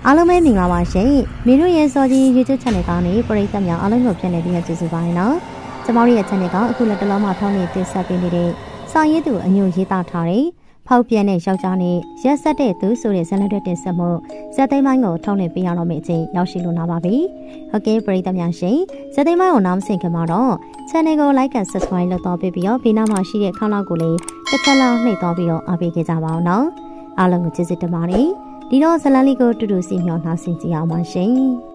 အားလုံးပဲမင်္ဂလာပါရှင်။မင်းတို့ရဲ့စောကြီး YouTube Channel ကနေပရိသတ်များအားလုံးကိုပြန်လည်ပြီးကျေးဇူးပါရနော်။ကျမတို့ရဲ့ Channel ကအခုလက်တလုံးမှာထောင်းနေတင်ဆက်ပေးနေတဲ့စာရေးသူအညွှန်ရေးသားထားတဲ့ဖောက်ပြန်တဲ့ယောက်ျားနဲ့ရက်ဆက်တဲ့သူဆိုတဲ့ဇာတ်လမ်းတွေတင်ဆက်မှုဇာတ်သိမ်းပိုင်းကိုထောင်းနေပေးရတော့မယ့်အချိန်ရောက်ရှိလို့လာပါပြီ။ဟုတ်ကဲ့ပရိသတ်များရှင်ဇာတ်သိမ်းပိုင်းကိုနားမဆင်ခင်မှာတော့ Channel ကို Like and Subscribe လုပ်တော့ပြီးတော့ဘေးနားမှာရှိတဲ့ခေါင်းလောက်ကိုလည်းတစ်ချက်လောက်နှိပ်တော့ပြီးတော့အားပေးခဲ့ကြပါအောင်နော်။အားလုံးကိုကျေးဇူးတင်ပါတယ်။ဒီတော့ဇလန်လေးကိုတူတူစီမျှော်နှားဆင်ကြည့်အောင်ပါရှင်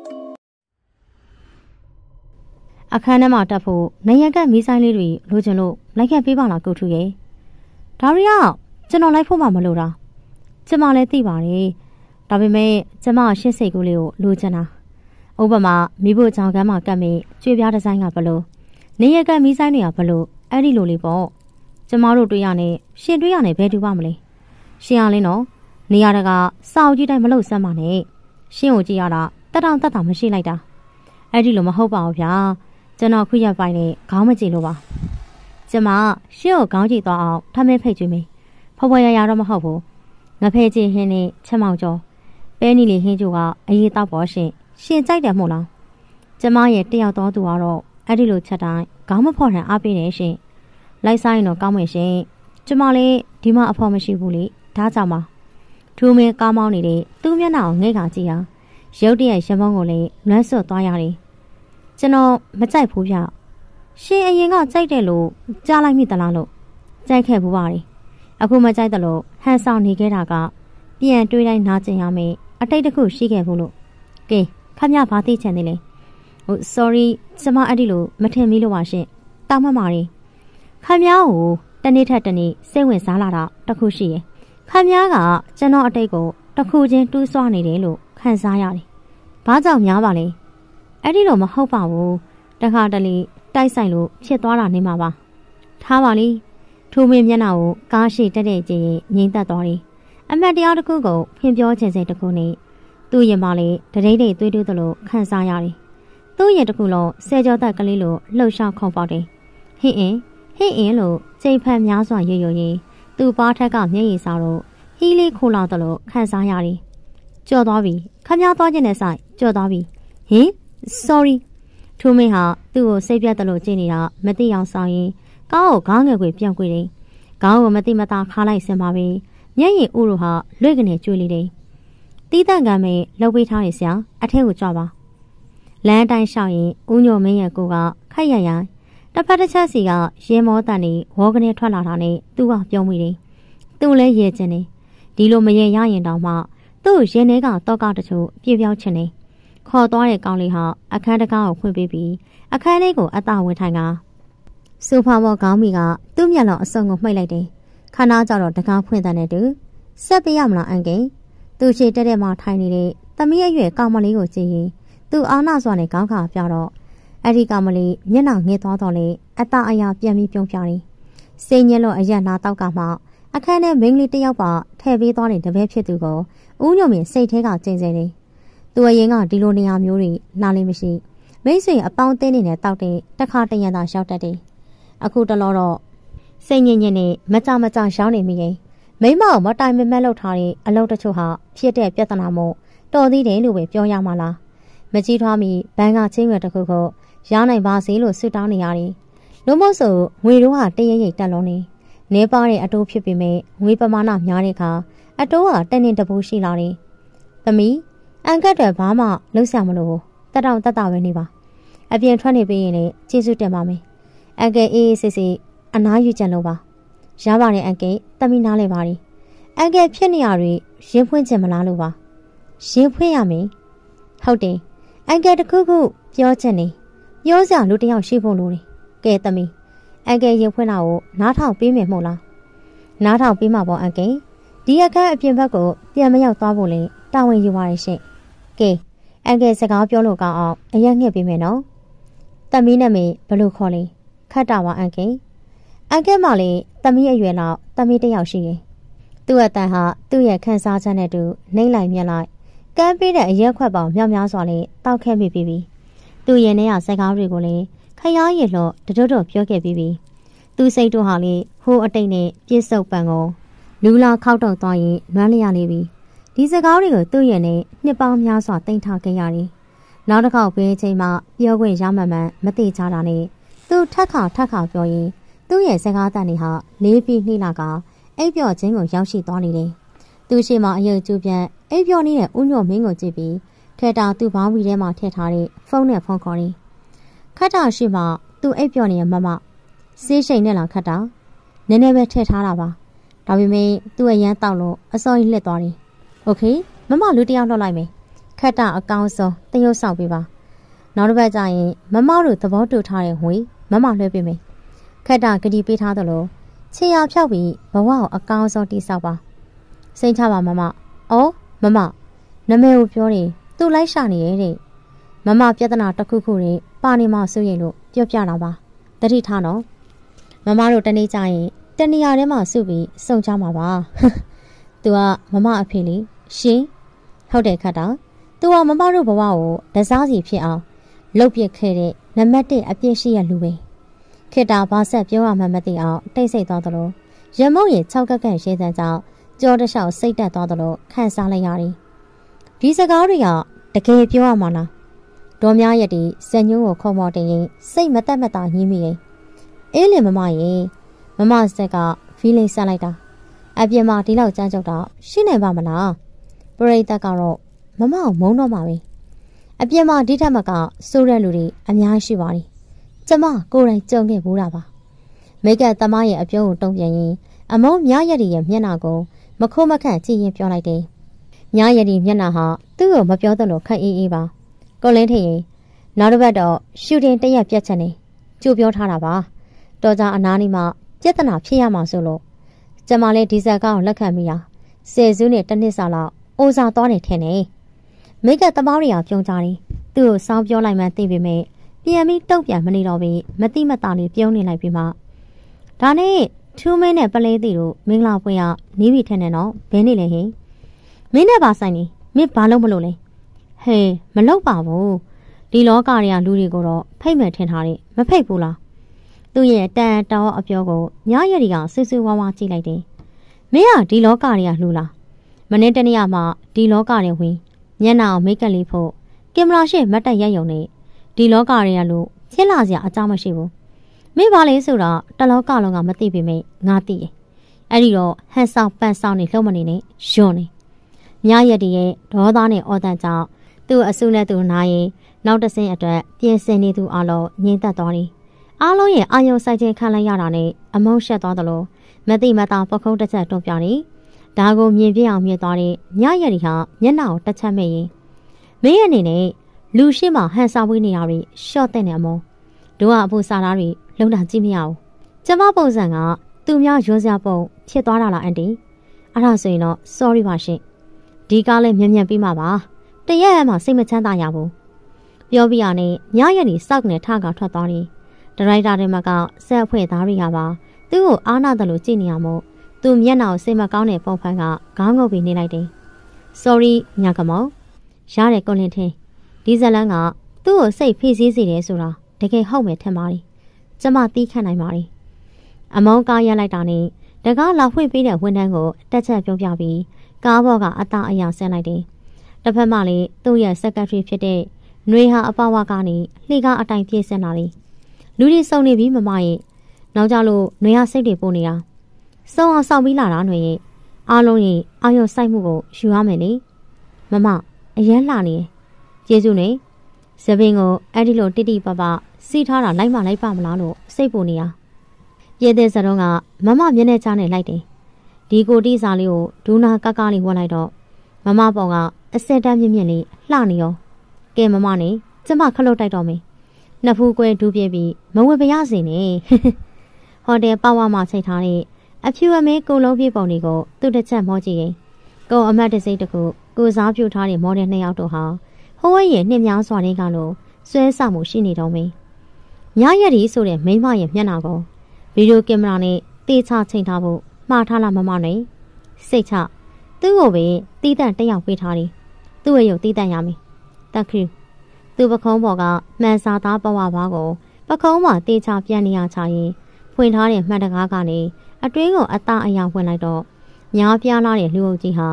။အခန်းထဲမှာတက်ဖို့နေရကမီးဆိုင်လေးတွေလိုချင်လို့လိုက်ခဲ့ပေးပါလားကိုထူရဲ့။ဒါရီကကျွန်တော်လိုက်ဖို့မှမလိုတာ။ကျမလည်းသိပါတယ်။ဒါပေမဲ့ကျမရှင်းစိတ်ကူးလေးကိုလိုချင်တာ။ဥပမာမိဖို့ကြောင်ကမ်းမှာကတ်မိကျွေးပြားဒီဇိုင်းကဘလို့နေရကမီးဆိုင်တွေကဘလို့အဲ့ဒီလိုလေးပေါ့။ကျမတို့တွေ့ရနဲ့ရှင်တွေ့ရနဲ့ဘယ်တူပါမလဲ။ရှင်ရလင်းတော့နေရတကစောက်ကြီးတိုင်းမလို့စမ်းပါနဲ့ရှင်းကိုကြည့်ရတာတက်တောင်တက်တာမရှိလိုက်တာအဲ့ဒီလိုမဟုတ်ပါဘူးဗျာကျွန်တော်ခုရက်ပိုင်းနဲ့ခေါင်းမကြည့်လို့ပါကျမရှင်းကိုခေါင်းကြည့်သွားအောင်ထမင်းဖိတ်ကြည့်မိဖွယ်ဖွယ်ရရတော့မဟုတ်ဘူးငဖဲကြည့်ဟင်းနဲ့ချက်မောင်ကျော်ပဲနီလေးဟင်းကျိုကအရေးတောက်ပေါ်ရှင်ကြိုက်တယ်မို့လားကျမရဲ့တယောက်တော်သူကတော့အဲ့ဒီလိုချက်တိုင်းခေါင်းမဖော်ထန်အားပေးနေရှင်လိုက်ဆိုင်တော့ကောင်းမယ်ရှင်ကျမလည်းဒီမှာအဖော်မရှိဘူးလေဒါကြောင့်ပါထူးမင်းကားမောင်းနေတဲ့သူ့မျက်နှာကိုငဲ့ကကြည့်ရရုတ်တရက်ရမုံကိုလည်းလွမ်းဆွတ်သွားရတယ်ကျွန်တော်မကြိုက်ဘူးဗျရှင်အရင်ကကြိုက်တယ်လို့ကြားလိုက်မိသလားလို့ကြိုက်ခဲ့ဘူးပါလေအခုမကြိုက်တယ်လို့ဟန်ဆောင်နေခဲ့တာကပြန်တွေးတိုင်းနားကျင်ရမယ်အတိတ်တစ်ခုရှိခဲ့ဘူးလို့ကဲခမရဘာသိချင်နေလဲဟုတ် sorry ကျမအဲ့ဒီလိုမထင်မိလို့ပါရှင်တောင်းမှမှာရင်ခမရကိုတနေ့ထက်တနေ့စိတ်ဝင်စားလာတာတခုရှိရဲ့ခမများကကျွန်တော်အတိတ်ကိုတစ်ခုချင်းတူးဆွနေတယ်လို့ခံစားရတယ်။ဘာကြောင့်များပါလဲ။အဲ့ဒီလိုမဟုတ်ပါဘူး။တခါတလေတိုက်ဆိုင်လို့ဖြစ်သွားတာနေမှာပါ။ထားပါလေ။ထူမင်းမျက်နှာကိုကားရှိတက်တဲ့ကြည်ငိမ့်သက်သွားတယ်။အမတ်တရားတစ်ခုကိုဖွင့်ပြောခြင်းစိတ်တစ်ခုနဲ့သူ့ရင်ပါလေတရိတ်တွေတွေးတူးသလိုခံစားရတယ်။သူ့ရင်တစ်ခုလုံးဆဲကြောသက်ကလေးလိုလှုပ်ရှားခုန်ပေါက်တယ်။ဟင်းအင်းလို့စိတ်ဖက်များစွာရွရွရင်သူ့ပါးထက်ကမျက်ရည်စာတော့ဟီးလေးခိုးလာတယ်လို့ခံစားရတယ်။ကြော်သွားပြီ။ခမည်းသွားခြင်းနဲ့ဆိုင်ကြော်သွားပြီ။ဟင် sorry ထူမင်းဟာသူ့ကိုစိတ်ပြတ်တယ်လို့ကြည့်နေတာမသိအောင်ဆောင်ရင်ကားကိုခေါင်းငယ်ခွေပြောင်းခွေတယ်။ခေါင်းကိုမသိမသာခါလိုက်စင်ပါပဲ။မျက်ရည်ဥတို့ဟာလွဲ့ကနေကျွေးလေးတယ်။တီးတန့်ကမ်းမဲ့လှုပ်ပေးထားရဆရာအထက်ကိုကြွပါ။လမ်းတိုင်းလျှောက်ရင်ဦးညိုမင်းရဲ့ကိုကခိုက်ရရတစ်ဖက်တစ်ချက်စီကရေမောတန်နေဝေါကနေထွက်လာတာနဲ့သူကပြုံးမိတယ်။သူ့လည်းရေကျင်နေဒီလိုမရေရရင်တောင်မှသူ့ရင်ထဲကတော့ကတချို့ပြေပြောင်းချင်နေခေါ်သွားတဲ့ကောင်းလေးဟာအခန်းတကားကိုဖွင့်ပေးပြီးအခန်းလေးကိုအသာဝင်ထိုင်ကဆိုဖာပေါ်ခေါင်းမီကသူ့မျက်လုံးအစုံကိုမှိတ်လိုက်တယ်ခဏကြတော့တကားဖွင့်တဲ့တူဆက်ပေးရမလားအန်ကိသူ့ရှေ့တက်တဲ့မှာထိုင်နေတဲ့သမီးအရွယ်ကောင်မလေးကိုကြည့်ရင်သူ့အာနာစွာနဲ့ခေါင်းခါပြတော့အဲ့ဒီကောင်မလေးမျက်နှာငဲသွားတော့လေအသာအရာပြန်ပြီးပြုံးပြတယ်စိတ်ညစ်လို့အရက်နာတောက်ကမှအခန်းထဲမိန်းကလေးတယောက်ပါထည့်ပေးသွားတဲ့တပည့်ဖြစ်သူကိုဦးညိုမြင့်စိတ်ထဲကကျဉ်စေတယ်။သူအရင်ကဒီလိုနေရာမျိုးတွေလာလိမ့်မရှိ။မိတ်ဆွေအပေါင်းအသင်းနေတဲ့တောက်တဲ့တခါတရံသာရောက်တတ်တယ်။အခုတလောတော့စိတ်ညစ်ညစ်နဲ့မကြရောက်နေမိရင်မိမကိုမတိုင်မမက်လောက်ထားတဲ့အလုပ်တချို့ဟာဖြစ်တဲ့ပြဿနာမို့တော်သေးတယ်လို့ပဲပြောရမှာလား။မကြီးထွားမီဘန်းကချင်းရွယ်တစ်ခုခုရနိုင်ပါစေလို့ဆုတောင်းနေရတယ်။လို့မဟုတ်ဆိုငွေတို့ဟာတရရိတ်တက်လုံးနေနေပါတဲ့အတိုးဖြစ်ပေမဲ့ငွေပမာဏများတဲ့အခါအတိုးဟာတနေ့တပူရှိလာတယ်။သမီးအန်ကတ်တွေဘာမှလှုပ်ရှားမလို့တက်တောင့်တက်တာပဲနေပါ။အပြင်ထွက်နေပြီးရင်လည်းကျေးဇူးတင်ပါမယ်။အန်ကယ်အေးအေးဆေးဆေးအနားယူကြလို့ပါ။ရပါတယ်အန်ကယ်သမီးနားလဲပါရီ။အန်ကယ်ဖြစ်နေရတွေရင်ဖွင့်ချင်မလားလို့ပါ။ရင်ဖွင့်ရမယ်။ဟုတ်တယ်။အန်ကယ်တခုခုပြောချင်နေ။ပြောစရာလူတယောက်ရှိဖို့လိုတယ်။ကဲသမီးအန်ကယ်ရင်ဖွင့်တာကိုနားထောင်ပေးမယ်မို့လားနားထောင်ပေးမှာပေါ့အန်ကယ်ဒီအခန်းအပြင်ဘက်ကိုပြန်မရောက်သွားဖို့လေတာဝန်ယူပါရရှင်ကဲအန်ကယ်စကားပြောလို့ကောင်းအောင်အရက်ငှက်ပေးမယ်နော်သမီးနဲ့မေဘလို့ခေါ်လဲခတ်တာပါအန်ကယ်မလေးသမီးအရွယ်လောက်သမီးတယောက်ရှိရင်သူ့အတန်ဟာသူ့ရဲ့ခန်းစားချက်နဲ့တူနှိမ့်လိုက်မြက်လိုက်ကမ်းပေးတဲ့အရက်ခွက်ပေါင်မြောက်များစွာလေးတောက်ခဲမိပြီသူ့ရင်ထဲကစကားတွေကိုလည်းခရားရည်လို့တတော်ပြောခဲ့ပြီးပြီသူစိတ်တို့ဟာလေဟိုးအတိတ်နဲ့ပြစ်စုံပန်ကိုလူလာခောက်တော့သွားရင်လွမ်းလျရနေပြီဒီဒီစကားတွေကိုသူ့ရဲ့နဲ့နှစ်ပေါင်းများစွာတင်ထားခဲ့ရတယ်။နောက်တစ်ခေါက်ပေးချိန်မှပြောခွင့်ရမှန်မသိကြတာနဲ့သူထက်ခါပြောရင်သူ့ရဲ့စကားတန်တွေဟာလေးပြီးနှိလာကအိပ်ပျော်ခြင်းကိုရောက်ရှိသွားနေတယ်။သူရှိမှအယုတ်ကျူးပြန်အိပ်ပျော်နေတဲ့ဦးညွန့်မင်းကိုကြည့်ပြီးခက်တာသူ့ဘောင်းဝီထဲမှာထည့်ထားတဲ့ဖုန်းနဲ့ဖုန်းခေါ်တယ်။ခက်တာရှိမှသူအိပ်ပျော်နေတဲ့မစေးရှိန်နဲ့လာခက်တာနည်းနည်းပဲထည့်ထားတာပါ။ဒါပေမဲ့သူ့အရန်တောက်လို့အစောကြီးလှစ်သွားတယ်။ โอเคမမလူတယောက်လှောက်လိုက်မယ်ခက်တာအကောင်းဆုံးတရုပ်ဆောင်ပေးပါနောက်တစ်ပတ်ကျရင်မမတို့သဘောတူထားတဲ့ငွေမမလွှဲပေးမယ်ခက်တာဂတိပေးထားသလိုခြေရဖြောက်ပြီးဘဝကိုအကောင်းဆုံးတိဆောက်ပါစိတ်ချပါမမအော်မမနမဲကိုပြောတယ်သူ့လိုက်ရှာနေရဲ့တဲ့မမပြဿနာတစ်ခုခုတွေပါနေမှစိုးရိမ်လို့ပြောပြတာပါတတိထားနော်မမတို့တနေ့ကျရင်တနေရာထဲမှာစုပြီးစုံချမှာပါသူကမမအဖေလေးရှင်ဟုတ်တယ်ခတ်တာသူကမမတို့ဘဝကိုတစားစီဖြစ်အောင်လှုပ်ပစ်ခဲ့တဲ့နံပါတ်1အပြစ်ရှိရလူပဲခေတ္တာဘာဆက်ပြောရမှမသိအောင်တိတ်ဆိတ်သွားသလိုရမုံရဲ့6ကက်ကန့်ရေးစံကြောင့်ကြောတလျှောက်စိတ်တက်သွားသလိုခံစားလိုက်ရတယ်ဒီစကားတွေကတကယ်ပြောရမှာလားဒေါ်များရဲ့ဒီဇက်ညိုးကိုခုံမော်တင်ရင်စိတ်မတက်မတာညင်းမိရင်အေးလေမမရဲ့မမဆက်ကဖီးလိမ့်ဆက်လိုက်တာအပြင်မှာဒီလောက်ကြမ်းကြုတ်တော့ရှင်းနိုင်ပါမလားပရိသတ်ကတော့မမကိုမုန်းတော့မှာပဲအပြင်မှာဒီထက်မကစိုးတဲ့လူတွေအများရှိပါတယ်ကျမကိုယ်တိုင်ကြုံခဲ့ဘူးတာပါမိကသမားရဲ့အပြုံးကိုတုံ့ပြန်ရင်အမုန်းမြရည်ရဲ့မျက်နှာကိုမခိုးမခန့်ကြည့်ရင်ပြောလိုက်တယ်မြရည်မျက်နှာဟာသူ့ကိုမပြောသလိုခက်အေးအေးပါကိုလင်းထင်ရင်နောက်တစ်ပတ်တော့ရှူတင်တရက်ပြတ်ချက်နေကြိုပြောထားတာပါတော်ကြအနားနီမှာပြဿနာဖြစ်ရမှာဆိုလို့ကျမလည်းဒီဇက်ကောင်လက်ခံမိတာ10စုနဲ့တစ်နှစ်စာလောက်အိုစာသွားနေထင်တယ်မိကသမားတွေကပြုံးကြတယ်သူ့ကိုစောင်းပြောလိုက်မှသိပေမဲ့ပြန်ပြီးတုတ်ပြန်မနေတော့ပြီမတိမတာလေးပြုံးနေလိုက်ပြီးမှဒါနဲ့ထူးမင်းနဲ့ပလဲတီတို့မင်္ဂလာပွဲကနီးပြီထင်တယ်နော်ဘယ်နေလဲဟင်မင်းနဲ့ပါဆိုင်နေမင်းဘာလို့မလို့လဲဟဲ့မလုပ်ပါဘူးဒီလောကတွေကလူတွေကိုတော့ဖိတ်မဲ့ထင်ထားတယ်မဖိတ်ဘူးလားသူ့ရဲ့တန်တောအပြောကိုညရည်ကဆွေးဆွေးဝါးဝါကြည့်လိုက်တယ်မင်းကဒီလောကတွေကလူလားမနေ့တနေ့မှဒီလောကတွေဝင်မျက်နှာကိုမိတ်ကပ်လေးဖို့ကင်မရာရှေ့မတ်တက်ရိုက်ရုံနဲ့ဒီလောကတွေကလို့ဖြစ်လာစရာအကြောင်းမရှိဘူးမင်းပါလေဆိုတော့တလောကလုံးကမသိပေမဲ့ငါသိတယ်အဲ့ဒီတော့ဟန်ဆောင်ပန်ဆောင်နေလှုပ်မနေနဲ့ယွန်းနေမြရည်ရဲ့ဒေါသနဲ့အော်တန်ကြောင့်သူ့အဆုနဲ့သူနားရင်နောက်တစ်ဆင့်အတွက်ပြင်ဆင်နေသူအလုံးငြိမ်သက်သွားတယ်အားလုံးရဲ့အာယုံစိုက်ခြင်းခံလိုက်ရတာနဲ့အမုန်းရှက်သွားသလိုမသိမသာပခုံးတစ်ချက်တွန်းပြတယ်ဒါကိုမြင်ပြအောင်မြင်သွားတဲ့ညရည်ဟာမျက်နှာကိုတစ်ချက်မဲ့ရင်မင်းရဲ့အနေနဲ့လူရှိမှဟန်ဆောင်ဝေးနေရပြီးရှော့တဲ့နေအမုန်းတို့ကအဖို့စားသားတွေလုံတာကြည့်မရဘူးကျမပုံစံကသူများရွံစရာပုံဖြစ်သွားတာလားအန်တီအဲ့ဒါဆိုရင်တော့ sorry ပါရှင်ဒီကားလည်းမြန်မြန်ပြီးမှာပါတရက်ရက်မှစိတ်မချမ်းသာရဘူးပြောပြရနဲ့ညရည်စောက်နေထကထွက်သွားတယ်ဒရိုက်တာတွေမှာကဆက်အဖွဲ့သားတွေကပါသူ့ကိုအားနာတယ်လို့ကြည့်နေရမို့သူမျက်နှာကိုစိတ်မကောင်းတဲ့ပုံဖန်ကခေါင်းငုပ်ပြီးနေလိုက်တယ် sorry ညကမောင်ရတယ်ကိုလင်းထင်းဒီဇလန်းကသူ့ကိုစိတ်ဖိစီးစေတယ်ဆိုတာတကယ်ဟုတ်မယ်ထင်ပါတယ်ကျမတီးခတ်နိုင်ပါတယ်အမုန်းကားရက်လိုက်တာနဲ့တကားလာဖွင့်ပေးတဲ့ဝန်ထမ်းကိုတက်ချက်ပြုံးပြပြီးကားဘော်ကအသားအရာဆင်းလိုက်တယ်တစ်ဖက်မှလည်းသူ့ရဲ့စက်ကထရီဖြစ်တဲ့နှွေဟာအပဝါကနေလှေကားအတိုင်ပြေးဆင်းလာတယ်လူတွေစုံနေပြီးမမရဲ့နောက်ကြလို့နှွေဟာစိတ်တွေပို့နေတာစုံအောင်ဆောင်ပြီးလာတာနှွေရဲ့အားလုံးရဲ့အာရုံစိုက်မှုကိုယူရမယ်လေမမအရန်လှနေကျေးဇူးနေဇပင်ကိုအဲ့ဒီလိုတိတိပပစီးထားတာလိုက်မလိုက်ပါမလားလို့စိတ်ပူနေတာပြည်တဲ့စတုံးကမမမျက်နှာချနဲ့လိုက်တယ်ဒီကိုတိစာလေးကိုဒူနာကကလေးဝတ်လိုက်တော့မမပုံကအစက်တန်းမြင့်မြင့်လေးလှနေရောကဲမမနဲ့ကျမခလုတ်တိုက်တော့မယ်နှစ်ဖူးကွဲဒူးပြပြီးမဝေပရစေနဲ့ဟိုတယ်ပါဝါမှာချိန်ထားတဲ့အဖြူအမဲကိုလုံးပြေပုံတွေကိုသူ့တစ်ချက်မောကြည့်ရင်ကိုအမတ်တစိမ့်တကူကိုစားပြူထားတဲ့မော်ဒယ်2ယောက်တို့ဟာဟိုးဝဲရဲ့နှစ်များစွာတဲ့ကလို့ဆွဲဆမှုရှိနေတော့မင်းညရည်ဆိုတဲ့မိမရဲ့မျက်နှာကိုဗီဒီယိုကင်မရာနဲ့တေးချချိန်ထားဖို့မှားထားလာမမနဲ့စိတ်ချသူ့ကိုပဲတီးတန့်တက်ရောက်ပေးထားတယ်သူ့ရဲ့ရုပ်တီးတန့်ရမယ်တက်ခရူသူ့ပခုံးပေါ်ကမှန်စာသားပဝါဘာကိုပခုံးမှာတေးချပြန်နေရချရင်ဖွင့်ထားတဲ့မှတ်တကားကနေအတွင်းကိုအသားအရာဝင်လိုက်တော့ညားပြားလာတဲ့လူအုပ်ကြီးဟာ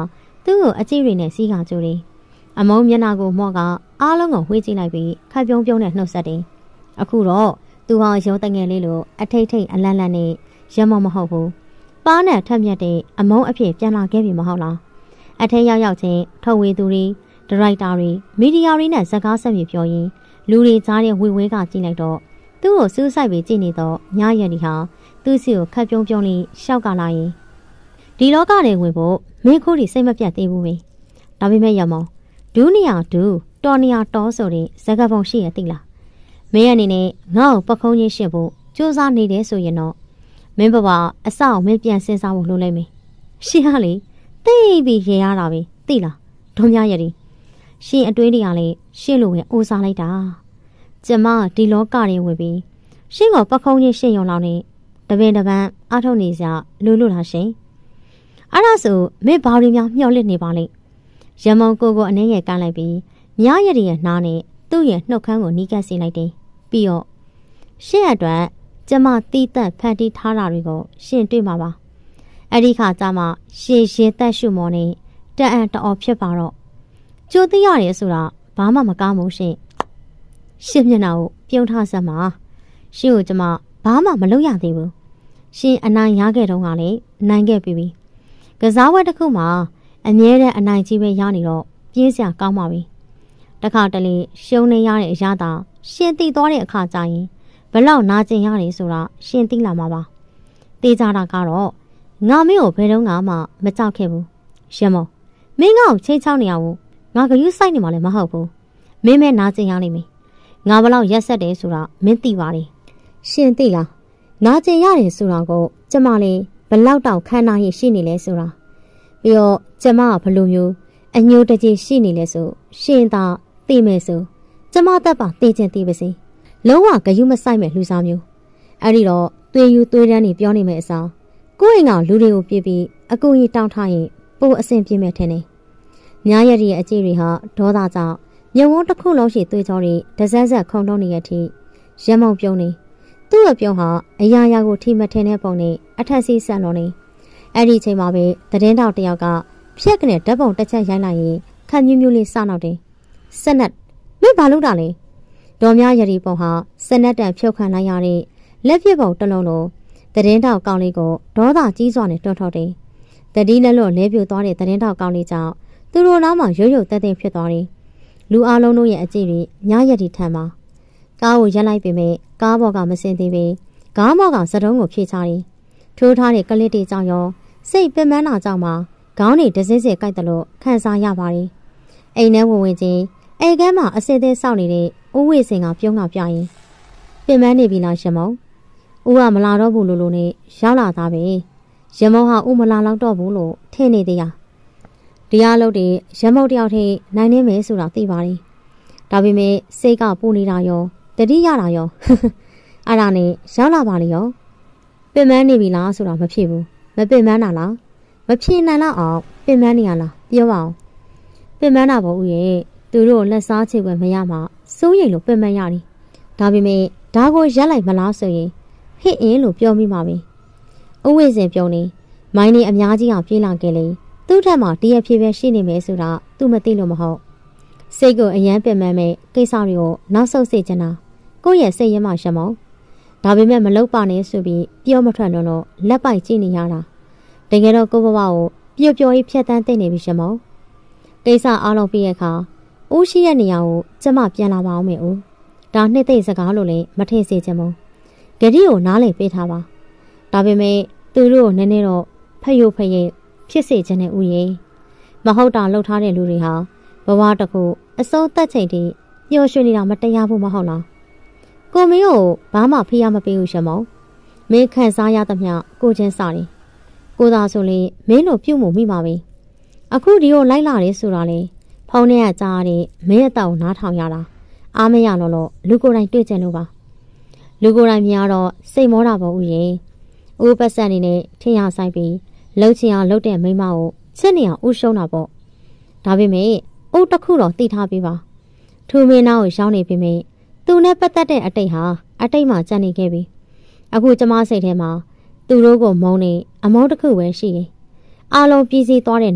သူ့ကိုအကြည့်တွေနဲ့စီးကကြိုးတယ်အမုံမျက်နှာကိုမော့ကအားလုံးကိုဝှေ့ကြည့်လိုက်ပြီးခပ်ပြုံးပြုံးနဲ့နှုတ်ဆက်တယ်အခုတော့သူဟာရုံးတငယ်လေးလိုအထိတ်ထိတ်အလန့်လန့်နဲ့ရမမဟုတ်ဘူးပါးနဲ့ထက်မြက်တဲ့အမုံအဖြစ်ပြန်လာခဲ့ပြီမဟုတ်လားအထက်ရောက်ချင်းထုတ်ဝေသူတွေဒါရိုက်တာတွေမီဒီယာတွေနဲ့ဇာတ်ကားဆက်ပြီးပြောရင်လူတွေကြားတဲ့ဝေဝဲကကြည့်လိုက်တော့သူ့ကိုစူးစိုက်ပြီးကြည့်နေတော့ညရည်ဒီဟာသူ့စီကိုခပ်ပြုံးပြုံးလေးရှောက်ကလာရင်ဒီလောကထဲဝင်ဖို့မင်းခိုးတွေစိတ်မပြတ်သေးဘူးပဲဒါပေမဲ့ရမောင်ဒူးနေရဒူးတော်နေရတော်ဆိုတဲ့ဇက်ကပုံရှိရသိလားမင်းအနေနဲ့ငါ့ကိုပခုံးချင်းရှင်းဖို့စူးစမ်းနေတယ်ဆိုရင်တော့မင်းဘဝအစအောင်မင်းပြန်စဉ်းစားဖို့လိုလိမ့်မယ်ရှင်းဟာလေသိပြီးရေရတာပဲသိလားဒုံများရည်ရှင်အတွေးတွေကလည်းရှင်းလို့ဝင်အိုးစားလိုက်တာကျမဒီလောကတွေဝင်ပြီးရှင်းကပခုံးချင်းရှင်းရုံလောက်နဲ့တပင်တပန်းအထုတ်နေစလူလူလားရှင်အဲ့ဒါဆိုမင်းဘာတွေများမျှော်လင့်နေပါလိမ့်ရမုံကိုအနှင်းငယ်ကန်းလိုက်ပြီးမြားရည်ရဲ့နှားနဲ့သူ့ရဲ့နှုတ်ခမ်းကိုနီးကပ်စေလိုက်တယ်ပြီးတော့ရှင်းအတွက်ကျမတီးတက်ဖန်တီးထားတာတွေကိုရှင်းတွေ့မှာပါအဲ့ဒီခါကျမှရှေရှင်းသက်ရှုမော်နေတအံ့တော်ဖြစ်ပါတော့ကြိုသိရတယ်ဆိုတာဘာမှမကောင်းဘူးရှင်ရှင်းမျက်နှာကိုပြုံးထားစမ်းပါရှင်းကိုကျမဘာမှမလုပ်ရသေးဘူးရှင်အနိုင်ရခဲ့တော့ကလည်းနိုင်ခဲ့ပြီကစားဝဲတစ်ခုမှာအမြဲတမ်းအနိုင်ကြီးပဲရနေတော့ပြင်းစရာကောင်းပါပြီတခါတလေရှုံးနေရတဲ့အရာသာရှင်သိသွားတဲ့အခါကျရင်ဘလောက်နာကျင်ရတယ်ဆိုတာရှင်သိလာမှာပါသိကြတာကတော့ငါမင်းကိုဘယ်တော့မှမကြောက်ခဲ့ဘူးရမောမင်းငါ့ကိုချိန်ချောက်နေရဘူးငါကယူဆိုင်နေမှလည်းမဟုတ်ဘူးမင်းမဲနာကျင်ရလိမ့်မယ်ငါဘလောက်ရက်ဆက်တယ်ဆိုတာမင်းသိပါတယ်ရှင်သိလားနာကျင်ရတယ်ဆိုတာကိုကျမလည်းဘလောက်တောင်ခံနိုင်ရရှိနေလဲဆိုတာပြီးတော့ကျမကဘလို့မျိုးအညိုတကြီးရှိနေလဲဆိုရှင်သာသိမယ်ဆိုကျမတက်ပါသိချင်းသိပါစေလုံးဝဂယုမဆိုင်မဲ့လူစားမျိုးအဲ့ဒီတော့သွေးယူသွေးတန်းနေပြောနေမယ့်အစားကိုယ့်အိမ်ကလူတွေကိုပြပြီးအကူကြီးတောင်းထားရင်ပိုအဆင်ပြေမဲ့ထင်တယ်။ညာရက်ရဲ့အကြည့်တွေဟာဒေါသကြောင့်မြဝန်းတစ်ခုလုံးရှိသွေးကြောတွေဒဇက်ဇက်ခုံတုံးနေရထိရမုံပြုံးနေသူ့ရဲ့ပြုံးဟာအရာရာကိုထိမထင်တဲ့ပုံနဲ့အထက်စီးဆက်လုံးနေအဲ့ဒီချိန်မှာပဲသတင်းတောက်တယောက်ကဖြက်ကနေဓာတ်ပုံတစ်ချက်ရိုက်လိုက်ရင်ခက်မြူးမြူးလေးစနောက်တယ်။စနက်မင်းဘာလုပ်တာလဲ။ဒေါ်များရည်ပုံဟာစနက်တန်ဖြုတ်ခံလိုက်ရတဲ့လက်ပြပုံတစ်လုံးလုံးသတင်းတောက်ကောင်းလေးကိုဒေါသကြီးစွာနဲ့တွန်းထုတ်တယ်။တတိနဲ့လို့လဲပြိုသွားတဲ့သတင်းတောက်ကောင်းလေးကြောင့်သူတို့နားမှာရုပ်ရုပ်တက်တက်ဖြစ်သွားတယ်။လူအလုံးတို့ရဲ့အကြည့်တွေညာရက်ဒီထမ်းမှာကားကိုရက်လိုက်ပေမဲ့ကားဘော်ကမစင်သေးပေကားမော့ကစတုံးကိုဖြေချတယ်။ထိုးထားတဲ့ကလစ်တွေကြောင့်ရောစိတ်ပင်ပန်းတာကြောင့်မှခေါင်းတွေဒစင်းစစ်ကြိုက်တယ်လို့ခံစားရပါတယ်။အိမ်ထဲဝင်ချင်းအိမ်ကမ်းမှာအစစ်သေးစောက်နေတဲ့ဦးဝေစင်ကပြုံးကပြရင်ပင်ပန်းနေပြီလားရှင်မောင်။ဦးကမလာတော့ဘူးလို့နဲ့ရောက်လာသားပဲ။ရမုံဟာဦးမလာတော့တော့ဘူးလို့ထင်နေသေးရ။ဒီအလုပ်တွေရမုံတယောက်ထိနိုင်နေမယ်ဆိုတာသိပါတယ်။ဒါပေမဲ့စိတ်ကပူနေတာရောတတိရတာရောအဲ့ဒါနဲ့ရောက်လာပါလေရော။ပင်ပန်းနေပြီလားဆိုတာမဖြစ်ဘူး။မပင်ပန်းတာလား။မဖြေနိုင်တော့အောင်ပင်ပန်းနေရလားပြောပါအောင်။ပင်ပန်းတာပေါ့ဦးရဲ့သူတို့လက်စားချေွယ်မရမှစိုးရိမ်လို့ပင်ပန်းရတယ်။ဒါပေမဲ့ဒါကိုရက်လိုက်မလားဆိုရင်ဟစ်အင်းလို့ပြောမိမှာပဲ။ဥဝိစင်ပြုံးနေမိုင်းနေအများကြီးအောင်ပြေးလာခဲ့လေသူ့ထက်မှတရက်ဖြည်းဖြည်းရှိနေမယ်ဆိုတာသူမသိလို့မဟုတ်။စိတ်ကိုအယမ်းပင်ပန်းမဲ့ကိစ္စတွေကိုနောက်ဆုတ်စေချင်တာကိုယ့်ရဲ့စိတ်ရင်းမှရှမောဒါပေမဲ့မလုပ်ပါနဲ့ဆိုပြီးပြောမထွက်တော့လက်ပိုက်ကြည့်နေရတာတကယ်တော့ကိုဘဘကိုပျော်ပျော်ကြီးဖြတ်တန်းသိနေပြီရှမောကိစ္စအားလုံးပြီးရဲ့အခါဦးရှိရဲ့နေရာကိုကျမပြန်လာပါအောင်မယ်ဦးဒါနှစ်သိမ့်စကားလို့လည်းမထင်စေချင်ဘူးဂရီကိုနားလည်ပေးထားပါဒါပေမဲ့သူတို့ကိုနည်းနည်းတော့ဖယုတ်ဖယဲဖြစ်စေချင်တဲ့ဦးရဲ့မဟုတ်တာလှုပ်ထားတဲ့လူတွေဟာဘဝတစ်ခုအစိုးသက်ချိန်ထိပျော်ရွှင်နေတာမတရားဘူးမဟုတ်လားကိုမင်းကိုဘာမှဖိရမပေးဘူးရှမောမင်းခံစားရသမျှကိုချင်းစားတယ်ကိုသာဆိုလေမင်းတို့ပြုတ်မှုမိပါပဲအခုဒီကိုလိုက်လာတယ်ဆိုတာလေဖုန်းထဲကကြားရတဲ့မင်းအတောင်နားထောင်ရတာအားမရလို့လူကိုယ်တိုင်တွေ့ကြလို့ပါလူကိုယ်တိုင်မြင်တော့စိတ်မောတာပေါ့ဦးရဲ့ဦးပတ်စံနေနဲ့ထင်ရဆိုင်ပြီးလှုပ်ချင်အောင်လှုပ်တဲ့မိမကိုချစ်နေအောင်ဦးရှုံးတာပေါ့ဒါပေမဲ့ဦးတစ်ခုတော့သိထားပေးပါထူမင်းနာကိုရှောင်းနေပြီမေသူနဲ့ပတ်သက်တဲ့အတိတ်ဟာအတိတ်မှာကြံ့နေခဲ့ပြီအခုကျမစိတ်ထဲမှာသူတို့ကိုမုန်းနေအမုန်းတစ်ခုပဲရှိတယ်အားလုံးပြည်စည်းသွားတဲ့နေ့ကို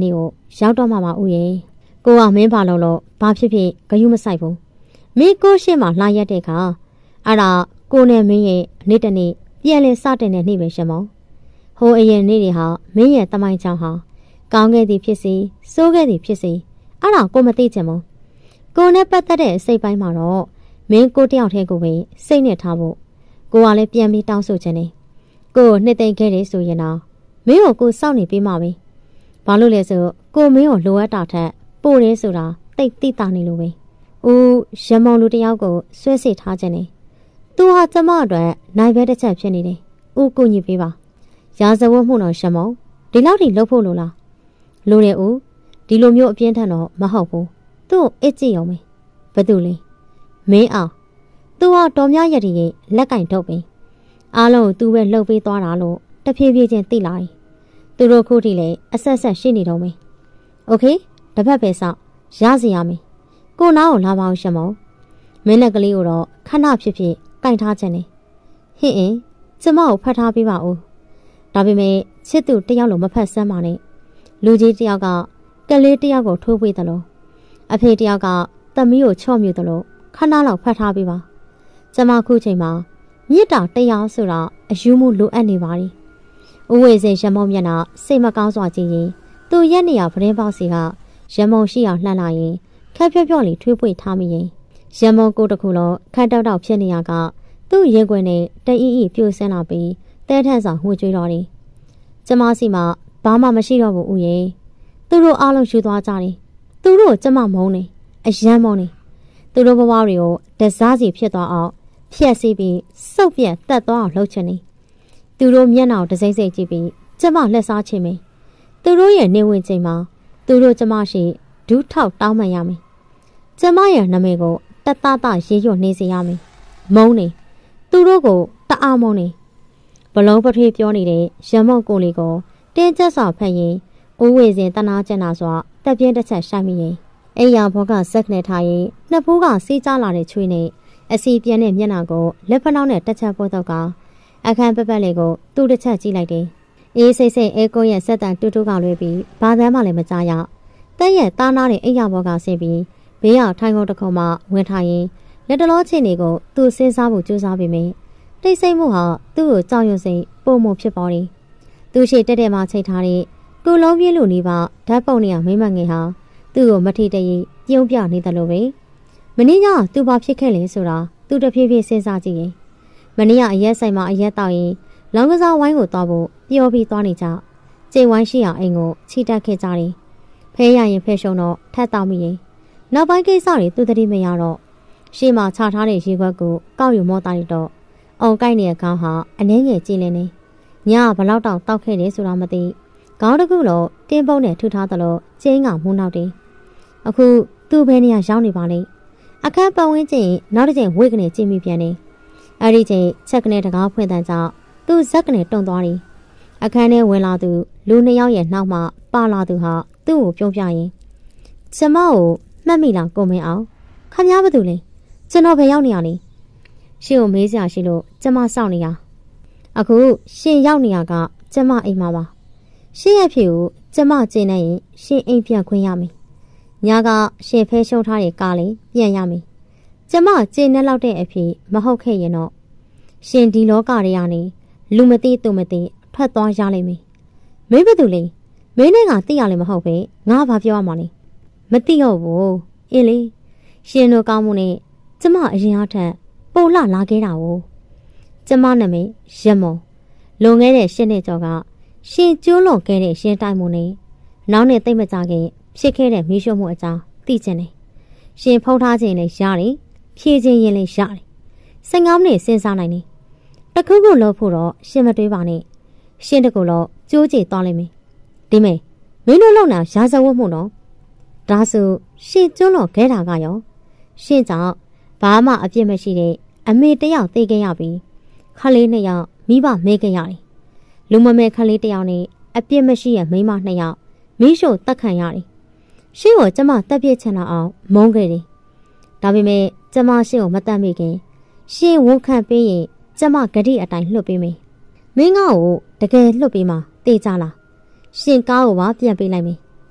ရောက်တော့မှပါဦးရဲ့ကိုကမင်းပါလို့ဘာဖြစ်ဖြစ်ဂယုမဆိုင်ဘူးမင်းကိုရှင်းမှလာရက်တဲ့ခါအဲ့ဒါကိုနဲ့မင်းရဲ့နေ့တနေ့ပြန်လဲစတင်တဲ့နေ့ပဲရှင်မောဟိုအရင်နေ့တွေဟာမင်းရဲ့တမိုင်းချောင်းဟာကောင်းခဲ့သည်ဖြစ်စီစိုးခဲ့သည်ဖြစ်စီအဲ့ဒါကိုမသိချင်ဘူးကိုနဲ့ပတ်သက်တဲ့စိတ်ပိုင်းမှာတော့မင်းကိုတယောက်တည်းကိုပဲစိတ်နဲ့ထားဖို့ကိုကလည်းပြန်ပြီးတောင်းဆိုခြင်းနဲ့ကိုကိုနှစ်သိမ့်ခဲ့တယ်ဆိုရင်တော့မင်းကိုစောင့်နေပေးမှာပဲဘာလို့လဲဆိုကိုမင်းကိုလိုအပ်တာထက်ပို့တယ်ဆိုတာတိတ်တိတာနေလို့ပဲဦးရမုံလူတယောက်ကိုဆွဲစိတ်ထားခြင်းနဲ့သူဟာကျမအတွက်နိုင်ပဲတစ်ချက်ဖြစ်နေတယ်ဦးကိုညစ်ပေးပါရာဇဝတ်မှုတော်ရမုံဒီလောက်ထိလှုပ်ဖို့လိုလားလိုတယ်ဦးဒီလိုမျိုးအပြင်းထန်တော့မဟုတ်ဘူးသူ့အစ်ကြည့်အောင်ပဲဘာတူလဲမင်းအောင်သူဟာတော်များရည်ရဲ့လက်ကင်ထုတ်ပဲအားလုံးကိုသူပဲလှုပ်ပေးသွားတာလို့တဖြည်းဖြည်းချင်းသိလာတယ်သူတို့ခုထိလည်းအဆက်ဆက်ရှိနေတော့မယ်โอเคတပတ်ပဲစောင့်ရစီရမယ်ကိုနားကိုလာပါအောင်ရှမုံမင်းနဲ့ကလေးကိုတော့ခဏဖြစ်ဖြစ်ကင်ထားခြင်းနဲ့ဟင်းအင်းကျမကိုဖတ်ထားပေးပါဦးဒါပေမဲ့ချစ်သူတယောက်လိုမဖတ်စမ်းပါနဲ့လူကြီးတယောက်ကကလေးတယောက်ကိုထိုးပေးတယ်လို့အဖေတယောက်ကသမီးကိုချော့မြူတယ်လို့ခဏလောက်ဖတ်ထားပေးပါကျမခုချိန်မှာမြစ်တာတရားဆိုတာအယူမှုလိုအပ်နေပါသည်ဥဝေစင်ရမုံမျက်နှာစိတ်မကောင်းစွာကြည့်ရင်သူ့ရက်နေရပရင်းပေါက်စီကရမုံရှိအောင်လှမ်းလာရင်ခက်ဖြော့ဖြော့လေးထွေးပွေထားမိရင်ရမုံကိုတခုလုံးခတ်တောက်တောက်ဖြစ်နေရကသူ့ရင်ခွင်နဲ့တအီအီပြိုဆင်းလာပြီးတဲထန့်စွာငှွေကြွေးတော်တယ်ကျမစီမှာဘာမှမရှိတော့ဘူးဦးရဲ့သူတို့အားလုံးယူသွားကြတယ်သူတို့ကျမမုန်းနေအယမ်းမုန်းနေသူတို့ဘဝတွေကိုတစားစီဖြစ်သွားအောင်ဖျက်ဆီးပြီးစုပ်ပြတ်တက်သွားအောင်လှုပ်ချင်နေသူတို့မျက်နှာကိုတစိမ့်စိမ့်ကြည့်ပြီးကျမလက်စားချင်မယ်သူတို့ရဲ့နေဝင်ချိန်မှာသူတို့ကျမရှိဒူးထောက်တောင်းမှန်ရမယ်ကျမရဲ့နာမည်ကိုတတတရေးရွတ်နေစေရမယ်မုန်းနေသူတို့ကိုတအားမုန်းနေဘလုံးပထွေးပြောနေတဲ့ရမုတ်ကိုလေးကိုတင်းကျပ်စွာဖတ်ရင်ဦးဝေစင်တနာကျင်နာစွာတက်ပြင်းတစ်ချက်ရှိုက်မိရင်အိယာဘောကစက်နဲ့ထားရင်နှစ်ဖူးကစီးကြလာတဲ့ချွေးနဲ့အစီပြင်းတဲ့မျက်နှာကိုလက်ဖက်နှောင်းနဲ့တစ်ချက်ပို့တော့ကအခန်းပက်ပက်လေးကိုသူ့တစ်ချက်ကြည့်လိုက်တယ်အေးစိတ်စိတ်အဲကိုရဲ့စက်တန်တူတူကလွှဲပြီးဘာသမ်းမှလည်းမကြားရတဲ့ရဲ့တားနာတဲ့အိယာဘောကဆင်းပြီးဘေးရောက်ထိုင်ကုန်တစ်ခုမှဝင်ထားရင်လက်တလောချင်းတွေကိုသူစဉ်းစားဖို့ကြိုးစားပြီးမြင်တိတ်ဆိတ်မှုဟာသူ့ကိုကြောက်ရွံ့စိတ်ပုံမှုဖြစ်ပေါ်တယ်သူရှိတက်တက်မှချိတ်ထားတဲ့ကိုလုံးပြင်းလူနေပါဓာတ်ပုံနေရမိမငယ်ဟာသူ့ကိုမထိတရေပြုံးပြနေတယ်လို့ပဲမင်းကသူဘာဖြစ်ခဲ့လဲဆိုတာသူတဖြည်းဖြည်းစဉ်းစားကြည့်ရင်မင်းကအရက်ဆိုင်မှာအရက်တောက်ရင်လောင်းကစားဝိုင်းကိုသွားဖို့ပြောပြီးသွားနေကြကျိန်ဝိုင်းရှိအောင်အိမ်ကိုချီတက်ခဲ့ကြတယ်ဖဲရရင်ဖဲရှုံတော့ထက်တောက်မိရင်နောက်ပိုင်းကိစ္စတွေသူတတိမရတော့ရှေ့မှာခြာထားတဲ့ရေခွက်ကိုကောက်ယူမောတာတော့အောင်ကိုက်နေတဲ့ခေါင်းဟာအနှဲငယ်ကြည့်လင်းနေညကဘလောက်တောက်တောက်ခဲ့တယ်ဆိုတာမသိခေါင်းတစ်ခုလုံးတင်းပုံးနဲ့ထူထားသလိုကျင်းကမူးနောက်တယ်အခုသူ့ဘဲနေရရောက်နေပါလေအခန်းပတ်ဝန်းကျင်နောက်တစ်ချိန်ဝိတ်ကနေကြည့်မိပြန်တယ်အဲ့ဒီချိန်ချက်ကနေတကားဖွင့်တန်းကြောင့်သူ့ဇက်ကနေတွန့်သွားတယ်အခန်းထဲဝင်လာသူလူနှစ်ယောက်ရဲ့နောက်မှပါလာသူဟာသူ့ကိုပြုံးပြရင်ကျမကိုမှတ်မိလားကိုမင်းအောင်ခမည်းဘာတူလဲကျွန်တော်ဘယ်ရောက်နေရလဲရှင်ကိုမေးစရာရှိလို့ကျမစောင့်နေရအခုရှင်ရောက်နေရကကျမအိမ်မှာပါရှင်ရဲ့ဖြေကိုကျမကျင်နေရင်ရှင်အိမ်ပြန်ခွင့်ရမယ်ညကရှင်ဖဲရှုံးထားတဲ့ကားလေးပြန်ရမယ်ကျမကျင်နေလောက်တဲ့အဖြေမဟုတ်ခဲ့ရင်တော့ရှင်ဒီလောကတွေကနေလူမသိသူမသိထွက်သွားရလိမ့်မယ်မင်းဘာတူလဲမင်းနဲ့ကသိရလည်းမဟုတ်ပဲငါဘာပြောရမှာလဲမသိတော့ဘူးအင်းလေရှင်တို့ကောင်းမှုနဲ့ကျမအရင်အထက်ပုံလှလာခဲ့တာ哦ကျမနာမည်ရမုံလွန်ခဲ့တဲ့8နှစ်ကျော်ကရှင်ကျိုးလွန်ခဲ့တဲ့ရှင်တိုင်မှုနဲ့နောက်နဲ့တိတ်မကြခင်ဖြစ်ခဲ့တဲ့မီးရှို့မှုအကြောင်းသိချင်တယ်ရှင်ဖုံးထားခြင်းလည်းရတယ်ဖြည့်ခြင်းရင်လည်းရတယ်15မိနစ်စဉ်းစားနိုင်တယ်တခုခုလုပ်ဖို့တော့ရှင်မတွေးပါနဲ့ရှင်တကူတော့ကြိုးကြည့်သွားလိမ့်မယ်ဒီမေမင်းတို့လုံနာရာဇဝတ်မှုတော့ဒါဆိုရှင်ကျိုးလွန်ခဲ့တာကရောရှင်ကြောင့်ဘာမှအပြစ်မရှိတဲ့အမေတယောက်သိခဲ့ရပြီးခလေး2ယောက်မိဘမဲခဲ့ရတယ်လူမမဲခလေး1ယောက်နဲ့အပြစ်မရှိရဲ့မိန်းမ2ယောက်မိရှို့တက်ခံရတယ်ရှင်းကိုကျမတက်ပြစ်ချင်တော့အောင်မုန်းခဲ့တယ်ဒါပေမဲ့ကျမရှင်းကိုမတတ်မိခင်ရှင်းဝန်ခံပေးရင်ကျမဂတိအတိုင်းလွှတ်ပေးမယ်မင်းငါ့ကိုတကယ်လွှတ်ပေးမှာတေးကြလားရှင်ကားကိုပါပြန်ပေးလိုက်မယ်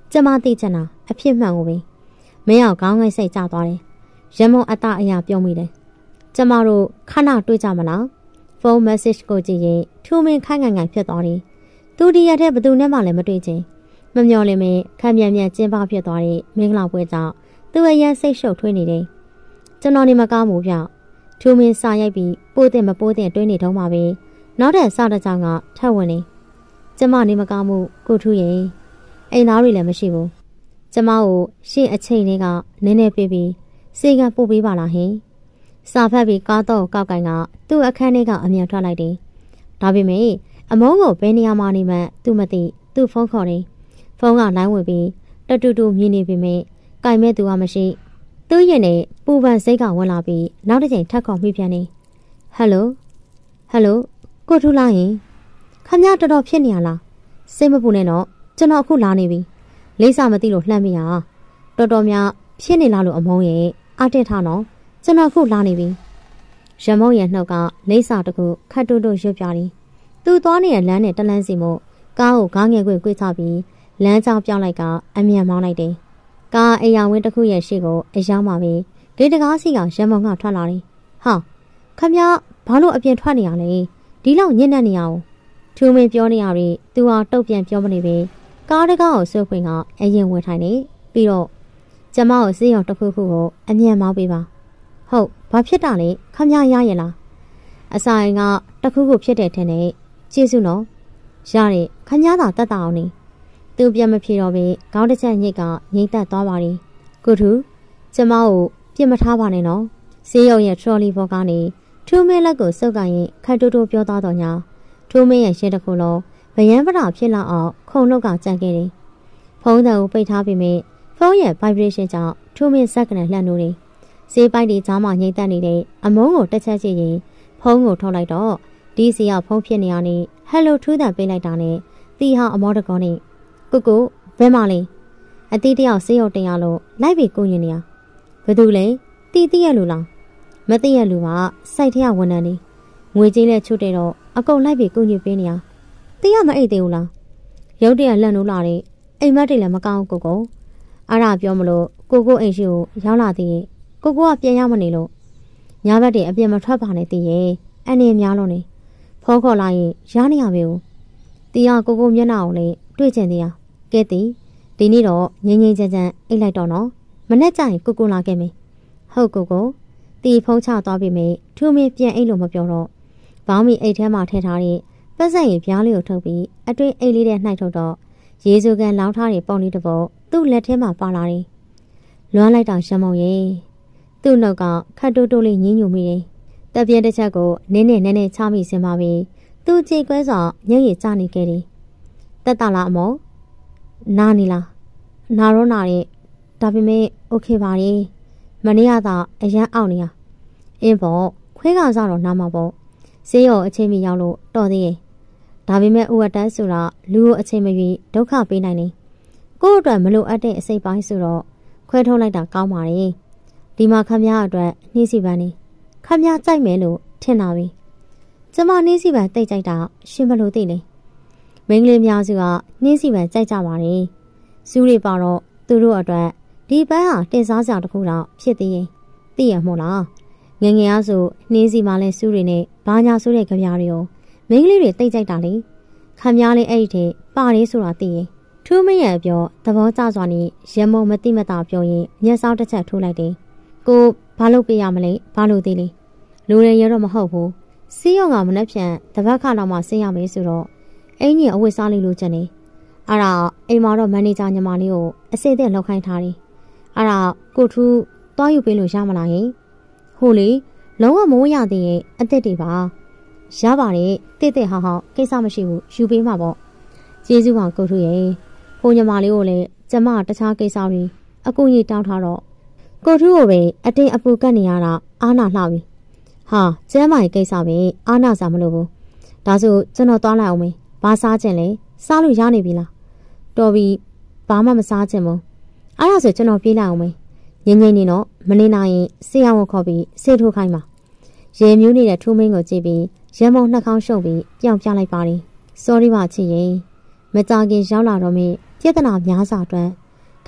ကျမသိချင်တာအဖြစ်မှန်ကိုပဲမင်းအောင်ခေါင်းငိုက်စိတ်ကြသွားတယ်ရမုံအတအရာပြုံးမိတယ်ကျမတို့ခဏတွေ့ကြမလားဖုန်း message ကိုကြည့်ရင်ထူမင်းခိုင်ငံဖြစ်သွားတယ်သူဒီရက်တဲ့ဘသူနဲ့မှလည်းမတွေ့ချင်းမမျော်လင့်မင်းခံမြန်မြန်ကျင်းပဖြစ်သွားတဲ့မင်္ဂလာပွဲကြောင့်သူ့ရဲ့စိတ်ရှုပ်ထွေးနေတယ်ကျွန်တော်နေမကောင်းဘူးဗျထူမင်းစာရိုက်ပြီးပိုးတဲ့မပိုးတဲ့တွင်းနေတော့မှပဲနောက်တဲ့စတဲ့ကြောင့်ကထပ်ဝင်နေကျမနေမကောင်းမှုကိုထူးရဲ့အိမ်သားတွေလည်းမရှိဘူးကျမကိုရှင့်အချိန်လေးကနည်းနည်းပြီးစေကပို့ပေးပါလားဟင်စာဖတ်ပြီးကားတော့ကောက်ကင်ကသူ့အခန်းထဲကအမြန်ထွက်လိုက်တယ်ဒါပေမဲ့အမုန်းကိုဘယ်နေရာမှာနေမှသူမသိသူ့ဖုန်းခေါ်တယ်ဖုန်းကလိုင်းဝင်ပြီးတတူတူမြင်နေပေမဲ့ကင်မဲ့သူကမရှိသူ့ရင်နဲ့ပူပန်စိတ်ကဝင်လာပြီးနောက်တစ်ချိန်ထပ်ခေါ်မိပြန်နေဟယ်လိုကိုထူလာရင်ခမရတော်တော်ဖြစ်နေရလားစိတ်မပူနဲ့တော့ကျွန်တော်အခုလာနေပြီလိမ့်စာမသိလို့လှမ်းမိရတော်တော်များဖြစ်နေလားလို့အမုန်းရဲ့အတက်ထားနော်ကျွန်တော်အခုလာနေပြီရမုံရဲ့နှုတ်ကလိမ့်စာတကူခတ်တိုးရွတ်ပြတယ်သူသွားနေတဲ့လမ်းနဲ့တလန်းစီမို့ကားကိုကားငယ်ခွေကွေ့ချပြီးလမ်းကြောင်းပြောင်းလိုက်ကအမြန်မောင်းလိုက်တယ်ကားအိမ်ယာဝင်းတစ်ခုရဲ့ရှေ့ကိုအရောက်မှပဲဂိတ်တကားစီကရမုံကထွက်လာတယ်ဟာခမရဘာလို့အပြင်ထွက်နေရလဲဒီလောက်ညံ့နေရအောင်ထူမင်းပြောနေရပြီသူဟာတုတ်ပြန်ပြောမနေပဲကားတကားကိုဆွဲခွင့်ကအရင်ဝင်ထိုင်နေပြီးတော့ကျမကိုစေးရုံတစ်ခုခုကိုအမြန်မောင်းပေးပါဟုတ်ဘာဖြစ်တာလဲခမရရရဲ့လားအဆိုင်ကတခုခုဖြစ်တဲ့ထင်နေကျေးဇူးနော်ရတယ်ခမရသာတက်တာအောင်နေသူပြန်မဖြေတော့ပဲခေါင်းတစ်ချက်ညစ်ကငိမ့်သက်သွားပါလေကိုထူကျမကိုပြစ်မထားပါနဲ့နော်စေးရုံရဲ့ထရော်လီဘောကနေထူမင်းလက်ကိုစုပ်ကရင်ခတ်တိုးတိုးပြောသားတော့ညာထူမင်းရဲ့ရှင်းတစ်ခုလုံးဗယံပရာဖြစ်လာအောင်ခုံနှုတ်ကကြံခဲ့တယ်ဖုန်းတံကိုပိတ်ထားပြီးမြဖုန်းရဲ့ vibration ကြောင့်ထူမင်းစက်ကနေလှမ်းလို့တယ်ဈေးပိုက်ဒီကြားမှာငိမ့်သက်နေတဲ့အမုန်းကိုတစ်ချက်ကြည့်ရင်ဖုန်းကိုထုတ်လိုက်တော့ဒီစီကဖုန်းဖြစ်နေရနေဟယ်လိုထူးတန်ပေးလိုက်တာနဲ့တီဟာအမောတကောနဲ့ကိုဘဲမလေးအတီးတယောက်စေးရုံတင်ရလို့လိုက်ပြီးကိုညင်နေရဘယ်သူလဲတီးရလူလားမသိရလူကစိုက်ထရဝန်ထမ်းနေငွေကြေးနဲ့ချွတ်တဲ့တော့အကုန်လိုက်ပြီးကိုညင်ပေးနေရတီးရမအိတ်သေးဘူးလားရုပ်တရက်လှန်လို့လာတဲ့အိမ်မက်တွေလည်းမကောင်းကိုအဲ့ဒါပြောမလို့ကိုအိမ်ရှိကိုရောက်လာသေးရဲ့ကိုကပြန်ရမနေလို့ညဘက်တည်းအပြင်မထွက်ပါနဲ့တည်ရဲ့အနေများလို့နေဖောခေါ်လိုက်ရင်ရနေရပဲဦးတီးရကိုမျက်နှာကိုလေတွေ့ကျင်သေးရကဲတီးဒီနေ့တော့ငိမ့်ငိမ့်ချမ်းချမ်းအိတ်လိုက်တော့နော်မနေ့ကျရင်ကိုလာခဲ့မယ်ဟုတ်ကိုတီးဖုံးချသွားပြီမေထူမင်းပြန်အိတ်လို့မပြောတော့ဘောင်းမီအိတ်ထဲမှာထည့်ထားတဲ့ပတ်စံရင်ပြားလေးကိုထုတ်ပြီးအတွင်းအိတ်လေးထဲနှိုက်ထုတ်တော့ရေစုကန်လောင်းထားတဲ့ပုံလေးတစ်ပုဒ်သူ့လက်ထဲမှာပါလာတယ်လွမ်းလိုက်တာရှမ်းမုံရဲ့သူ့နောက်ကခတ်တိုးလေးညင်းညူမိတယ်တပြင်းတစ်ချက်ကိုနင်းနဲ့ချမိစင်ပါပြီသူ့ကြေကွဲစွာညက်ရည်ကျနေခဲ့တယ်တက်တာလားအမောနားနေလားနာရောနာတဲ့ဒါပေမဲ့โอเคပါလေမနေ့ကသာအရန်အောက်နေရအင်းပေါ့ခွဲကစားတော့နားမှာပေါ့ဈေးရောအချိန်မီရောက်လို့တော်သေးရဲ့ဒါပေမဲ့ဥဝတ္တဆိုတာလူကိုအချိန်မရွေးဒုက္ခပေးနိုင်တယ်ကို့အတွက်မလိုအပ်တဲ့အစိတ်ပိုင်းဆိုတော့ခွဲထုတ်လိုက်တာကောင်းပါလေဒီမှာခမရအတွက်နှီးစီပန်းနေခမရကြိုက်မယ်လို့ထင်တာပဲကျမနှီးစီပန်းတိတ်ကြိုက်တာရှင်ဘလို့သိလဲမိန်းကလေးများစုကနှင်းစီပန်ကြိုက်ကြပါတယ်။စူးတွေပါတော့သူတို့အတွက်ဒီပန်းဟာတင်စားစရာတစ်ခုတော့ဖြစ်သေးရင်သိရမို့လား။ငငယ်အားဆိုနှင်းစီမှလည်းစူးတွေနဲ့ဘာညာဆိုးတဲ့ကြပြားတွေကိုမိန်းကလေးတွေတိတ်ကြိုက်တာလေ။ခမများလေးအဲ့ဒီထဲပါတယ်ဆိုတာသိရင်ထူးမရပြောသဘောကျစွာနဲ့ရမုံမတိမတာပြောရင်မျက်စောင်းတစ်ချက်ထိုးလိုက်တယ်။ကိုဘာလို့ပြရမလဲဘာလို့သေးလဲ။လူတွေရတော့မဟုတ်ဘူး။စီးရုံကမနှက်ဖြန်တပတ်ခါတော့မှဆင်းရမယ်ဆိုတော့အင်းကြီးအဝတ်စားလေးလိုချင်နေအဲ့ဒါအိမ်မှာတော့မန်နေဂျာညီမလေးကိုအစိမ့်သက်လောက်ခိုင်းထားတယ်အဲ့ဒါကိုထူးသွားယူပေးလို့ရမလားဟင်ဟိုလေလုံးဝမဝရသေးရဲ့အသက်တွေပါရပါတယ်တဲ့ဟာကိစ္စမရှိဘူးယူပေးမှာပေါ့ကျေးဇူးပါကိုထူးရဲ့ဟိုညီမလေးကိုလည်းကျမတခြားကိစ္စတွေအကူကြီးတောင်းထားတော့ကိုထူးကိုပဲအတင်းအပူကတ်နေရတာအားနာလှပြီဟာကျမ်းမာရေးကိစ္စပဲအားနာစားမလို့ဘူးဒါဆိုကျွန်တော်သွားလိုက်အောင်မေးဘာစားခြင်းလဲစားလို့ရနေပြီလားတော်ပြီဘာမှမစားခြင်းဘူးအဲ့ဒါဆိုကျွန်တော်ပြေးလိုက်အောင်မေးငင်းနေတော့မနေနိုင်ရင်ဆေးရောင်ကိုခေါ်ပြီးဆေးထိုးခိုင်းပါရေမျိုးနေတဲ့ထူးမင်းကိုကြည့်ပြီးရမုံနှာခေါင်းရှုပ်ပြီးပြောင်းပြလိုက်ပါလေ sorry ပါချစ်ရင်မကြခင်ရောက်လာတော့မေးပြဿနာများစွာအတွက်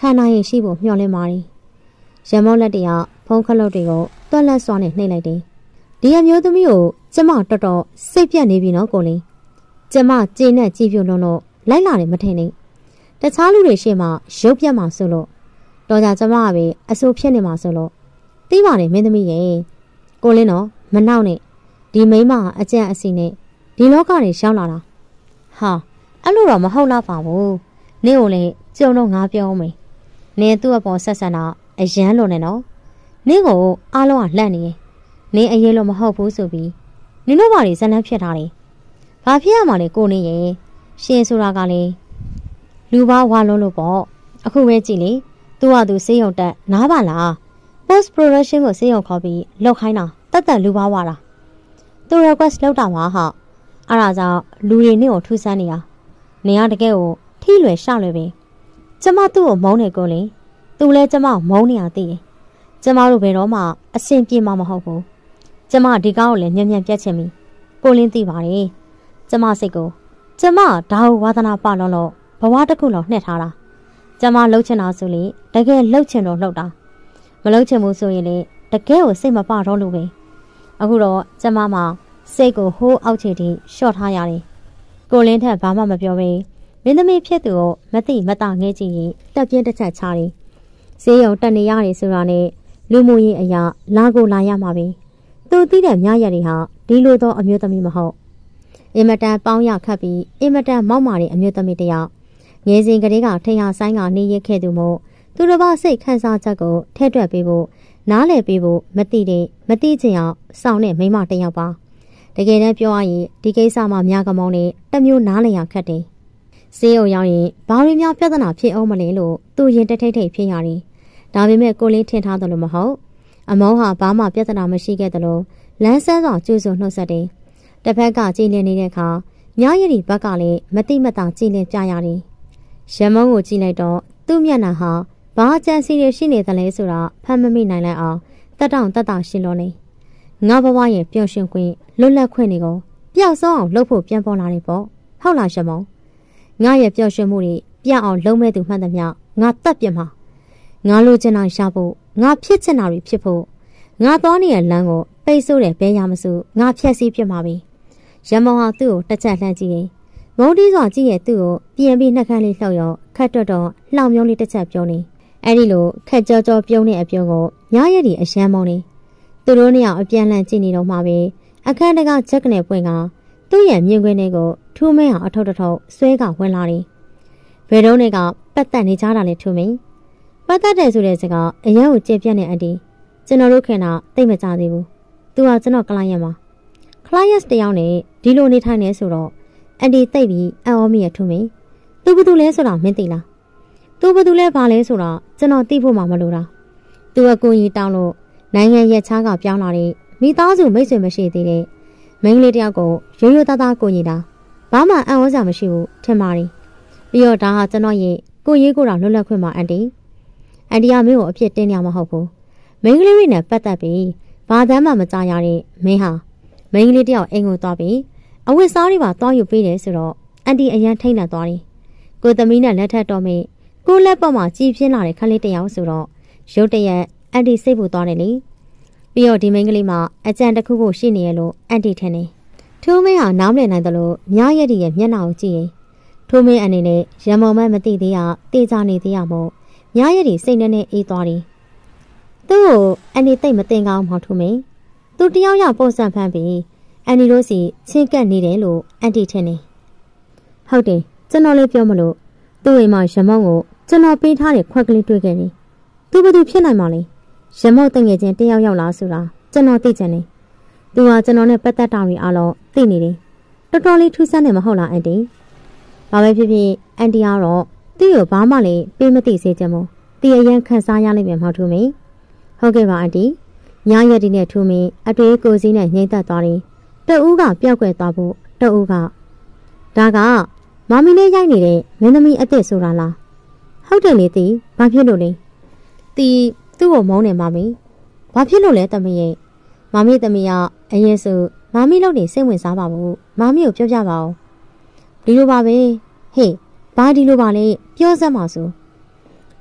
ခံနိုင်ရင်ရှိဖို့မျှော်လင့်ပါတယ်။ရမောလက်တရဖုံးခလုတ်တွေကိုတွက်လက်စွာနဲ့နှိပ်လိုက်တယ်။ဒီအမျိုးသမီးကိုကျမတော်တော်စိတ်ပြတ်နေပြီနော်ကိုလင်း။ကျမကြေနဲ့ကြည်ပြုံလုံးလို့လိုက်လာတယ်မထင်နဲ့။တခြားလူတွေရှေ့မှာရုပ်ပြတ်မှဆိုလို့တော်ကြကျမကပဲအဆိုးဖြစ်နေမှဆိုလို့သိပါတယ်မင်းသမီးရဲ့ကိုလင်းတော့မနှောက်နဲ့ဒီမိန်းမအကြံအစီနဲ့ဒီလောကတွေရောက်လာတာဟာအဲ့လိုတော့မဟုတ်လားပါဘူးနင့်ကိုလည်းကြုံတော့ငါပြောမယ်နင်သူ့အပေါ်ဆက်ဆံတာအရန်လို့နဲ့နော်နင့်ကိုအားလုံးကလှန့်နေရင်နင်အရေးလို့မဟုတ်ဘူးဆိုပြီးနင်တို့ဘာတွေဇလန်းဖြစ်ထားလဲဘာဖြစ်ရမှာလဲကိုနေရဲ့ရှင်ဆိုတာကလေလူဘာဝါလုံးလို့ပေါ့အခုပဲကြည့်လေသူ့ဟာသူစေးရုံတက်နားပါလား post production ကိုစေးရုံခေါ်ပြီးလောက်ခိုင်းတာတက်လူဘာဝါတာသူ request လောက်တာပါဟာအဲ့ဒါကြောင့်လူတွေနင့်ကိုထူးဆန်းနေတာနေရတကယ်ကိုထိလွယ်ရှလွယ်ပဲကျမသူ့ကိုမုန်းနေကိုလေသူလည်းကျမကိုမုန်းနေရသိတယ်ကျမတို့ဘယ်တော့မှအဆင်ပြေမှာမဟုတ်ဘူးကျမဒီကားကိုလည်းမြန်မြန်ပြတ်ချင်ပြီကိုလင်းသိပါတယ်ကျမစိတ်ကိုကျမဒါဟုဝါသနာပလုံးလို့ဘဝတစ်ခုလုံးနှက်ထားတာကျမလှုပ်ချင်တာဆိုလေတကယ်လှုပ်ချင်တော့လှုပ်တာမလှုပ်ချင်ဘူးဆိုရင်လေတကယ်ကိုစိတ်မပတော့လို့ပဲအခုတော့ကျမမှစိတ်ကိုဟိုးအောက်ခြေထိရှော့ထားရတယ်ကိုလင်းထက်ဘာမှမပြောပဲမင်းသမီးဖြစ်သူကိုမသိမတငဲကြည့်ရင်တက်ပြင်းတစ်ချက်ချတယ်ဈေးရုံတက်နေရတယ်ဆိုတာနဲ့လူမှုရေးအရာလာကိုလာရမှာပဲသူသိတဲ့မြရတွေဟာဒီလိုတော့အမျိုးသမီးမဟုတ်အင်မတန်ပေါင်းရခတ်ပြီးအင်မတန်မောက်မာတဲ့အမျိုးသမီးတစ်ယောက်ငယ်စဉ်ကလေးကထိန်ဟာဆိုင်ကနေရခဲ့သူမို့သူတစ်ပါးစိတ်ခံစားချက်ကိုထဲတွက်ပေးဖို့နားလည်ပေးဖို့မသိချင်အောင်စောင့်တဲ့မိန်းမတစ်ယောက်ပါတကယ်တမ်းပြောရရင်ဒီကိစ္စမှာများကမောင်းနဲ့တမျိုးနားလည်ရခက်တယ်ဆေးရုံရောက်ရင်ဘာတွေများပြဿနာဖြစ်အောင်မလဲလို့သူရင်တထိတ်ထိတ်ဖြစ်ရတယ်ဒါပေမဲ့ကိုလင်းထင်ထားတယ်လို့မဟုတ်အမောဟာဘာမှပြဿနာမရှိခဲ့တယ်လို့လမ်းဆန်းစွာကျူးစွနှုတ်ဆက်တယ်တစ်ဖက်ကကြည်လင်နေတဲ့အခါမြရည်ဘက်ကလည်းမတိမတာကြည်လင်ပြရတယ်ရမုံကိုကြည့်လိုက်တော့သူ့မျက်နှာဟာဘာအကြံစီတွေရှိနေသလဲဆိုတာဖမ်းမမိနိုင်လိုက်အောင်တက်တောင့်တက်တာရှင်းလို့နေငါဘဝရဲ့ပျော်ရွှင်ခွင့်လွတ်လပ်ခွင့်တွေကိုပျောက်ဆုံးအောင်လုပ်ဖို့ပြန်ပေါ်လာတယ်ပေါ့ဟုတ်လားရမုံငါရဲ့ပျော်ရွှင်မှုတွေပြအောင်လုံးမဲ့သူမှန်သမျှငါတတ်ပြမှာငါလိုချင်တာရဖို့ငါဖြစ်ချင်တာတွေဖြစ်ဖို့ငါသွားနေတဲ့လမ်းကိုပိတ်ဆို့တဲ့ဘဲရမစုငါဖြက်စီးဖြစ်မှာပဲရမုံဟာသူ့ကိုတစ်ချက်လှမ်းကြည့်ရင်မုံတီးစွာကြည့်ရဲ့သူ့ကိုပြန်ပြီးနှက်ခမ်းလေးလှောက်ရောခက်တော့လှောင်မျိုးလေးတစ်ချက်ပြောနေအဲ့ဒီလိုခက်ကြောပြုံးတဲ့အပြုံးကိုညရည်ဒီအရှမ်းမုံနေသူတို့နှစ်ယောက်အပြန်လှန်ကြည့်နေတော့မှပဲအခန်းတကာချက်ကနေပွင့်ကသူ့ရဲ့မြင်ကွင်းတွေကိုထူးမဲအောင်အထုပ်ထုပ်ဆွဲကဝင်လာတယ်ဘယ်တော့ကပတ်သက်နေကြတာလဲထူးမင်းပတ်သက်တယ်ဆိုတဲ့စကားအရင်ကကျေပြတ်နေအတီးကျွန်တော်တို့ခင်တာသိမကြသေးဘူးသူကကျွန်တော် client မှာ client တယောက်နဲ့ဒီလိုနေထိုင်နေဆိုတော့အန်တီသိပြီးအော်မီရထူးမင်းသူဘာတူလဲဆိုတာမင်းသိလားသူဘာတူလဲဘာလဲဆိုတာကျွန်တော်သိဖို့မှမလိုတာသူကကိုကြီးတောင်းလို့နိုင်ငံရဲ့ချားကပြောင်းလာတဲ့မိသားစုမိတ်ဆွေမရှိသေးတဲ့မိန်းကလေးတယောက်ကိုရိုးရိုးသားသားကိုကြီးတာဘာမှအံ့ဩစရာမရှိဘူးထင်ပါတယ်ပြီးတော့ဒါဟာကျွန်တော်ရဲ့ကိုရေးကိုတာလွတ်လပ်ခွင့်မှာအန်တီကမင်းကိုအပြစ်တင်ရမှာမဟုတ်ဘူးမိန်းကလေးတွေနဲ့ပတ်သက်ပြီးဘာတမ်းမှမကြားရတဲ့မင်းဟာမိန်းကလေးတယောက်အိမ်ကိုသွားပြီးအဝတ်စားတွေပါသွားယူပေးတယ်ဆိုတော့အန်တီအရန်ထိတ်လန့်သွားတယ်ကိုသမီးနဲ့လက်ထပ်တော်မေကိုလက်ပေါ်မှာကြည်ပြင်းလာတဲ့ခလေးတယောက်ဆိုတော့ရုတ်တရက်အန်တီစိတ်ပူသွားတယ်လေပြီးတော့ဒီမိန်းကလေးမှာအကြံတစ်ခုခုရှိနေရလို့အန်တီထင်တယ်ထိုးမင်းဟာနားမလည်နိုင်တယ်လို့မြားရက်ဒီရဲ့မျက်နှာကိုကြည့်ရင်ထိုးမင်းအနေနဲ့ရံမော်မမသိသေးရတေးကြနေသေးရမို့မြားရက်ဒီစိတ်နဲ့အေးသွားတယ်သူ့ကိုအန်တီသိမ့်မတင်ကောင်းမှထိုးမင်းသူတယောက်ပုံစံဖမ်းပြီးအန်တီတို့စီချင်းကပ်နေတယ်လို့အန်တီထင်တယ်ဟုတ်တယ်ကျွန်တော်လည်းပြောမလို့သူ့အိမ်မှာရမောင်ကိုကျွန်တော်ပေးထားတဲ့ခွက်ကလေးတွေ့ခဲ့တယ်သူဘာသူဖြစ်နိုင်မှာလဲရမောင်တငယ်ချင်းတယောက်ရောက်လာဆိုတာကျွန်တော်သိချင်တယ်သူကကျွန်တော်နဲ့ပတ်သက်တာတွေအားလုံးသိနေတယ်တော်တော်လေးထူးဆန်းနေမဟုတ်လားအန်တီဘာပဲဖြစ်ဖြစ်အန်တီကတော့သူ့ကိုဘာမှလည်းပေးမသိစေချင်ဘူးတီအရင်ခန်းစားရလိမ့်မယ်မဟုတ်ထူးမင်းဟုတ်ကဲ့ပါအန်တီညရက်ဒီနဲ့ထူးမင်းအတွေ့ကိုစည်းနဲ့ငိမ့်သက်သွားတယ်တအူးကပျောက်ကွယ်သွားဖို့တအူးကဒါကမမီလေးရိုက်နေတဲ့မင်းသမီးအစ်စ်ဆိုတာလားဟုတ်တယ်လေတီဘာဖြစ်လို့လဲတီသူ့ကိုမုန်းနေမမီဘာဖြစ်လို့လဲတမီးရဲ့မမီသမီးကအရင်ဆိုမမီလို့နေစိတ်ဝင်စားပါဘူးမမီကိုပြောပြပါဦးဒီလိုပါပဲဟေးဘာဒီလိုပါလဲပြောစမ်းပါစို့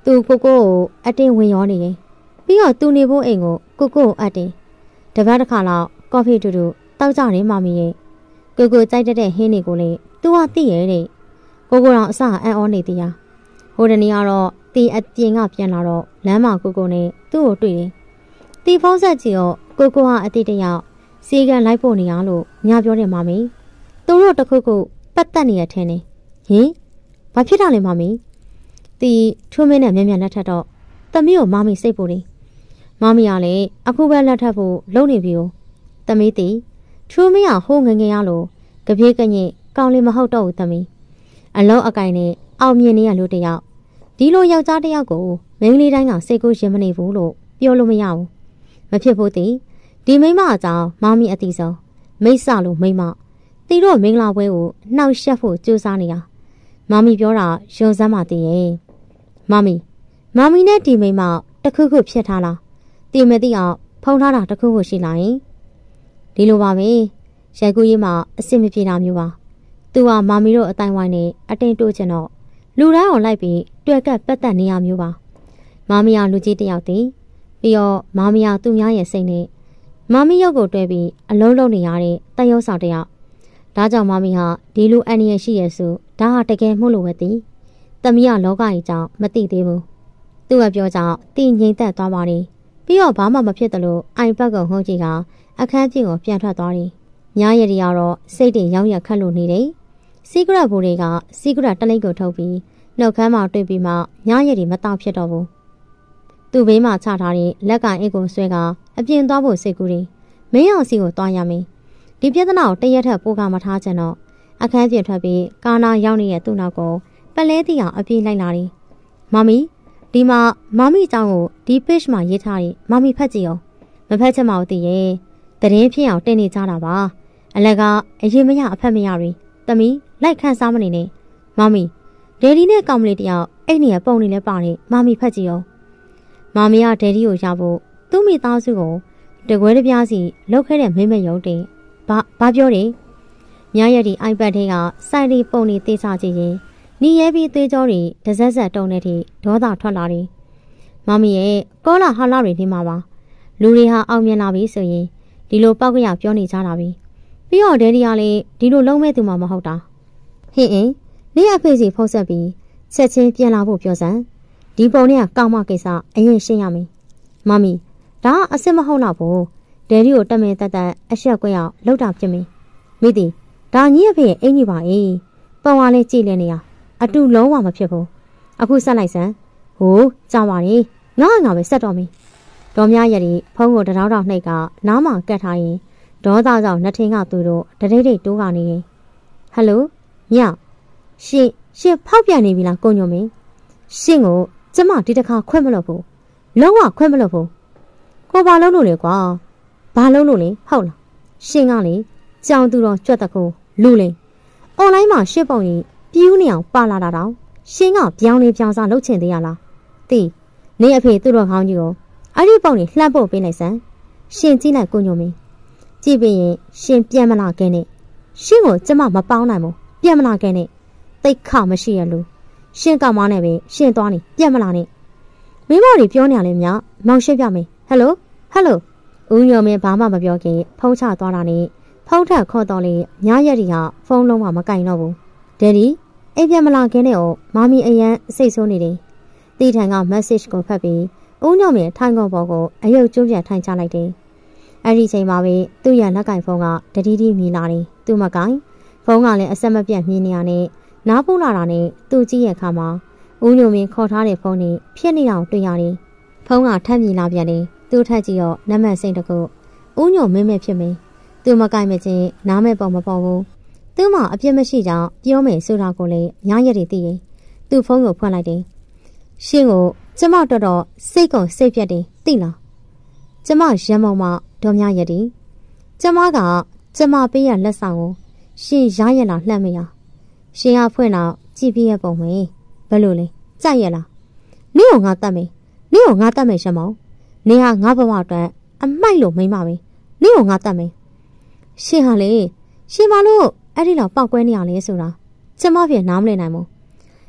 သူကိုကိုကိုအတင်းဝင်ရောနေတယ်ပြီးတော့သူနေဖို့အိမ်ကိုကိုကိုအပ်တယ်တပတ်တစ်ခါလောက်ကော်ဖီတူတူတောက်ကြတယ်မမီရဲ့ကိုကိုကြိုက်တဲ့ဟင်းတွေကိုလေသူကသိရဲ့တဲ့ကိုကိုတော့အစအံ့ဩနေသေးရဟိုတနေ့ကတော့တီအပြင်ကပြန်လာတော့လမ်းမှာကိုကိုနဲ့သူ့ကိုတွေ့တယ်တီဖုံးဆက်ကြည့်တော့ကိုကိုဟာအတိတ်တယောက်စီကန်လိုက်ဖို့နေရလို့ညာပြောတယ်မမီသူတို့တခုခုပတ်သက်နေရထင်းနေဟင်ဘာဖြစ်တာလဲမမီတီထူးမင်းနဲ့မြန်မြန်လက်ထက်တော့သမီးကိုမမီစိတ်ပူတယ်မမီကလည်းအခုပဲလက်ထပ်ဖို့လုပ်နေပြီ။သမီးတီထူးမင်းကဟိုးငငယ်ရလို့ကြပြေးကညစ်ကောင်းလေးမဟုတ်တော့ဘူးသမီး။အလုံးအကင်နဲ့အောင်မြင်နေရလို့တယောက်ဒီလိုယောက်ျားတယောက်ကိုမိန်းကလေးတိုင်းကစိတ်ကိုရင်မနေဘူးလို့ပြောလို့မရဘူး။မဖြစ်ဘူးတီဒီမိမအကြောင်းမမီအတီဆုံးမိတ်ဆလို့မိမတီတို့မင်္ဂလာပွဲကိုနှောက်ရှက်ဖို့ကြိုးစားနေတာ။မမီပြောတာယွန်စမ်းပါတီရဲ့။မမီနဲ့ဒီမိမတခုခုဖြစ်ထားလား။တီမသိအောင်ဖုံးထားတာတခုခုရှိလာရင်ဒီလိုပါပဲရိုက်ကူးရေးမှာအစ်မပြေတာမျိုးပါသူကမာမီတို့အတိုင်းဝိုင်းနဲ့အတင်းတိုးချင်တော့လူတိုင်းအောင်လိုက်ပြီးတွက်ကပ်ပတ်သက်နေရမျိုးပါမာမီကလူကြီးတယောက်တည်ပြီးတော့မာမီကသူ့များရဲ့စိတ်နဲ့မာမီရုပ်ကိုတွဲပြီးအလုံးလုံးနေရတဲ့တရုပ်ဆောင်တယောက်ဒါကြောင့်မာမီဟာဒီလူအန်ရရှိရဆိုဒါဟာတကယ်မှုလို့ပဲတည်သမီးကလောကကြီးကြောင့်မသိသေးဘူးသူကပြောကြောင့်တီငိမ့်သက်သွားပါတယ်ပြီးတော့ဘာမှမဖြစ်တယ်လို့အိုင်ပတ်ကုံဟုံးကြီးကအခန်းပြင်ကိုပြန်ထွက်သွားတယ်။ညာရည်ကတော့စိတ်တွေရောင်းရခတ်လို့နေတယ်။စီကရက်ဘူတွေကစီကရက်တလိပ်ကိုထုတ်ပြီးနှုတ်ခမ်းမှာတွေ့ပြီးမှညာရည်တွေမတောက်ဖြစ်တော့ဘူး။သူ့ဘေးမှာချထားတဲ့လက်ကအိတ်ကိုဆွဲကအပြင်သွားဖို့စိတ်ကူးတယ်။မင်းအောင်စီကိုသွားရမယ်။ဒီပြဿနာကိုတရက်ထက်ပိုကမထားချင်တော့အခန်းပြင်ထွက်ပြီးကာနာရောက်နေတဲ့သူ့နောက်ကိုပလဲတီအောင်အပြေးလိုက်လာတယ်။မမီဒီမှာမမီအကြောင်းကိုဒီ page မှာရေးထားတယ်မမီဖတ်ကြည့်အောင်မဖတ်ချင်မအောင်တည်ရဲ့တရင်ဖြစ်အောင်တင်နေကြတာပါအလက်ကအရင်မရအဖက်မရတွေသမီးလိုက်ခန်းစားမနေနဲ့မမီဒယ်ဒီနဲ့ကောင်မလေးတယောက်အဲ့နေရပုံနေလဲပါနေမမီဖတ်ကြည့်အောင်မမီကဒယ်ဒီကိုရဖို့သူ့မိသားစုကိုတကွဲတပြားစီလောက်ခဲ့တဲ့မိမရုံတင်ဘာပြောတယ်မြားရက်ဒီ iPad ထဲကစိုက်ရီပုံနေသေးစားကြည့်ရင်နီးရဲပြီးသေးကြောတွေတစက်ဆက်တုံတဲ့ထိဒေါသထွက်လာတယ်။မမီရဲ့ကောလာဟာလာတွေနေမှာပါ။လူတွေဟာအောင်မြင်လာပြီဆိုရင်ဒီလိုပောက်ကရပြောနေကြတာပဲ။ပြီးတော့ဒယ်ဒီကလည်းဒီလိုလုံးမဲ့သူမှမဟုတ်တာ။ဟင်းနေရဖေးစီဖုတ်ဆက်ပြီးချက်ချင်းပြန်လာဖို့ပြောစမ်း။ဒီပုံနဲ့ကကောင်းမကိစ္စအရင်ရှင်းရမယ်။မမီဒါအစ်စ်မဟုတ်တော့ဘူး။ဒယ်ဒီကိုတက်မဲ့တက်အဆက်ကွဲအောင်လှုပ်တာဖြစ်မယ်။မိသည်ဒါညီအဖေရဲ့အင်ကြီးပါအေး။ပုံဝါလေးကြည့်လဲနေရအတူလုံးဝမဖြစ်ဘူးအခုဆက်လိုက်စမ်းဟိုးကြောက်ပါလေငါပဲဆက်တော့မင်းဒေါ်မြရည်ဖုံးကိုတရောင်းတောင်နှိတ်ကနားမှာကတ်ထားရင်ဒေါသကြောင့်နှထင်းကသူတို့တတိတ်တိုးကနေဟယ်လိုညရှင်ဖောက်ပြန်နေပြီလားကိုညိုမင်းရှင်ကိုကျမဒီတစ်ခါခွင့်မလို့ဘူးလုံးဝခွင့်မလို့ဘူးကိုဘာလုံးလို့လဲကွာဘာလုံးလို့လဲဟုတ်လားရှင်ကလေကြောင်သူတော်ကြွက်တကူလူလေအွန်လိုင်းမှာရှစ်ပုံကြီးပြူးနေအောင်ပါလာတာတော့ရှင်ကပြောင်းနေပြောင်းစားလုပ်ချင်သေးရလားတီနေအဖေသူ့တော်ခေါင်းကြီးကိုအဲ့ဒီပုံကြီးလှမ်းပို့ပေးလိုက်စမ်းရှင်ကြည့်လိုက်ကိုညိုမင်းကြည့်ပြီးရင်ရှင်ပြန်မလာခဲ့နဲ့ရှင်ကိုကျမမပေါင်းနိုင်ဘူးပြန်မလာခဲ့နဲ့တိတ်ခမရှိရလို့ရှင်ကမောင်းနေပဲရှင်သွားနေပြန်မလာနဲ့မိမတွေပြောနေရလဲမြမောင်ရှင်းပြမယ်ဟယ်လိုဦးညိုမင်းဘာမှမပြောခင်ဖုံးချသွားတာနဲ့ဖုံးထက်ခေါ်တော့လေညရက်ဒီကဖုန်းလုံးဝမကင်တော့ဘူးဒယ်ဒီအိမ်ပြန်မလာခင်နဲ့မမီအရန်စိတ်ဆိုးနေတယ်တီထန်က message ကိုဖတ်ပြီးဦးညောင်မြထိုင်ကုန်ပေါ်ကိုအယုတ်ကျိုးပြန်ထိုင်ချလိုက်တယ်အဲ့ဒီချိန်မှာပဲသူ့ရလက်ကင်ဖုန်းကတတိတိမြည်လာတယ်သူမကင်ဖုန်းကလည်းအဆက်မပြတ်မြည်နေရနဲ့နားပူလာတာနဲ့သူ့ကြည့်ရခါမှာဦးညိုမင်းခေါ်ထားတဲ့ဖုန်းနဲ့ဖြစ်နေအောင်တွေ့ရတယ်ဖုန်းကထပ်မြည်လာပြန်တယ်သူ့ထက်ကြည့်တော့နံပါတ်စိန်တကူဦးညိုမင်းမဲ့ဖြစ်မင်းသူမကင်မချင်းနားမဲ့ပုံမပေါ်ဘူးသူ့မှာအပြစ်မရှိကြောင်းပြောမယ်ဆိုတာကိုလည်းညားရက်တွေသိရင်သူ့ဖုန်းကိုဖွင့်လိုက်တယ်ရှင်ကိုကျမတော်တော်စိတ်ကုန်စိတ်ပြတ်တယ်သိလားကျမရံမုံမဒေါ်မြရက်တွေကျမပေးရလက်ဆောင်ကိုရှင်ရရလာလှမ်းမရရှင်ကဖွင့်တော့ကြည့်ပြရပုံပဲဘယ်လိုလဲကြိုက်ရလားနင့်ကိုငါတတ်မယ်ရံမုံနင်ဟာငါဘဝအတွက်အမိုက်လို့မိမ့်ပါပဲနင့်ကိုငါတတ်မယ်ရှင်ဟာလေရှင်မလို့အဲ့ဒီလောက်ပောက်ကွဲနေရလဲဆိုတာကျမပြေနားမလည်နိုင်ဘူး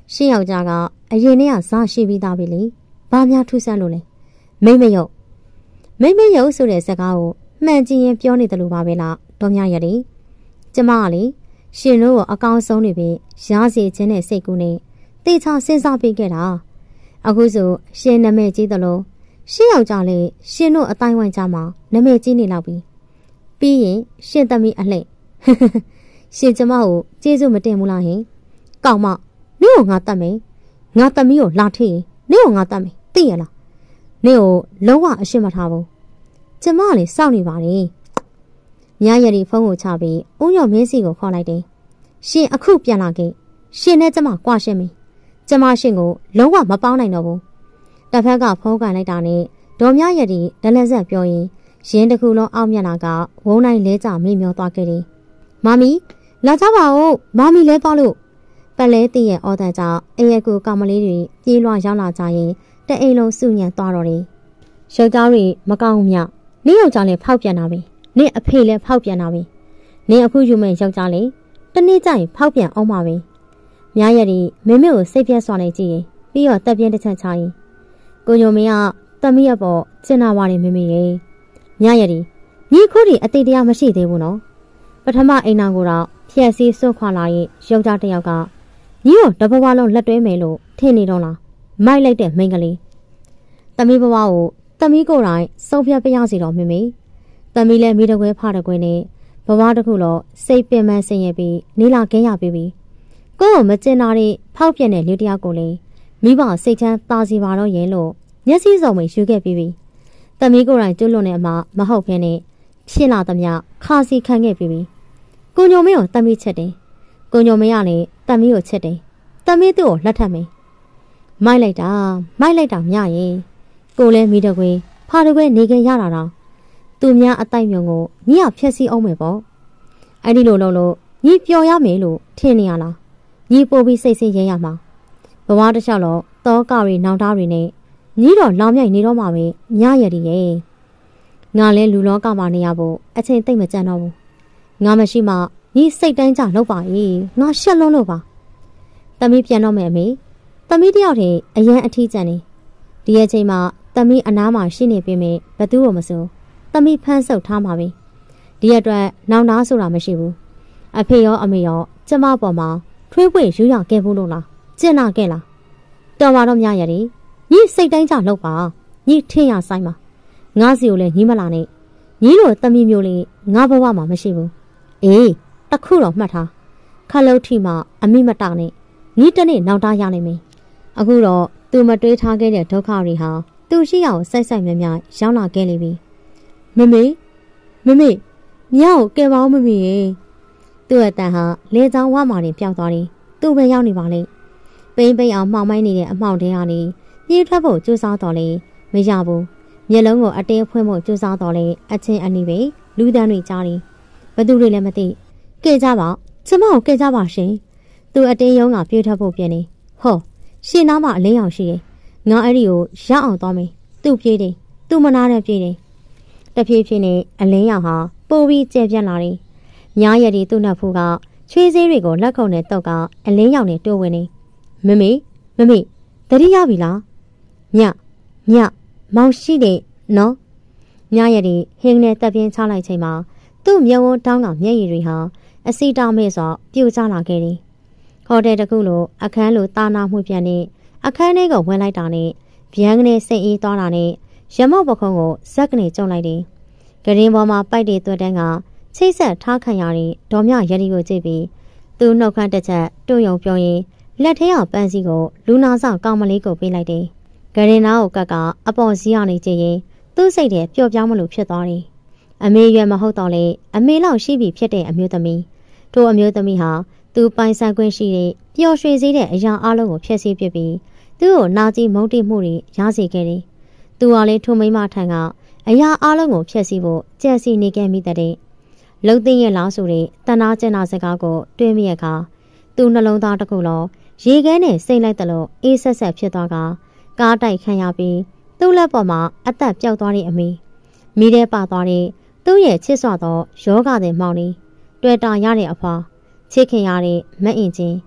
ရှင်းယောက်ျားကအရင်တည်းကစားရှိပြီးသားပဲလေဘာများထူးဆန်းလို့လဲမိမယုတ်ဆိုတဲ့စကားကိုမှန်ကြည့်ရင်ပြောနေတယ်လို့ပါပဲလားတော်များရတယ်ကျမကလေရှင်တို့ကိုအကောင်းဆုံးနေပြီရားစီခြင်းနဲ့စိတ်ကူးနဲ့တေချာစဉ်းစားပြီးခဲ့တာအခုဆိုရှင်နာမည်ကြီးတယ်လို့ရှင်းယောက်ျားလေးရှင်တို့အတိုင်းဝိုင်းကြမှာနာမည်ကြီးနေလောက်ပြီပြီးရင်ရှင်သမီးအလှဲ့ရှင်ကျမကိုကျေးဇူးမတင်ဘူးလားဟင်ကောင်းမနင့်ကိုငါတတ်မယ်ငါသမီးကိုလာထိရင်နင့်ကိုငါတတ်မယ်သိရလားနင့်ကိုလုံးဝအရှင်းမထားဘူးကျမလည်းစောင့်နေပါတယ်ညရည်ဖုန်းကိုချပြီးဦးညော်မင်းစီကိုခေါ်လိုက်တယ်ရှင်အခုပြန်လာခဲ့ရှင်နဲ့ကျမကွာရှင်းပြီကျမရှင်ကိုလုံးဝမပေါင်းနိုင်တော့ဘူးတစ်ဖက်ကဖုန်းကန်လိုက်တာနဲ့ဒေါ်မြရည်ဒလန်ဆက်ပြောရင်ရင်တစ်ခုလုံးအောက်မျက်နှာကဝုန်းတိုင်းလဲကျမိမျောသွားခဲ့တယ်မမီလာကြပါဦးမမီလဲသွားလို့ပလဲတည့်ရဲ့အော်တန်ကြောင့်အရက်ကူကောင်မလေးတွေပြေးလွှာရောက်လာကြရင်တအိမ်လုံးစုညံသွားတော့တယ်။ယောက်ျားတွေမကောင်းဘူးမြ။နင့်ယောက်ျားလည်းဖောက်ပြန်တာပဲ။နင့်အဖေလည်းဖောက်ပြန်တာပဲ။နင့်အခုယူမဲ့ယောက်ျားလည်းတနေ့ကျရင်ဖောက်ပြန်အောင်ပါပဲ။မြားရည်မမေကိုစိတ်ပြတ်စွာနေကြည့်ရင်ပြီးတော့တက်ပြင်းတစ်ချက်ချရင်ကိုညိုမင်းကတမီးရပေါ်ကျင်နာပါတယ်မမေရဲ့။မြားရည်ညီခုတည်းအသေးတရားမရှိသေးဘူးနော်။ပထမအိမ်နာကိုတော့ဖြက်စီးစွန့်ခွာလာရဲ့ယောက်ျားတစ်ယောက်ကညီတို့တဘဝလုံးလက်တွဲမယ်လို့ထင်နေတော့လားမိုက်လိုက်တဲ့မိန်းကလေးသမီးဘဝကိုသမီးကိုယ်တိုင်စုံဖြတ်ပြရစီတော့မိမိသမီးလည်းမိတကွဲဖတကွဲနဲ့ဘဝတစ်ခုတော့စိတ်ပင်ပန်းဆင်းရဲပြီးနေလာခင်းရပြီကိုယ်ကိုမကျင်နာတဲ့ဖောက်ပြန်တဲ့လူတစ်ယောက်ကိုလေမိဘစိတ်ချမ်းသာစီပါတော့ရင်လို့မျက်စိစုံမိယူခဲ့ပြီသမီးကိုယ်တိုင်ကျွလွန်တဲ့အမှမဟုတ်ဘဲနဲ့ဖြစ်လာသမျှခါစီခံခဲ့ပြီကိုညိုမင်းကိုသမီးချက်တယ်ကိုညိုမင်းကလည်းသမီးကိုချက်တယ်သမီးသူ့ကိုလက်ထပ်မယ်မိုက်လိုက်တာမြရဲ့ကိုလည်းမိတကွေးဖားတကွေးနေခင်ရတာတော့သူများအတိုက်မြုံကိုညီကဖြက်စီးအောင်မယ်ပေါ့အဲ့ဒီလိုလုပ်လို့ညီပျော်ရမယ်လို့ထင်နေရလားညီပို့ပြီးစိတ်ဆင်းရဲရမှာဘဝတစ်လျှောက်တော့တောကတွေနောင်တတွေနဲ့ညီတော့လောင်မြိုက်နေတော့မှာပဲမြရည်ရဲ့ငါလဲလူလောကမှာနေရဖို့အချိန်သိမ့်မကြမ်းတော့ဘူးငါမရှိမှညီစိတ်တိုင်းကြလောက်ပါ၏ငါရှက်လုံးလို့ပါသမီးပြန်တော့မယ်အမေသမီးတယောက်တည်းအရန်အထီးကျန်နေဒီအချိန်မှာသမီးအနားမှာရှိနေပြီမေဘသူ့ကိုမစိုးသမီးဖမ်းဆုပ်ထားမှာပဲဒီအတွက်နောင်နာဆိုတာမရှိဘူးအဖေရောအမေရောကျမပေါ်မှာထွေးပွေယူရခဲ့ဘူးလို့လားကျင်နာခဲ့လားတော်ပါတော့မြရည်ညီစိတ်တိုင်းကြလောက်ပါညီထင်ရဆိုင်ပါငါးစီကိုလည်းညီမလာနဲ့ညီတို့သမီးမျိုးလေးငါဘဝမှာမရှိဘူးအေးတခုတော့မှတ်ထားခလုတ်ထီမှအမိမတနဲ့ညီတနေ့နောက်သားရနိုင်မယ်အခုတော့သူမတွေးထားခဲ့တဲ့ဒုက္ခတွေဟာသူရှိရအောင်စိုက်မြမြရောက်လာခဲ့လိမ့်ပြီမမေမြောက်ကဲပါဦးမမေရဲ့သူ့အတန်ဟာလေချောင်းဝမာတင်ပျောက်သွားတယ်သူပဲရောက်နေပါလေပိမ့်အောင်မှောင်မိုင်းနေတဲ့အမှောင်တဲကနေပြေးထွက်ဖို့ကြိုးစားတော့လေမရဘူးမျက်လုံးကိုအတင်းဖွင့်ဖို့ကြိုးစားတော့လေအချင်းအနီးပဲလူတန်းတွေကြားတယ်ဘသူတွေလည်းမသိကဲကြပါကျမကိုကဲကြပါရှင်သူအတင်းရုံးကပြေးထွက်ဖို့ပြင်နေဟောရှင်နားမှာအလင်းအောင်ရှိတယ်ငါအဲ့ဒီကိုရအောင်သွားမယ်သူ့ပြေးတယ်သူ့မနာတဲ့ပြေးတယ်တဖြည်းဖြည်းနဲ့အလင်းရောင်ဟာပိုပြီးကျဲပြန့်လာတယ်ညားရည်သူ့နှက်ဖူးကချွေးစေးတွေကိုလက်ခုံနဲ့တုတ်ကအလင်းရောင်နဲ့တိုးဝင်နေမမေတတိယပြီလားညမောင်ရှိတယ်နော်ညားရည်ဟင်းနဲ့တက်ပြင်းချလိုက်ချိန်မှာသူ့မျက်ဝန်းတောင်းကမျက်ရည်တွေဟာအစီတောင်းမဲ့စွာပြိုကျလာခဲ့တယ်ဟိုတယ်တခုလိုအခန်းလိုတာနာမှုပြန်နေအခန်းထဲကိုဝင်လိုက်တာနဲ့ဗျန်းကနေစိတ်အေးသွားတာနဲ့ရမော့ပခုံးကိုဇက်ကနေကျုံလိုက်တယ်။ဂရင်းပေါ်မှာပိုက်တွေသွက်တန်းကချိတ်ဆက်ထားခံရတဲ့ဒေါ်မြရည်ကိုကြည့်ပြီးသူ့နှုတ်ခမ်းတစ်ချက်တွုံယုံပြောရင်လက်ထဲကပန်းစီကိုလူနာဆောင်ကောင်းမလေးကိုပေးလိုက်တယ်။ဂရင်းနာကိုကတ်ကအပေါ်စီးရနေကြရင်သူ့စိတ်ထဲပျော့ပြောင်းမလို့ဖြစ်သွားတယ်။အမေရွယ်မဟုတ်တော့လေအမေလောက်ရှိပြီဖြစ်တဲ့အမျိုးသမီးထိုအမျိုးသမီးဟာသူပိုင်ဆိုင်ခွင့်ရှိတဲ့ပျော်ရွှင်စေတဲ့အရာအလုံးကိုဖျက်ဆီးပစ်ပြီးသူ့ကိုနာကျင်မုန်းတိမှုတွေရစေခဲ့တယ်။သူကလည်းထိုမိမထံကအရာအလုံးကိုဖျက်ဆီးဖို့ကြံစီနေခဲ့မိတဲ့လုံသိရဲ့လားဆိုတဲ့တနာကျင်နာစကားကိုတွေးမိရခါသူ့နှလုံးသားတစ်ခုလုံးရေခဲနဲ့စိတ်လိုက်တယ်လို့အေးဆက်ဆက်ဖြစ်သွားကကားတိုက်ခံရပြီးသူ့လက်ပေါ်မှာအသက်ပျောက်သွားတဲ့အမေမိတဲ့ပါသွားတဲ့သူ့ရဲ့ချစ်စွာသောယောဂတဲ့မောင်လေးတွေ့တာရတဲ့အဖွာချစ်ခင်ရတဲ့မအင်ချင်း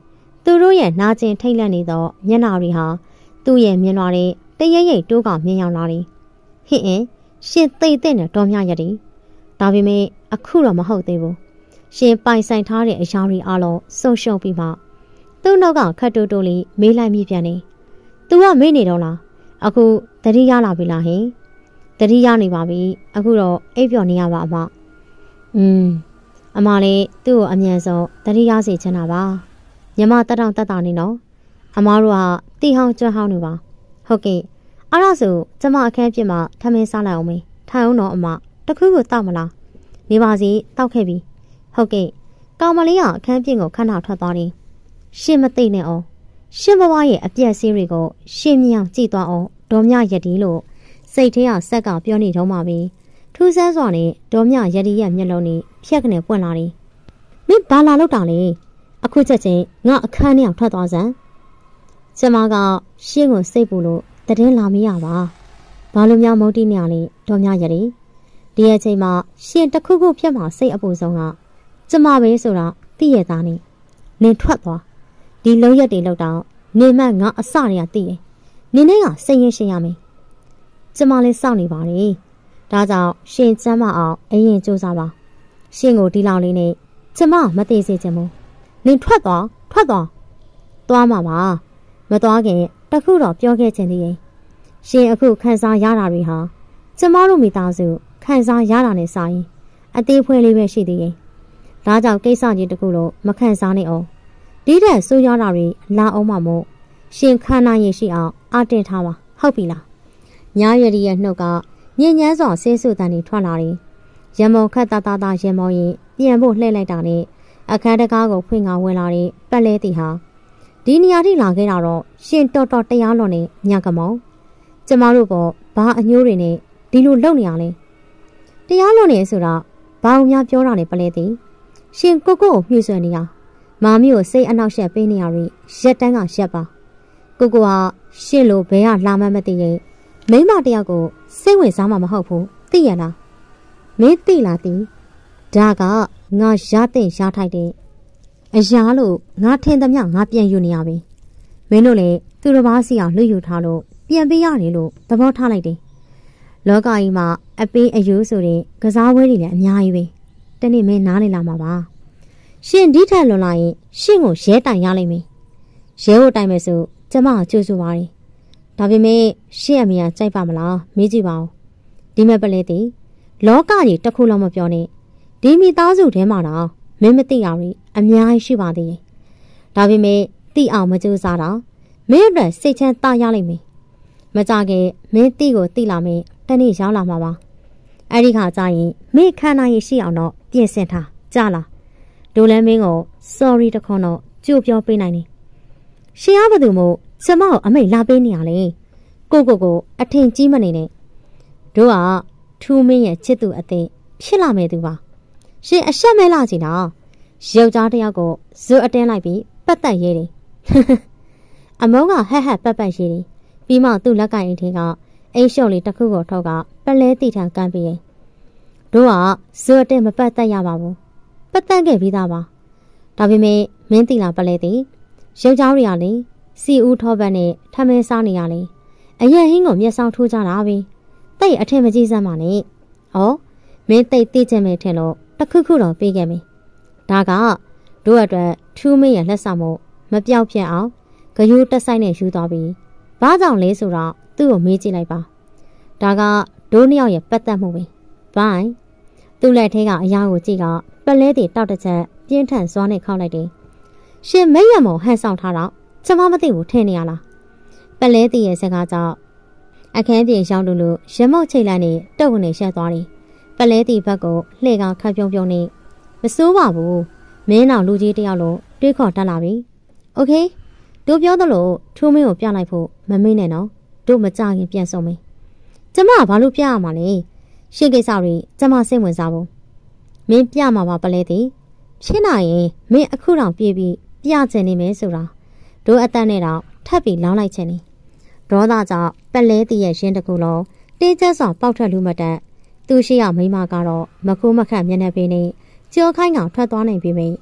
သူတို့ရဲ့နာကျင်ထိတ်လန့်နေသောမျက်နှာတွေဟာသူ့ရဲ့မြင်လာတဲ့တရရိပ်တိုးကမြင်ရောက်လာတယ်ဟင့်အင်းရှင်သိတဲ့နဲ့တော်မြရည်ဒါပေမဲ့အခုတော့မဟုတ်သေးဘူးရှင်ပိုင်ဆိုင်ထားတဲ့အရာတွေအလုံးဆုံးရှုံးပြီးမှသူ့နောက်ကခတ်တိုးတိုးလေးမေးလိုက်မိပြန်တယ်သူကမေးနေတော့လားအခုတတိယလာပြီလားဟင်တတိယနေပါပြီအခုတော့အိပ်ပျော်နေရပါအမအမလေးသူ့ကိုအမြန်ဆုံးတတိယစေချင်တာပါညီမတက်တောင့်တက်တာနေနော်အမတို့ကတီဟောင်းကျွမ်းဟောင်းနေပါဟုတ်ကဲ့အဲ့ဒါဆိုကျမအခန်းပြစ်မှာထမင်းစားလိုက်အောင်မေးထိုင်အောင်တော့အမတခုခုတောက်မလားနေပါစီတောက်ခဲ့ပြီဟုတ်ကဲ့ကောင်မလေးကအခန်းပြစ်ကိုခဏထွက်သွားတယ်ရှင်မသိနဲ့အောင်ရှင်ဘဝရဲ့အပြက်စီးတွေကိုရှင်မြောင်ကြည့်သွားအောင်ဒေါ်မြရည်လို့စိတ်ထဲကဆက်ကပြောနေတော့မှပဲထူးဆန်းစွာနဲ့ဒေါ်မြရည်ရဲ့မျက်လုံးနဲ့ဖြက်ကနေပွင့်လာတယ်မင်းဘာလာလောက်တာလဲအခုချက်ချင်းငါအခန်းထဲထွက်သွားစမ်းကျမကရှင်းကိုစိတ်ပူလို့တည်င်းလာမရပါဘာလို့များမုန်းတိနေရလဲဒေါ်မြရည်ဒီအချိန်မှာရှင်တခုခုဖြက်မှာစိတ်အပူဆုံးကကျမပဲဆိုတာသိရသားနေနင်ထွက်သွားဒီလုံးရက်တွေလောက်တော့နေမှငါအစတွေကသိတယ်နင်နဲ့ကစိတ်ရင်းရှင်းရမယ်ကျမလည်းစောင့်နေပါတယ်ဒါကြောင့်ရှင်ကျမ်းမအောင်အရင်စူးစမ်းပါရှင်ကိုဒီလောက်လေးနဲ့ကျမမသိစေချင်ဘူးနင်ထွက်သွားသွားမှာပါမသွားခင်တခုတော့ပြောခဲ့ချင်သေးရဲ့ရှင်အခုခန်းစားရတာတွေဟာကျမတို့မိသားစုခန်းစားရတာနဲ့စာရင်အသေးဖွဲလေးပဲရှိသေးရဲ့ဒါကြောင့်ကိစ္စကြီးတခုလို့မခန်းစားနိုင်အောင်ဒီတဲ့ဆိုးရတာတွေလာအောင်မှမို့ရှင်ခန္ဓာရင်ရှိအောင်အတင်ထားပါဟုတ်ပြီလားညာရည်ရဲ့နှုတ်ကညဉ့်ညမ်းစွာဆဲဆူတန်တွေထွက်လာတယ်ရမုံခတ်တာရမောရင်ပြန်ဖို့လှည့်လိုက်တာနဲ့အခန်းတကားကိုဖွင့်ငါဝင်လာတဲ့ပတ်လဲတီဟာဒီနေရာထိလာခဲ့တာတော့ရှင်တော်တရားလွန်နေညကမောင်ကျမတို့ပေါ်ဘာအညိုးတွေနဲ့ဒီလိုလုပ်နေရလဲတရားလွန်နေဆိုတာဘာအောင်များပြောတာလဲပလဲတီရှင်ကိုမြှူဆွဲနေတာမာမီကိုစိတ်အနှောက်ယှက်ပေးနေရပြီးရက်တန်းကရက်ပါကိုကရှင့်လိုဘဲကလာမှမသိရင်မိမတယောက်ကိုစိတ်ဝင်စားမှာမဟုတ်ဘူးသိရလားမင်းသိလားသိဒါကငါရတဲ့ရထိုက်တဲ့အရာလို့ငါထင်သမျှငါပြန်ယူနေရပြီမင်းတို့လည်းသူတစ်ပါးစီအောင်လွတ်ယူထားလို့ပြန်ပေးရတယ်လို့သဘောထားလိုက်တယ်လောကကြီးမှာအပေးအယူဆိုတဲ့ကစားပွဲတွေလည်းအများကြီးပဲတနေ့မင်းနားနေလာမှာပါရှင်ဒီထက်လွန်လာရင်ရှင်ကိုရဲတိုင်ရလိမ့်မယ်ရဲကိုတိုင်မယ်ဆိုကျမကကြိုးဆိုပါတယ်ဒါပေမဲ့ရှင်အမေကကြိုက်ပါမလားမေးကြည့်ပါဦးဒီမဲ့ပလဲတီလောကကြီးတစ်ခုလုံးမပြောနဲ့ဒီမိသားစုထဲမှာတော့မင်းမသိရဘူးအများကြီးရှိပါသေးတယ်ဒါပေမဲ့သိအောင်မကြိုးစားတော့မင်းအတွက်စိတ်ချမ်းသာရလိမ့်မယ်မကြခင်မင်းသိကိုသိလာမယ်တနေ့ရောက်လာမှာပါအဲ့ဒီခါကျရင်မင်းခန္ဓာရည်ရှိအောင်တော့ပြင်ဆင်ထားကြလားဒိုလဲမင်းကို sorry တခွန်းတော့ကြိုပြောပေးနိုင်တယ်ရှင်အားဘသူမို့ကျမကိုအမိတ်လာပေးနေရလေကိုအထင်ကြီးမနေနဲ့တို့ကထူးမင်းရဲ့ချစ်သူအသိဖြစ်လာမယ်သူပါရှင်အဆက်မဲလာချင်တာယောက်ျားတယောက်ကိုဇွတ်အတင်းလိုက်ပြီးပတ်သက်ရေးတယ်အမုန်းကဟက်ပတ်ရေးတယ်ပြီးမှသူ့လက်ကင်အထင်းကအိမ်လျှော့လေးတစ်ခုကိုထုတ်ကပလဲတီထံကမ်းပြီးရင်တို့ကဇွတ်အတင်းမပတ်သက်ရပါဘူးပတ်သက်ခဲ့ပြီးသားပါဒါပေမဲ့မင်းတီလာပလဲတီယောက်ျားတွေကလေစီဦးထောပတ်နဲ့ထမင်းစားနေရလေအရင်ဟင်းကိုမျက်စောင်းထိုးကြတာပဲတိတ်အထင်မကြီးစမ်းပါနဲ့ဩမင်းတိတ်သိချင်မယ်ထင်လို့တခုခုတော့ပေးခဲ့မယ်ဒါကတို့အတွက်ထူးမင်းရဲ့လက်ဆောင်မို့မပြောက်ပြတ်အောင်ဂယိုးတက်ဆိုင်နဲ့ယူသွားပြီးဘာကြောင့်လဲဆိုတော့သူ့ကိုမေးကြည့်လိုက်ပါဒါကတို့နှစ်ယောက်ရဲ့ပတ်သက်မှုပဲဘိုင်းသူ့လက်ထဲကအရာကိုကြည့်ကပလဲတီတောက်တစ်ချက်ပြင်းထန်စွာနဲ့ခောက်လိုက်တယ်ရှင်မိတ်ရမုံဟန်ဆောင်ထားတော့ကျမမသိဘူးထင်နေရလားပလဲတီရဲ့စကားကြောင့်အခန်းပြင်ရောက်လို့ရမောက်ချိတ်လိုက်နေတုတ်ဝင်နေရှက်သွားတယ်ပလဲတီဘက်ကိုလှည့်ကခတ်ပြုံးနေမစိုးပါဘူးမင်းအောင်လူကြီးတယောက်လို့တွေးခေါ်တတ်လာပြီโอเคတို့ပြောသလိုထူးမင်းကိုပြလိုက်ဖို့မမေ့နဲ့နော်တို့မကြခင်ပြန်ဆုံးမင်းကျမဘာလို့ပြရမှာလဲရှင်းကိစ္စတွေကျမစိတ်ဝင်စားဘူးမင်းပြမှာပါပလဲတီဖြစ်နိုင်ရင်မင်းအခုတောင်ပြေးပြီးပြချင်နေမယ်ဆိုတာတို့အတန်းနဲ့တော့ထပ်ပြီးလောင်းလိုက်ချင်နေဒေါသကြောင့်ပလဲတီရဲ့ရင်းတစ်ခုလုံးတင်းကျပ်စွာပေါက်ထွက်လူမတက်သူရှိရမိမကတော့မခိုးမခန့်မျက်နှာပေးနေကြောခိုင်းကောင်ထွက်သွားနိုင်ပြီမိ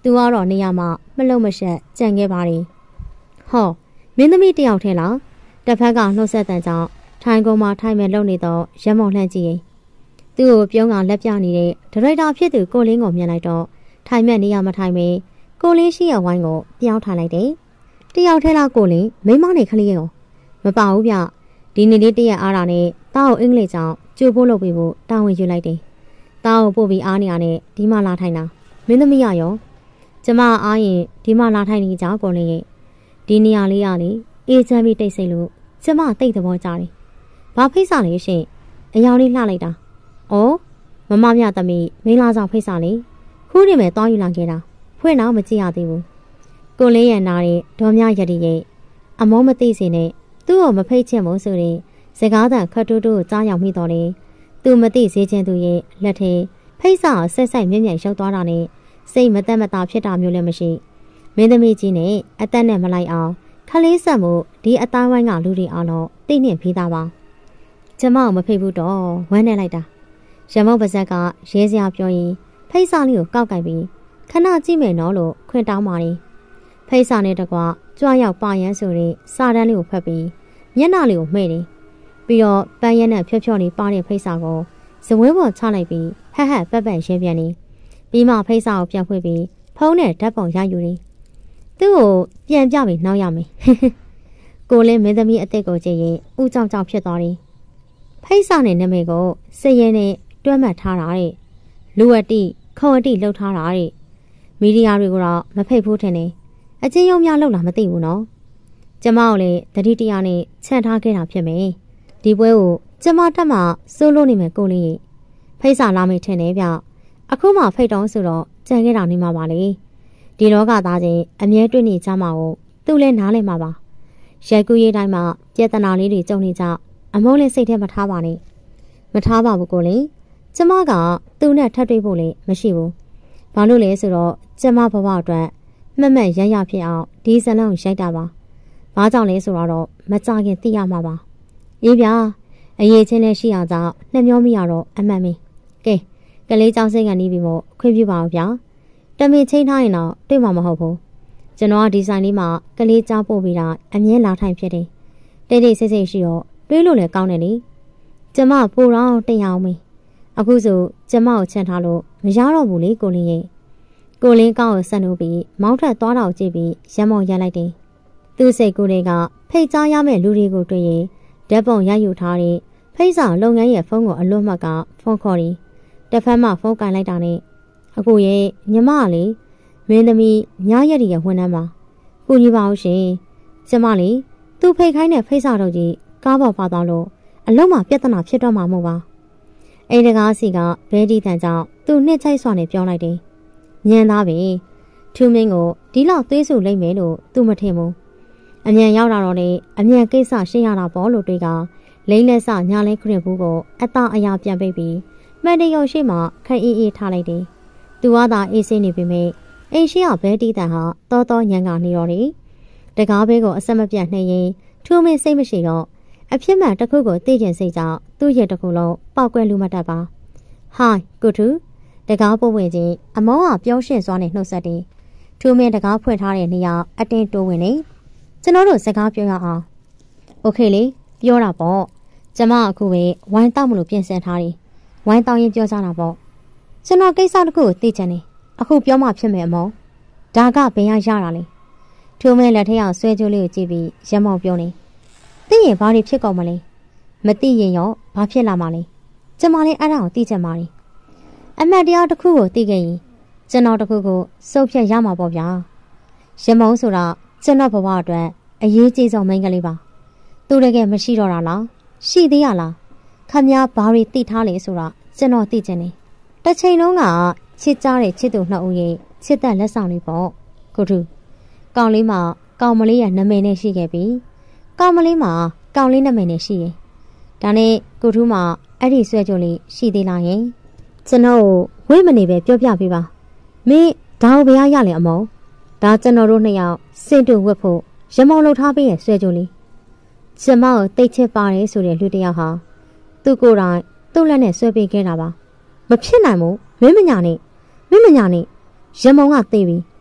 သူကတော့နေရာမှာမလုံမရှက်ကြံခဲ့ပါတယ်ဟောမင်းသမီးတယောက်ထဲလားတစ်ဖက်ကနှုတ်ဆက်တန်ကြောင့်ထိုင်ကုန်မှာထိုင်မဲ့လုံနေတော့ရမောင်လှမ်းကြည့်ရင်သူ့ကိုပြုံးကလက်ပြနေတဲ့ဒရိုက်တာဖြစ်သူကိုလင်းကိုမြင်လိုက်တော့ထိုင်မဲ့နေရာမထိုင်ပဲကိုလင်းရှိရဝိုင်းကိုပြောင်းထိုင်လိုက်တယ်တယောက်ထဲလားကိုလင်းမိမနဲ့ခလေးရောမပါဘူးဗျဒီနေ့လေးတရက်အားတာနဲ့တားကိုအင်္ဂလိပ်ကြောင့်ကြိုးဖို့လုပ်ပြီးဖို့တာဝန်ယူလိုက်တယ်တားကိုပို့ပြီးအားနေရနဲ့ဒီမှလာထိုင်တာမင်းသမီးရရောကျမအားရင်ဒီမှလာထိုင်နေကြကိုလင်းရဲ့ဒီနေရာလေးရလေအေးချမ်းပြီးတိတ်ဆိတ်လို့ကျမတိတ်သဘောကျတယ်ဘာဖိတ်စာလေးရှင်အယောင်လေးလှလိုက်တာဩမမမြသမီးမင်းလာဆောင်ဖိတ်စာလေးခုနေမဲ့တောင်းယူလာခဲ့တာဖွင့်တော့မကြည့်ရသေးဘူးကိုလင်းရဲ့နားရဲ့ဒေါ်မြရည်ရဲ့အမောမသိစေနဲ့သူ့ကိုမဖိတ်ချင်ဘူးဆိုရင်စကားတန်ခတ်တူးတူးကြားရောက်မိတော့လေသူမသိစေချင်သူရဲ့လက်ထဲဖိတ်စာဆက်ဆိုင်မြင့်မြတ်ရောက်သွားတာနဲ့စိတ်မသက်မသာဖြစ်တာမျိုးလည်းမရှိမင်းသမီးကြီးနဲ့အသက်နဲ့မလိုက်အောင်ခလေးဆက်မှုဒီအသားဝိုင်းကလူတွေအားလုံးသိနှင့်ဖေးသားပါကျမမဖိတ်ဘူးတော့ဝမ်းနေလိုက်တာရမုတ်ပါဇက်ကရဲစရာပြောရင်ဖိတ်စာလေးကိုကောက်ကင်ပြီးခဏကြည့်မယ်နော်လို့ခွင့်တောင်းပါတယ်ဖိတ်စာနဲ့တကွကြွားရောက်ပါရန်ဆိုရင်စာတန်းလေးကိုဖတ်ပြီးမျက်နှာလေးကိုမှဲ့တယ်ပြီးတော့ပန်းရဲနဲ့ဖြော့ဖြော့လေးပါတဲ့ဖိတ်စာကိုဇဝဲပေါ်ချလိုက်ပြီးဟက်ဟက်ပက်ပက်ရဲပြန်နေပြီးမှဖိတ်စာကိုပြန်ဖွင့်ပြီးဖုန်းနဲ့ဓာတ်ပုံရယူတယ်သူ့ကိုပြန်ပြပြီးနောက်ရမယ်ကိုလည်းမင်းသမီးအသက်ကိုကြည့်ရင်ဥကြောင်ကြောင်ဖြစ်သွားတယ်ဖိတ်စာနဲ့နာမည်ကိုစရဲနဲ့တွဲမှတ်ထားတာတဲ့လူအတိခုံအတိလှုပ်ထားတာတဲ့မီဒီယာတွေကိုတော့မဖိတ်ဘူးထင်တယ်အချင်းရုံများလှုပ်လာမသိဘူးနော်ကျမကိုလည်းတတိတရားနဲ့ခြံထားခဲ့တာဖြစ်မယ်ဒီပွဲကိုကျမတက်မှစိုးလို့နေမယ်ကိုလေးဖိတ်စာလာမေးထင်တယ်ဗျအခုမှဖိတ်တော့ဆိုတော့ကြံခဲ့တာနေမှာပါလေဒီလောကသားချင်းအမြဲတွေ့နေကြမှာကိုသူ့လဲနားလဲမှာပါရိုက်ကူးရေးတိုင်းမှာပြဿနာလေးတွေကြုံနေကြအမုန်းလေးစိတ်ထဲမထားပါနဲ့မထားပါဘူးကိုလေးကျမကသူ့နဲ့ထပ်တွေ့ဖို့လည်းမရှိဘူးဘာလို့လဲဆိုတော့ကျမဘဝအတွက်မှတ်မှတ်ရရဖြစ်အောင်ဒီဇလန်ကိုရိုက်တာပါဘာကြောင့်လဲဆိုတော့မကြခင်သိရမှာပါအေးဗျာအရေးချင်းနဲ့ရှိရကြောင်းနှမျောမိရတော့အမှန်မင်းကဲကလေးကြောင့်စိတ်ကနေပြီးမို့ခွင့်ပြုပါဦးဗျာတမင်ချင်းထားရင်တော့တွေ့မှာမဟုတ်ဘူးကျွန်တော်ကဒီဇိုင်းလေးမှာကလေးကြားပို့ပြီးတာအမြဲလာထိုင်ဖြစ်တယ်တိတ်တိတ်ဆိတ်ဆိတ်ရှိတော့တွေးလို့လည်းကောင်းတယ်လေကျမပိုတော့တင်ရအောင်မေးအခုဆိုကျမကိုချန်ထားလို့မရတော့ဘူးလေကိုလင်းရဲ့ကိုလင်းကောင်းကိုဆက်လို့ပြီးမောင်းထက်သွားတော့ကြည့်ပြီးရမောင်ရလိုက်တယ်သူ့စိတ်ကိုယ်တွေကဖိတ်ကြားရမယ့်လူတွေကိုတွေ့ရင်ဓာတ်ပုံရယူထားတဲ့ဖိတ်စာလုပ်ငန်းရဲ့ဖုန်းကိုအလွတ်မှတ်ကဖုန်းခေါ်တယ်တစ်ဖက်မှဖုန်းကင်လိုက်တာနဲ့အခုရဲ့ညီမလေးမင်းသမီးညရက်ရီရဲ့ဝန်ထမ်းပါကူညီပါအောင်ရှင်ကျမလေးသူ့ဖိတ်ခိုင်းတဲ့ဖိတ်စာတော့ကြီးကားပေါ်ပါသွားလို့အလုံးမှာပြဿနာဖြစ်တော့မှာမဟုတ်ပါအိမ်တကားစီကဘဲဒီတန်ကြောင့်သူ့နှစ်ချိုက်စွာနဲ့ပြောလိုက်တယ်ညံသားပဲထူးမင်းကိုဒီလောက်သွေးဆူလိုက်မယ်လို့သူမထင်ဘူးအမြန်ရောက်လာတော့လေအမြန်ကိစ္စရှင်းရတာပေါ့လို့တွေကလိမ့်လက်စညာလဲခရင်ဘူးကိုအသားအရာပြန်ပိတ်ပြီးမှန်တရုံရှိမှခက်အေးအေးထားလိုက်တယ်သူကသာအေးစိနေပေမဲ့အိမ်ရှိကဘဲတီတန်ဟာတောညံကနေတော့တယ်တကားဘဲကိုအဆက်မပြတ်နှိမ့်ရင်ထူးမင်းစိတ်မရှိတော့အဖြစ်မှန်တစ်ခုကိုသိကျင်စိတ်ကြောင့်သူ့ရဲ့တစ်ခုလုံးပောက်ကွဲလူမတတ်ပါဟိုင်းကုထူတကားပုတ်ဝင်ချင်းအမောကပြောရှင်းစွာနဲ့နှုတ်ဆက်တယ်ထူးမင်းတကားဖွင့်ထားတဲ့နေရာအတင်းတိုးဝင်နေကျွန်တော်တို့စကားပြောရအောင်โอเคလေပြောတာပေါ့ကျမအခုပဲဝိုင်းတောက်မလို့ပြင်ဆင်ထားတယ်ဝိုင်းတောက်ရင်ပြောကြတာပေါ့ကျွန်တော်ကိစ္စတစ်ခုကိုသိချင်တယ်အခုပြောမှဖြစ်မယ်အမောဒါကဘယ်ရရတာလဲထူးမင်းလက်ထက်အောင်ဆွဲကြိုးလေးကိုကြည့်ပြီးရမောင်ပြောနေသိရင်ဘာတွေဖြစ်ကုန်မလဲမသိရင်ရောဘာဖြစ်လာမှာလဲကျမလည်းအဲ့ဒါကိုသိချင်ပါတယ်အမှတ်တရားတစ်ခုကိုသိခဲ့ရင်ကျွန်တော်တစ်ခုကိုစုပ်ဖြတ်ရမှာပေါ့ဗျာရမောင်ဆိုတာကျွန်တော်ဘဝအတွက်အရေးကြီးဆုံးမိန်းကလေးပါသူတကယ်မရှိတော့တာလားရှိသေးရလားခမည်းဘာတွေသိထားလဲဆိုတာကျွန်တော်သိချင်တယ်တစ်ချိန်လုံးကချစ်ကြတဲ့ချစ်သူနှစ်ဦးရဲ့ချစ်တဲ့လက်ဆောင်လေးပေါ့ကိုထူကောင်လေးမှာကောင်မလေးရဲ့နာမည်နဲ့ရှိခဲ့ပြီကောင်မလေးမှာကောင်လေးနာမည်နဲ့ရှိရင်ဒါနဲ့ကိုထူးမှာအဲ့ဒီဆွဲကြိုးလေးရှိသေးလားယင်ကျွန်တော်ဝိမနေပဲပြောပြပေးပါမင်းဒါကိုဘယ်ရလဲအမောဒါကျွန်တော်တို့နှစ်ယောက်စင်တူဝတ်ဖို့ရမောင်လှုပ်ထားပေးရဲ့ဆွဲကြိုးလေးကျမကိုတိတ်ချစ်ပါတယ်ဆိုတဲ့လူတစ်ယောက်ဟာသူ့ကိုယ်တိုင်သူ့လက်နဲ့ဆွဲပေးခဲ့တာပါမဖြစ်နိုင်ဘူးမင်းမညာနဲ့ရမောင်ကသိပြီ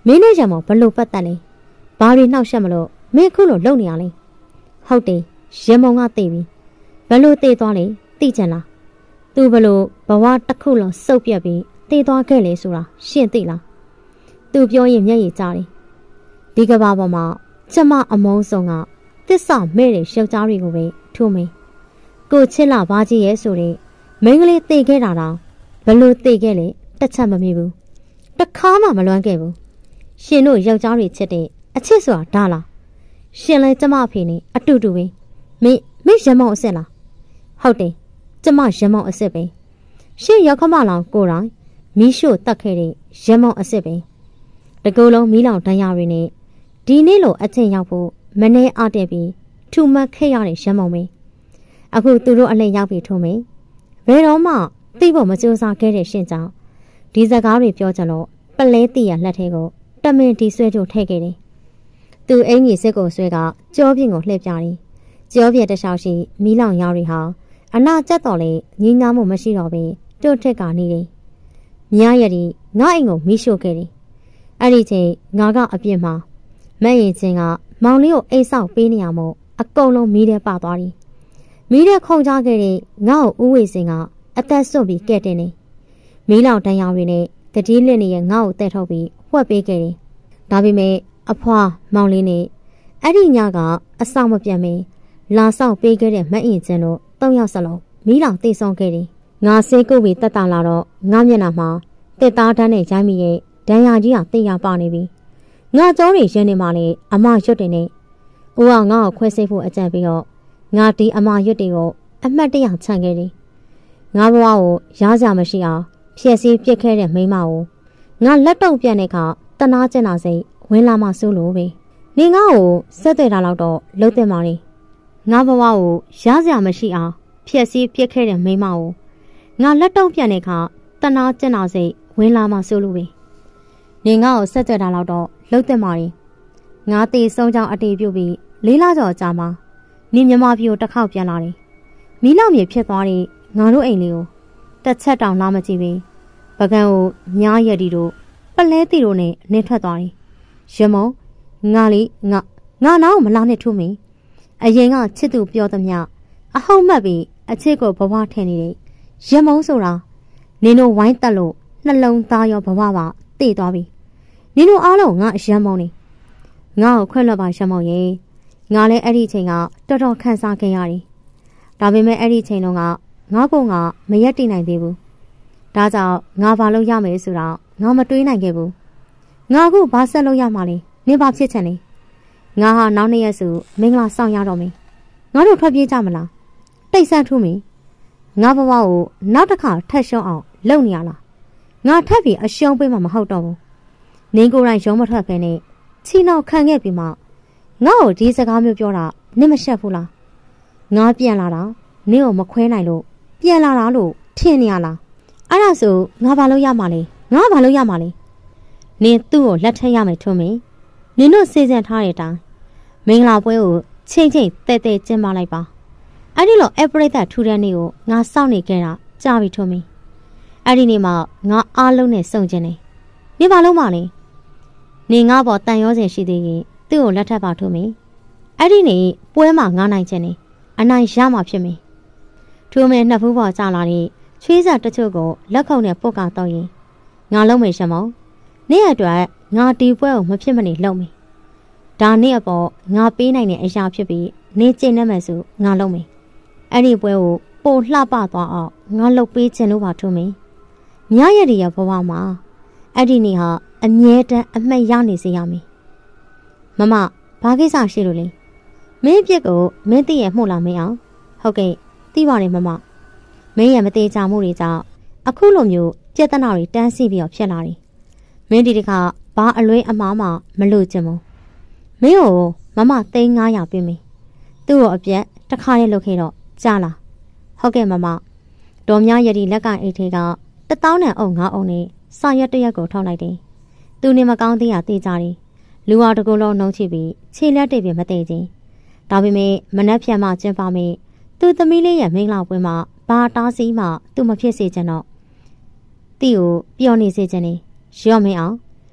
မင်းနဲ့ရမောင်ဘလို့ပတ်သက်လဲဘာတွေနှောက်ရှက်မလို့မင်းအခုလိုလုံနေရလဲဟုတ်တယ်ရမောင်ကသိပြီဘလို့သိသွားလဲသိချင်လားသူဘလို့ဘဝတစ်ခုလုံးစုပ်ပြက်ပြီးသိသွားခဲ့လေဆိုတာရှင်းသိလားသူပြောရင်မျက်ရည်ကျတယ်ဒီကဘာပေါ်မှာကျမအမုန်းဆုံးကသစ္စာမဲ့တဲ့ယောက်ျားတွေကိုပဲထိုးမင်းကိုချစ်လာပါကြီးရဲ့ဆိုတဲ့မိန်းကလေးသိခဲ့တာတော့ဘလို့သိခဲ့လဲတစ်ချက်မမေ့ဘူးတခါမှမလွမ်းခဲ့ဘူးရှင်တို့ယောက်ျားတွေချစ်တဲ့အချစ်ဆိုတာဒါလားရှင်လဲကျမအဖေနဲ့အတူတူပဲမင်းရမောင်အစ်စ်လားဟုတ်တယ်ကျမရမောင်အစ်စ်ပဲရှင်ရောက်ခမလောင်ကိုယ်တိုင်မီးရှို့တတ်ခဲ့တဲ့ရမောင်အစ်စ်ပဲတကူလုံးမီးလောင်တန်းရတွေနဲ့ဒီနေ့လိုအချင်းရောက်ဖို့မနှဲအားတက်ပြီးထူမှတ်ခဲ့ရတဲ့ရမောင်ပဲအခုသူတို့အလှည့်ရောက်ပြီးထုံးမယ်ဘယ်တော့မှသိဖို့မကြိုးစားခဲ့တဲ့ရှင်ကြောင့်ဒီစကားတွေပြောကြလို့ပလဲတီရလက်ထဲကိုတမင်တီဆွဲကြိုထည့်ခဲ့တယ်သူအင်ကြီးစစ်ကိုဆွဲကကြောပြင်ကိုလှည့်ပြတယ်ကြောပြင်တခြားရှိမီးလောင်ရောက်တွေဟာအနာကျက်တော်လေငင်းငါမှုမရှိတော့ပဲတွတ်ထက်ကနေတယ်မြားရည်ငါအိမ်ကိုမီးရှို့ခဲ့တယ်အဲ့ဒီချိန်ငါကအပြစ်မှာမဲ့ရင်ချင်းကမောင်လေးကိုအိတ်ဆောက်ပေးနေရမို့အကုန်လုံးမီးထဲပသွားတယ်မီးထဲခုန်ချခဲ့တဲ့ငါ့ကိုဦးဝေစင်ကအသက်စွန့်ပြီးကဲ့တင်နေမီးလောင်တန်းရောင်တွေနဲ့တတိလစ်နေရဲ့ငါ့ကိုတက်ထုတ်ပြီးဝှက်ပေးခဲ့တယ်ဒါပေမဲ့အဖွာမောင်လေးနဲ့အဲ့ဒီညကအဆောင်မပြန်မင်းလာဆောင်ပေးခဲ့တဲ့မအင်ချင်းတို့၃ယောက်စလုံးမီးလောင်တိတ်ဆုံးခဲ့တယ်ငါဆေးကုတ်ပြီးတက်တာလာတော့ငါမျက်နှာမှာတက်သားတန်းနဲ့ရိုင်းမိရဲ့ဒဏ်ရာကြီးဟာတိတ်ရပါနေပြီငါကြောတွေရင်းနေမှလည်းအမရွတ်တယ်နဲ့ဦးကငါ့ကိုခွဲစိတ်ဖို့အကြံပြီးတော့ငါဒီအမရွတ်တွေကိုအမှတ်တရချန်ခဲ့တယ်ငါဘဝကိုရားစရာမရှိအောင်ဖြည့်ဆည်းပစ်ခဲ့တဲ့မိန်းမကိုငါလက်တော့ပြတ်တဲ့အခါတနာကျင်တာစိတ်ဝင်လာမှစိုးလို့ပဲနေငါ့ကိုဆက်သွယ်တာတော့လှုပ်တဲ့မာနေငါဘဝကိုရားစရာမရှိအောင်ဖြည့်ဆည်းပစ်ခဲ့တဲ့မိန်းမကိုငါလက်တော့ပြတ်တဲ့အခါတနာကျင်တာစိတ်ဝင်လာမှစိုးလို့ပဲနေငါ့ကိုဆက်သွယ်တာတော့လှုပ်တဲ့မာနေငါတေဆုံးကြောင်အတေးပြုတ်ပြီးလေးလကျော်ကြာမှနေမြမပြိုတစ်ခေါက်ပြန်လာတယ်မီးလောင်မြေဖြစ်သွားတဲ့ငါတို့အိမ်လေးကိုတစ်ချက်တောင်လာမကြည့်ပဲပကံကိုမြားရည်တီတို့ပလဲတီတို့နဲ့နင်းထွက်သွားတယ်ရမုံငါလေးငါနားကိုမလာနဲ့ထုမင်းအရင်ကချစ်သူပြောသမျှအဟုတ်မှတ်ပြီးအချစ်ကိုဘဝထင်နေတဲ့ရမုံဆိုတာနင်တို့ဝိုင်းတက်လို့နှလုံးသားရောဘဝပါတည်သွားပြီနင်တို့အားလုံးငါရမုံနေငါ့ကိုခွဲလွှတ်ပါရမုံရေငါလည်းအဲ့ဒီချိန်ကတော်တော်ခံစားခဲ့ရတယ်ဒါပေမဲ့အဲ့ဒီချိန်လုံးကငါ့ကိုမရက်တည်နိုင်သေးဘူးဒါကြောင့်ငါဘာလို့ရမယ်ဆိုတော့ငါမတွေးနိုင်ခဲ့ဘူးငါအခုဘာဆက်လို့ရမှာလဲနင်ဘာဖြစ်ချင်လဲငါဟာနောက်2ရက်ဆိုမင်္ဂလာဆောင်ရတော့မယ်ငါတို့ထွက်ပြေးကြမလားတိတ်ဆန်းထူးမင်းငါဘဝကိုနောက်တစ်ခါထပ်ရှုံးအောင်လုပ်နေရလားငါထပ်ပြီးအရှုံးပေးမှမဟုတ်တော့ဘူးနင်ကိုယ်တိုင်ရုံးမထွက်ခဲနဲ့ချီနှောက်ခံခဲ့ပြီးမှငါ့ကိုဒီစကားမျိုးပြောတာနင်မရှက်ဘူးလားငါပြန်လာတာနင်ကိုမခွဲနိုင်လို့ပြန်လာတာလို့ထင်နေရလားအဲ့ဒါဆိုငါဘာလို့ရမှာလဲငါဘာလို့ရမှာလဲနင်သူ့ကိုလက်ထက်ရမယ်ထုံးမင်းနင်တို့စေစံထားတဲ့အတိုင်းမင်္ဂလာပွဲကိုချိန်တဲတဲကျင်းပလိုက်ပါအဲ့ဒီလိုအပရိသတ်ထူတဲ့နေ့ကိုငါစောင့်နေခဲ့တာကြာပြီထုံးမင်းအဲ့ဒီနေ့မှငါအားလုံးနဲ့စုံကျင်နေနင်ဘာလို့မလဲနင်ငါပေါ်တန်ရောစင်ရှိသေးရင်သူ့ကိုလက်ထပ်ပါထုံးမင်းအဲ့ဒီနေ့ပွဲမှာငါနိုင်ချင်နေအနိုင်ရမှာဖြစ်မင်းထိုးမဲနှစ်ဖူးပေါ်ကျလာတဲ့ချွေးစားတချို့ကိုလက်ခုပ်နဲ့ပုတ်ကတော့ရင်ငါလုံးမယ်ရှမောင်းနေ့အတွက်ငါဒီပွဲကိုမဖြစ်မနေလုပ်မယ်ဒါနေ့အပေါ်ငါပေးနိုင်တဲ့အရာဖြစ်ပြီးနေကျင့်နေမယ်ဆိုငါလုပ်မယ်အဲ့ဒီပွဲကိုပိုလှပသွားအောင်ငါလုပ်ပေးခြင်းလို့ပါထိုးမယ်မြရရရဲ့ဘဝမှာအဲ့ဒီနေ့ဟာအမြဲတမ်းအမှတ်ရနေစေရမယ်မမဘာကိစ္စရှိလို့လဲမင်းပြစ်ကိုမင်းသိရမှုလားမင်းအောင်ဟုတ်ကဲ့သိပါတယ်မမမင်းရဲ့မသေးချာမှုတွေကြောင့်အခုလိုမျိုးပြဿနာတွေတန်းစီပြီးတော့ဖြစ်လာတယ်မင်းဒီတခါဘာအလွဲအမှားမှမလို့ချင်ဘူးမင်းကိုမမ300ပေးမယ်သူ့ကိုအပြက်တစ်ခါလေးလုပ်ခဲ့တော့ကြားလားဟုတ်ကဲ့မမတော်များရည်လက်ကအိတ်ထဲက1000နဲ့အုပ်9အုပ်နဲ့စာရွက်တစ်ရက်ကိုထောက်လိုက်တယ်သူနေမကောင်းသေးရသေးကြတယ်လူဝါတကူလုံးနှုံးချိပြီးခြေလက်တွေပြမသိချင်းဒါပေမဲ့မနှက်ဖြန်မှကျင်းပမယ်သူသမီးလေးရဲ့မိန်းလာပွဲမှာဘာတားစီးမှသူမဖြစ်စေချင်တော့တီကိုပျော်နေစေချင်နေရော့မင်းအောင်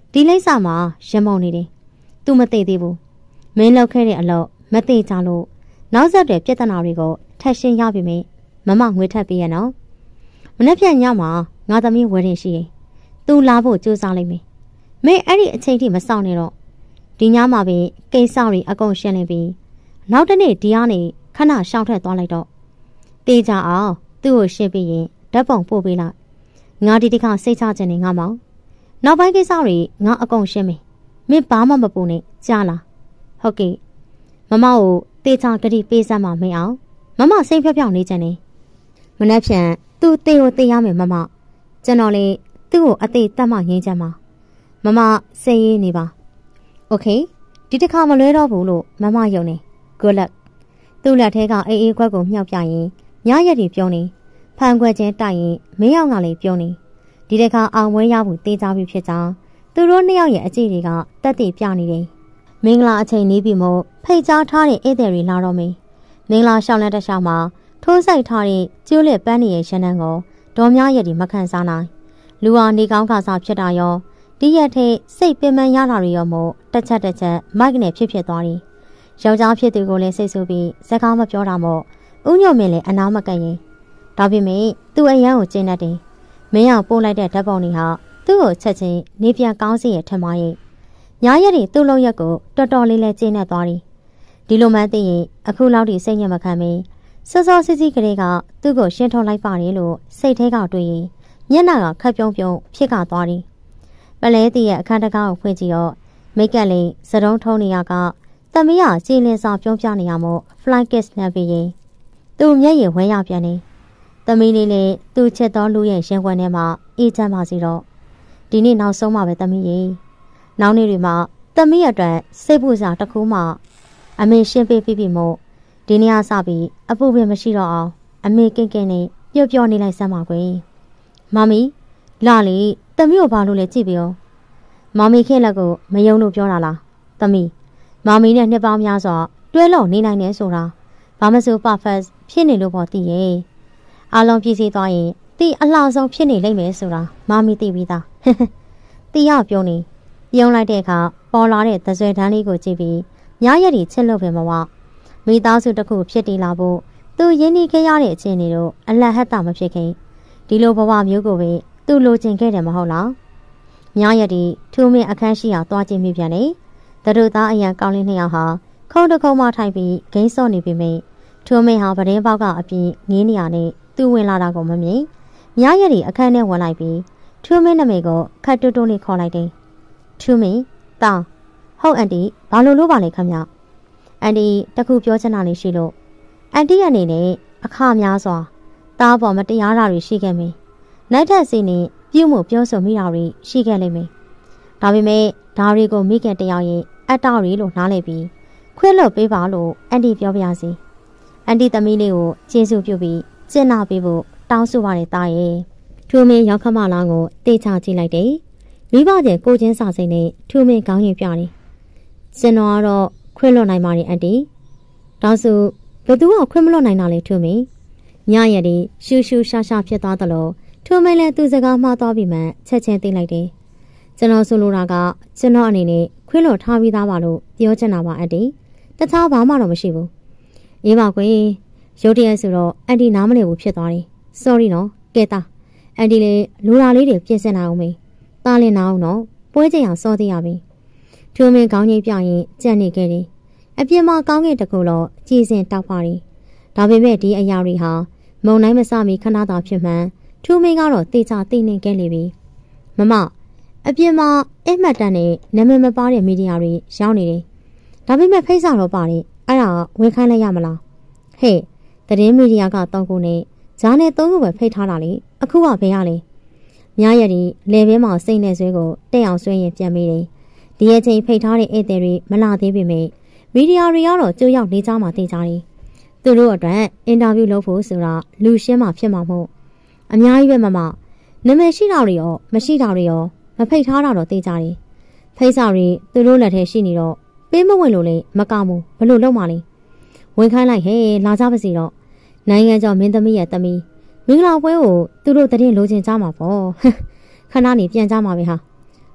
ဒီလိမ့်စာမှာရမုံနေတယ်သူမသိသေးဘူးမင်းလောက်ခဲ့တဲ့အလုပ်မသိကြလို့နောက်ဆက်တွဲပြဿနာတွေကိုထပ်ရှင်းရပြီမေမမငွေထပ်ပေးရနော်မနေ့ပြန်ညမှာငါသမီးဝယ်ရင်ရှိရင်သူလာဖို့ကြိုးစားလိုက်မယ်မင်းအဲ့ဒီအချိန်ထိမစောင့်နေတော့ဒီညမှာပဲကိစ္စတွေအကုန်ရှင်းနေပြီနောက်တနေ့ဒီကနေခဏရှောင်းထွက်သွားလိုက်တော့တေးကြအောင်သူ့ကိုရှင်းပြီးရင်ဓာတ်ပုံပို့ပေးလိုက်ငါဒီတစ်ခါစိတ်ချခြင်းနဲ့ငါမောင်နောက်ပိုင်းကိစ္စတွေငါအကုန်ရှင်းမယ်မင်းဘာမှမပူနဲ့ကြားလားဟုတ်ကဲ့မမကိုတေးချဂတိပေးစမ်းမမင်းအောင်မမစိတ်ဖြောက်ဖြောက်နေကြတယ်မနှက်ဖြန်သူ့တေးကိုတေးရမယ်မမကျွန်တော်လေသူ့ကိုအသေးတတ်မှငင်းချမ်းပါမမစိတ်ရင်းနေပါโอเคဒီတစ်ခါမလွဲတော့ဘူးလို့မမယုံနေ good luck သူ့လက်ထဲကအေးအေးခွက်ကိုမြှောက်ပြရင်ညရက်တွေပြုံးနေဖန်ခွက်ချင်းတိုက်ရင်မင်းအောင်ကလည်းပြုံးနေဒီတစ်ခါအောင်ဝဲရဖို့တေးကြပြီဖြစ်ကြောင်းသူတို့နှစ်ယောက်ရဲ့အကြည့်တွေကတက်တည်ပြနေတယ်မင်္ဂလာအချိန်နီးပြီမို့ဖိတ်ကြားထားတဲ့ဧည့်သည်တွေလာတော့မင်းမင်္ဂလာရှောင်းလက်တစ်လျှောက်မှာထိုးဆိုင်ထားတဲ့ကျိုးလက်ပန်းနေရဲ့ရှမ်းတန်းကိုဒေါ်များရက်ဒီမခံစားနိုင်လူဟာနေကောင်းခါစားဖြစ်တာရောဒီရက်ထဲစိတ်ပင်ပန်းရတာတွေရောမို့တစ်ချက်မိုက်နဲ့ဖြစ်သွားတယ်ယောက်ျားဖြစ်သူကိုလည်းစိတ်ဆိုးပြီးစကားမပြောတာမို့ဦးညို့မင်းလည်းအနာမကပ်ရင်ဒါပေမဲ့သူ့အရန်ကိုကျင်းတတ်တယ်မင်းအောင်ပို့လိုက်တဲ့ဓာတ်ပုံတွေဟာသူ့ကိုချက်ချင်းနေပြန်ကောင်းစီရဲ့ထမရဲ့ညာရက်တွေသူ့လုံးရက်ကိုတော်တော်လေးလဲကျင်းနေသွားတယ်ဒီလိုမှသိရင်အခုလောက်ထိစိတ်ညစ်မခံမင်းစောစောစီးစီးကလေးကသူ့ကိုရှင်းထုတ်လိုက်ပါတယ်လို့စိတ်ထဲကတွေးရင်မျက်နှာကခက်ပြုံးဖြစ်သွားတယ်ပလဲတီရဲ့အခန်းတကားကိုဖွင့်ကြည့်တော့မိတ်ကလေးစတုံးထုံးနေရကသမီးကကြည်လင်စာပြုံးပြနေရမို့ fly kiss နဲ့ပြီးရင်သူ့မျက်ရည်ဝဲရပြန်နေသမီးလေးလည်းသူ့ချက်တော်လူရဲ့ရင်ခွင်ထဲမှာအေးချမ်းပါစီတော့ဒီနေ့နောက်ဆုံးမှပဲသမီးရေနောက်နေ့တွေမှာသမီးအတွက်စိတ်ပူစရာတစ်ခုမှအမေရှင်းပေးပြီမို့ဒီနေ့အစပြီးအပူပင်မရှိတော့အောင်အမေကင်းနဲ့ပျော့နေလိုက်စမ်းပါကွယ်မမီလာလေသမီးကိုဘာလို့လဲကြည့်ပြောမမီခဲလက်ကိုမယုံလို့ပြောတာလားသမီးမမီနဲ့နှစ်ပေါင်းများစွာတွဲလုံနေနိုင်တယ်ဆိုတာဘာမဆို perfect ဖြစ်နေလို့ပေါ့တည်ရဲ့အားလုံးပြည့်စည်သွားရင်တီအလှဆုံးဖြစ်နေလိမ့်မယ်ဆိုတာမမီသိပြီးသားတီရပြုံးနေပြုံးလိုက်တဲ့အခါပေါ်လာတဲ့သဆွဲတန်းလေးကိုကြည့်ပြီးညာရက်ဒီချစ်လို့ပဲမဝမိသားစုတစ်ခုဖြစ်တည်လာဖို့သူရင်းနှီးခဲ့ရတဲ့အခြေအနေတို့အလတ်ဟတ်တာမဖြစ်ခင်ဒီလိုဘဝမျိုးကိုပဲသူလိုချင်ခဲ့တယ်မဟုတ်လားညာရက်ဒီထူးမင်းအခန်းရှိရာသွားကြည့်မိပြန်တယ်တတို့သားအရန်ကောင်းလေးနှစ်ယောက်ဟာခုံတစ်ခုံမှထိုင်ပြီးဂိမ်းစော့နေပြီမိထူးမင်းဟာပတင်းပေါက်ကအပြင်ငင်းနေရနဲ့သူဝင်လာတာကိုမမြင်ညာရက်ဒီအခန်းထဲဝင်လိုက်ပြီးထူးမင်းနာမည်ကိုခတ်တူတူလေးခေါ်လိုက်တယ်ထူးမင်းတောင်းဟုတ်အန်တီဘာလို့ပါလဲခမအန်တီတခုပြောချင်တာလေးရှိလို့အန်တီအနေနဲ့အခါများစွာတားပေါ်မတရားတာတွေရှိခဲ့မင်းနိုင်ထက်စီနေပြုမှုပြောဆိုမိတာတွေရှိခဲ့လိမ့်မယ်ဒါပေမဲ့ဒါတွေကိုမိခင်တယောက်ရဲ့အတ္တတွေလို့နားလည်ပြီးခွင့်လွှတ်ပေးပါလို့အန်တီပြောပြစီအန်တီသမီးလေးကိုကျေးဇူးပြုပြီးကျင့်နာပေးဖို့တောင်းဆိုပါတယ်တားရဲ့ထူမင်းရောက်ခမလာကိုတေချာကြည့်လိုက်တယ်မိဘကျကိုချင်းစာစိတ်နဲ့ထူမင်းကောင်းရင်ပြတယ်ကျွန်တော်ကတော့ခွင့်လွှတ်နိုင်ပါတယ်အန်တီဒါဆိုဘသူကခွင့်မလွှတ်နိုင်တာလဲထူမင်းညရက်ဒီရှူရှူရှာရှာဖြစ်သွားသလိုထူမင်းလည်းသူစကားမှားသွားပြီးမှချက်ချင်းသိလိုက်တယ်ကျွန်တော်ဆိုလိုတာကကျွန်တော်အနေနဲ့ခွင့်လွှတ်ထားပြီးသားပါလို့ပြောချင်တာပါအန်တီတခြားဘာမှတော့မရှိဘူးအေးပါကွယ်ရုတ်တရက်ဆိုတော့အန်တီနားမလည်ဘူးဖြစ်သွားတယ် sorry နော်ကဲတာအန်တီလည်းလိုရာလေးတွေပြင်ဆင်နိုင်အောင်မေးတားလင်းနာအောင်နော်ပွဲချိန်အောင်စောသေးရပြီထူမင်းကောင်းကြီးပြရင်ကြံ့နေခဲ့တယ်အပြင်မှာကောင်းကင်တကူတော့ကြည်စင်တောက်ပါတယ်ဒါပေမဲ့ဒီအရာတွေဟာမုံတိုင်းမစမီခဏသာဖြစ်မှန်းထူမင်းကတော့တေချာသိနေခဲ့လေပြီမမအပြင်မှာအမှတ်တမ်းနဲ့နာမည်မပါတဲ့မီဒီယာတွေရောက်နေတယ်ဒါပေမဲ့ဖိတ်စာတော့ပါတယ်အဲ့ဒါဝင်ခိုင်းလိုက်ရမလားဟဲ့သတင်းမီဒီယာက3ခုနဲ့ဂျာနယ်3ခုပဲဖိတ်ထားတာလေအခုကဘယ်ရလဲညရက်ဒီလေဘဲမှာစိတ်နဲ့ဆွဲကိုတက်အောင်ဆွဲရင်ပြန်မိတယ်ဒီအချိန်ဖိတ်ထားတဲ့ဧည့်သည်တွေမလာသေးပေမဲ့မီဒီယာတွေကတော့ကြိုးရောက်နေကြမှာသိကြတယ်သူတို့အတွက်အင်တာဗျူးလုပ်ဖို့ဆိုတာလူရှင်းမှဖြစ်မှာမဟုတ်အများကြီးပဲမမနာမည်ရှိတာတွေရောမရှိတာတွေရောမဖိတ်ထားတာတော့သိကြတယ်ဖိတ်စာတွေသူတို့လက်ထဲရှိနေတော့ပေးမဝင်လို့လေမကောင်းဘူးဘလို့လုပ်မှလဲဝင်ခိုင်းလိုက်ဟဲ့လာကြပါစီတော့နိုင်ငံကျော်မင်းသမီးရဲ့သမီးမင်္ဂလာပွဲကိုသူတို့တရင်လိုချင်ကြမှာပေါ့ခဏနေပြန်ကြမှာပဲဟာ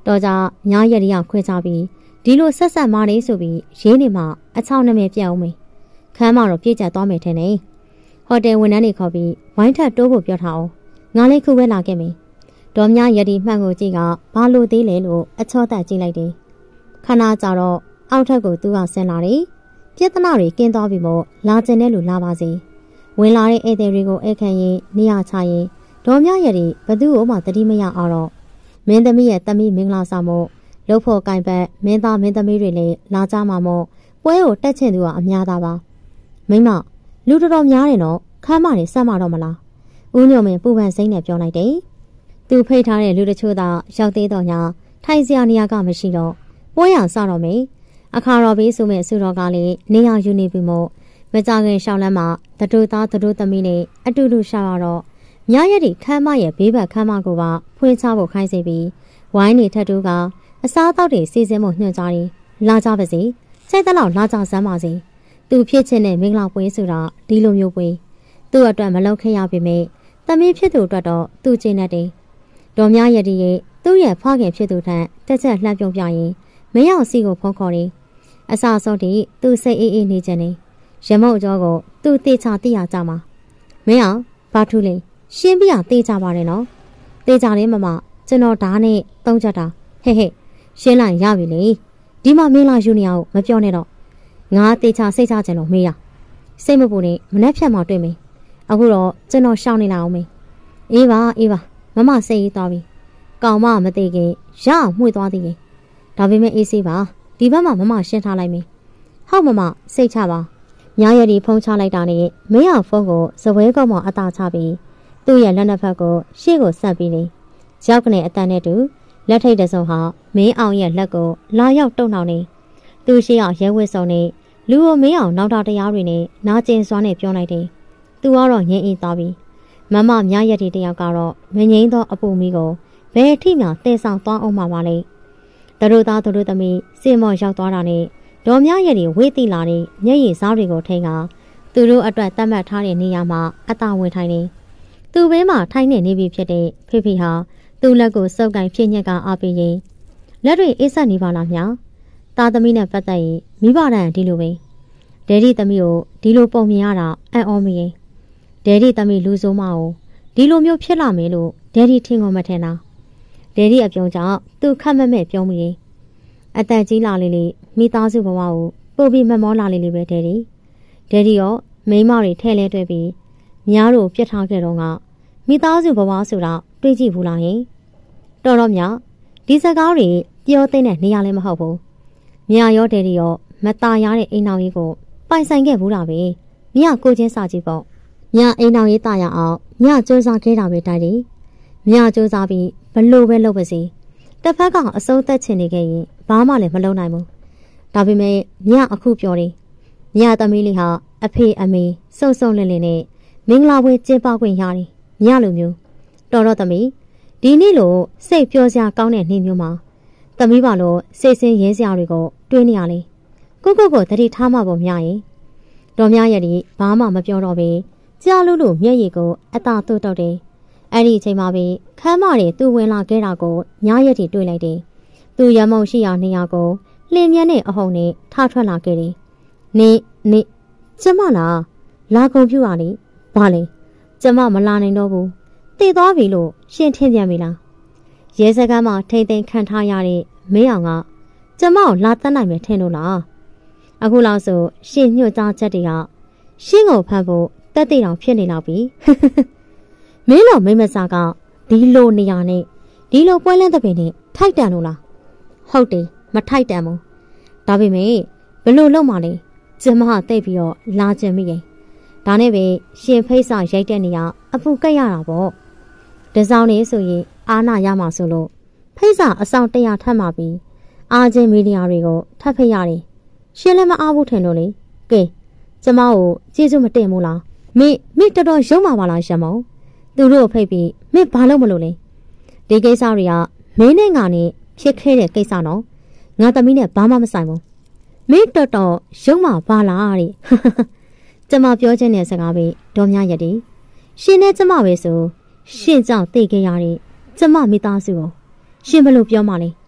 တော်ကြညားရည်ရခွဲချပြီးဒီလိုဆက်ဆက်မာနေဆိုပြီးရင်းနေမှအချောင်းနမဲပြောင်းမယ်ခမ်းမတော့ပြည့်ကျသွားမယ်ထင်တယ်ဟိုတယ်ဝန်ထမ်းတွေခေါ်ပြီးဝိုင်းထက်တိုးဖို့ပြောထားအောင်ငါလေးခုပဲလာခဲ့မယ်ဒေါ်မြရည်မှန်ကိုကြည့်ကဘာလို့သေးလဲလို့အချောတက်ကြည့်လိုက်တယ်ခဏကြာတော့အောက်ထက်ကိုသူကဆင်းလာတယ်ပြဿနာတွေကင်းသွားပြီမို့လာကျင်တဲ့လူလာပါစေဝင်လာတဲ့ဧည့်သည်တွေကိုဧကန်ရင်နေရာချရင်ဒေါ်မြရည်ဘသူ့ကိုမှတတိမရအောင်တော့မင်းသမီးရဲ့သမီးမင်္ဂလာဆောင်မို့လှုပ်ဖို့ကင်ပတ်မင်းသားမင်းသမီးတွေလည်းလာကြမှာမို့ပွဲကိုတက်ချင်သူကအများသားပါမိမလူတော်များတယ်နော်ခမ်းမနေဆက်မတော့မလားဦးညိုမင်းပူပန်စိမ့်နဲ့ပြောလိုက်တယ်သူဖိတ်ထားတဲ့လူတချို့သာရောက်သေးတော့ညာထိုင်စရာနေရာကမရှိတော့ပွဲရစတော့မယ်အခါတော်ဘေးဆိုမဲ့ဆူတော်ကလည်းနေရာယူနေပြီမို့မကြခင်ရှောင်းလန်းမှာတတို့သားတတို့သမီးနဲ့အတူတူရှာတော့မြရည်ခမ်းမရဲ့ဘေးဘက်ခမ်းမကိုပါဖွင့်ချဖို့ခိုင်းစေပြီးဝိုင်းနေထက်တူကအစားအသောက်တွေစီစဉ်မှုညွှန်ကြားတယ်လာကြပါစေစိတ်တလောက်လာကြစမ်းပါစေသူဖြစ်ချင်းတဲ့မင်္ဂလာပွဲဆိုတာဒီလိုမျိုးပွဲသူ့အတွက်မလုပ်ခဲ့ရပေမဲ့သမီးဖြစ်သူအတွက်တော့သူ့ကျင့်တတ်တယ်ဒေါ်မြရည်ရဲ့သူ့ရဲ့ဖခင်ဖြစ်သူထက်တက်ချက်လှမ်းပြုံးပြရင်မင်းအောင်စီကိုဖုံးခေါ်တယ်အစားဆုံးတည်းသူ့စိတ်အေးနေခြင်းနဲ့ရမုတ်ကြောကိုသူ့တေချာသိရကြမှာမင်းအောင်ဘာထူးလဲရှင်းပြတေးကြပါတယ်နော်တေးကြတယ်မမကျွန်တော်ဓာတ်နဲ့သုံးချက်တာဟဲ့ရှင်းလိုက်ရပြီလေဒီမှာမင်းလာယူနေအောင်မပြောနဲ့တော့ငါတေချာစိတ်ချခြင်းလို့မေးရစိတ်မပူနဲ့မနှက်ဖြတ်မှတွေ့မယ်အခုတော့ကျွန်တော်ရှောင်းနေလာအောင်မေးအေးပါမမစိတ်ရေးသွားပြီကောင်မမသိခင်ရအောင်မှွေသွားသေးတယ်ဒါပေမဲ့အေးစေးပါဒီဘက်မှာမမရှင်းထားလိုက်မယ်ဟုတ်မမစိတ်ချပါညာရည်ဖုံးချလိုက်တာနဲ့မင်းအောင်ဖုန်းကိုဇပွဲကောင်မအသာချပြီးသူ့ရဲ့လက်နှစ်ဖက်ကိုရှေ့ကိုဆက်ပြီးနေရောက်ကနေအတန်နဲ့တူလက်ထိတ်တစုံဟာမင်းအောင်ရဲ့လက်ကိုလာရောက်တုံနှောင်နေသူရှိအောင်ရဲဝစ်စုံနေလူကိုမင်းအောင်နောက်တာတရားတွေနဲ့နာကျင်စွာနဲ့ပြောလိုက်တယ်သူကတော့ငြင်းအေးသွားပြီမမမြရည်တယောက်ကတော့မငိမ့်သောအပူမီကိုဘယ်ထိမှတဲဆောင်သွားအောင်မှာပါလေတတို့သားတို့သမီးစင်မော်ရောက်သွားတာနဲ့ဒေါ်မြရည်ဝေးတိလာတဲ့မျက်ရည်စားတွေကိုထိန်းကသူတို့အတွက်တတ်မှတ်ထားတဲ့နေရာမှာအသာဝင်ထိုင်နေသူ့ဘေးမှာထိုင်နေပြီဖြစ်တဲ့ဖေဖေဟာသူ့လက်ကိုစုပ်ကင်ဖြစ်ညက်ကအားပေးရင်လက်တွေအေးဆက်နေပါလားမြာသားသမီးနဲ့ပတ်သက်ရင်မိဘတန်ဒီလိုပဲဒဲဒီသမီးကိုဒီလိုပုံမြင်ရတာအံ့ဩမိရင်ဒဲဒီသမီးလူဆိုးမအောင်ဒီလိုမျိုးဖြစ်လာမယ်လို့ဒဲဒီထင်ကုန်မထင်တာဒဲဒီအပြုံးကြောင့်သူခက်မမဲ့ပြောမိရင်အတန်ကြီးလာလေးလေးမိသားစုဘဝကိုပို့ပြီးမမောလာလေးလေးပဲဒဲဒီရောမိန်းမတွေထဲ့လဲတွေ့ပြီးများတို့ပြစ်ထားခဲ့တော့ကမိသားစုဘဝဆိုတာတွေးကြည့်ဘူးလားဟင်တော်တော်များဒီစကားတွေပြောသိတဲ့နေရာလည်းမဟုတ်ဘူးမြရောဒဲဒီရောမตาရတဲ့အိမ်အောင်ကြီးကိုပိုင်ဆိုင်ခဲ့ဘူးတာပဲမြကိုချင်းစာကြည့်ပေါ့မြအိမ်အောင်ကြီးตาရအောင်မြစူးစမ်းခဲ့တာပဲတိုက်တယ်မြစူးစမ်းပြီးဘလို့ပဲလုပ်ပါစေတစ်ဖက်ကအစိုးသက်ချင်နေခဲ့ရင်ဘာမှလည်းမလုပ်နိုင်ဘူးဒါပေမဲ့မြအခုပြောတယ်မြသမီးလေးဟာအဖေအမေစုံစုံလင်လင်နဲ့မင်္ဂလာပွဲကျင်းပခွင့်ရတယ်မြလိုမျိုးတော်တော့သမီးဒီနေ့လိုစိတ်ပျော်စရာကောင်းတဲ့နေ့မျိုးမှာသမီးပါလို့စိတ်ဆင်းရဲစရာတွေကိုတွေးနေရလေကိုတတိထားမှပေါ့မြရင်တော်မြရဲ့ဒီဘာမှမပြောတော့ပဲကြာလို့မျက်ရည်ကိုအသာသွတ်တော့တယ်အဲ့ဒီအချိန်မှာပဲခမ်းမတွေသူ့ဝင်လာခဲ့တာကိုညာရက်တီတွေ့လိုက်တယ်သူရမုံရှိရာနေရာကိုလင်းမြန်းတဲ့အဟုန်နဲ့ထထွက်လာခဲ့တယ်နေကျမလာကုန်ပြူပါလေဘာလဲကျမမလာနိုင်တော့ဘူးတည်သွားပြီလို့ရှင်ထင်ပြန်ပြီလားရဲစခန်းမှာထိမ့်သိမ်းခံထားရတဲ့မင်းအောင်ကကျမကိုလာတတ်နိုင်မယ်ထင်လို့လားအခုလောက်ဆိုရှင်ညွှတ်ကြားချက်တွေကရှင်းကိုဖတ်ဖို့တက်တေတောင်ဖြစ်နေလောက်ပြီမင်းတော်မိမစာကဒီလိုနေရာနဲ့ဒီလိုပွဲလန်းတဲ့ပင်နဲ့ထိုက်တန်လို့လားဟုတ်တယ်မထိုက်တန်ဘူးဒါပေမဲ့ဘလို့လုံးမလဲကျမတိတ်ပြီးတော့လာကျင်မိရင်ဒါနဲ့ပဲရှင်ဖိတ်စာရိုက်တဲ့နေရာအပူကက်ရတာပေါ့တစောင်းနေဆိုရင်အာနာရမှာဆိုလို့ဖိတ်စာအဆောင်100ထပ်မှပြီးအားချင်းမီဒီယာတွေကိုထပ်ဖိတ်ရတယ်ရှင်လည်းမအားဘူးထင်လို့လေကဲကျမကိုကျေးဇူးမတင်ဘူးလားမိတော်တော်ရုံးပါလားရှမောင်သူတို့ဖိတ်ပြီးမိဘာလို့မလို့လဲဒီကိစ္စတွေကမင်းနဲ့ငါနဲ့ဖြစ်ခဲ့တဲ့ကိစ္စနော်ငါသမီးနဲ့ဘာမှမဆိုင်ဘူးမိတော်တော်ရုံးပါလားတဲ့ကျမပြောချင်တဲ့စကားပဲဒေါ်မြရက်တီရှင်နဲ့ကျမပဲဆိုရှင်ကြောင့်သိခဲ့ရတဲ့ကျမမိသားစုကိုရှင်ဘယ်လိုပြောမှလဲ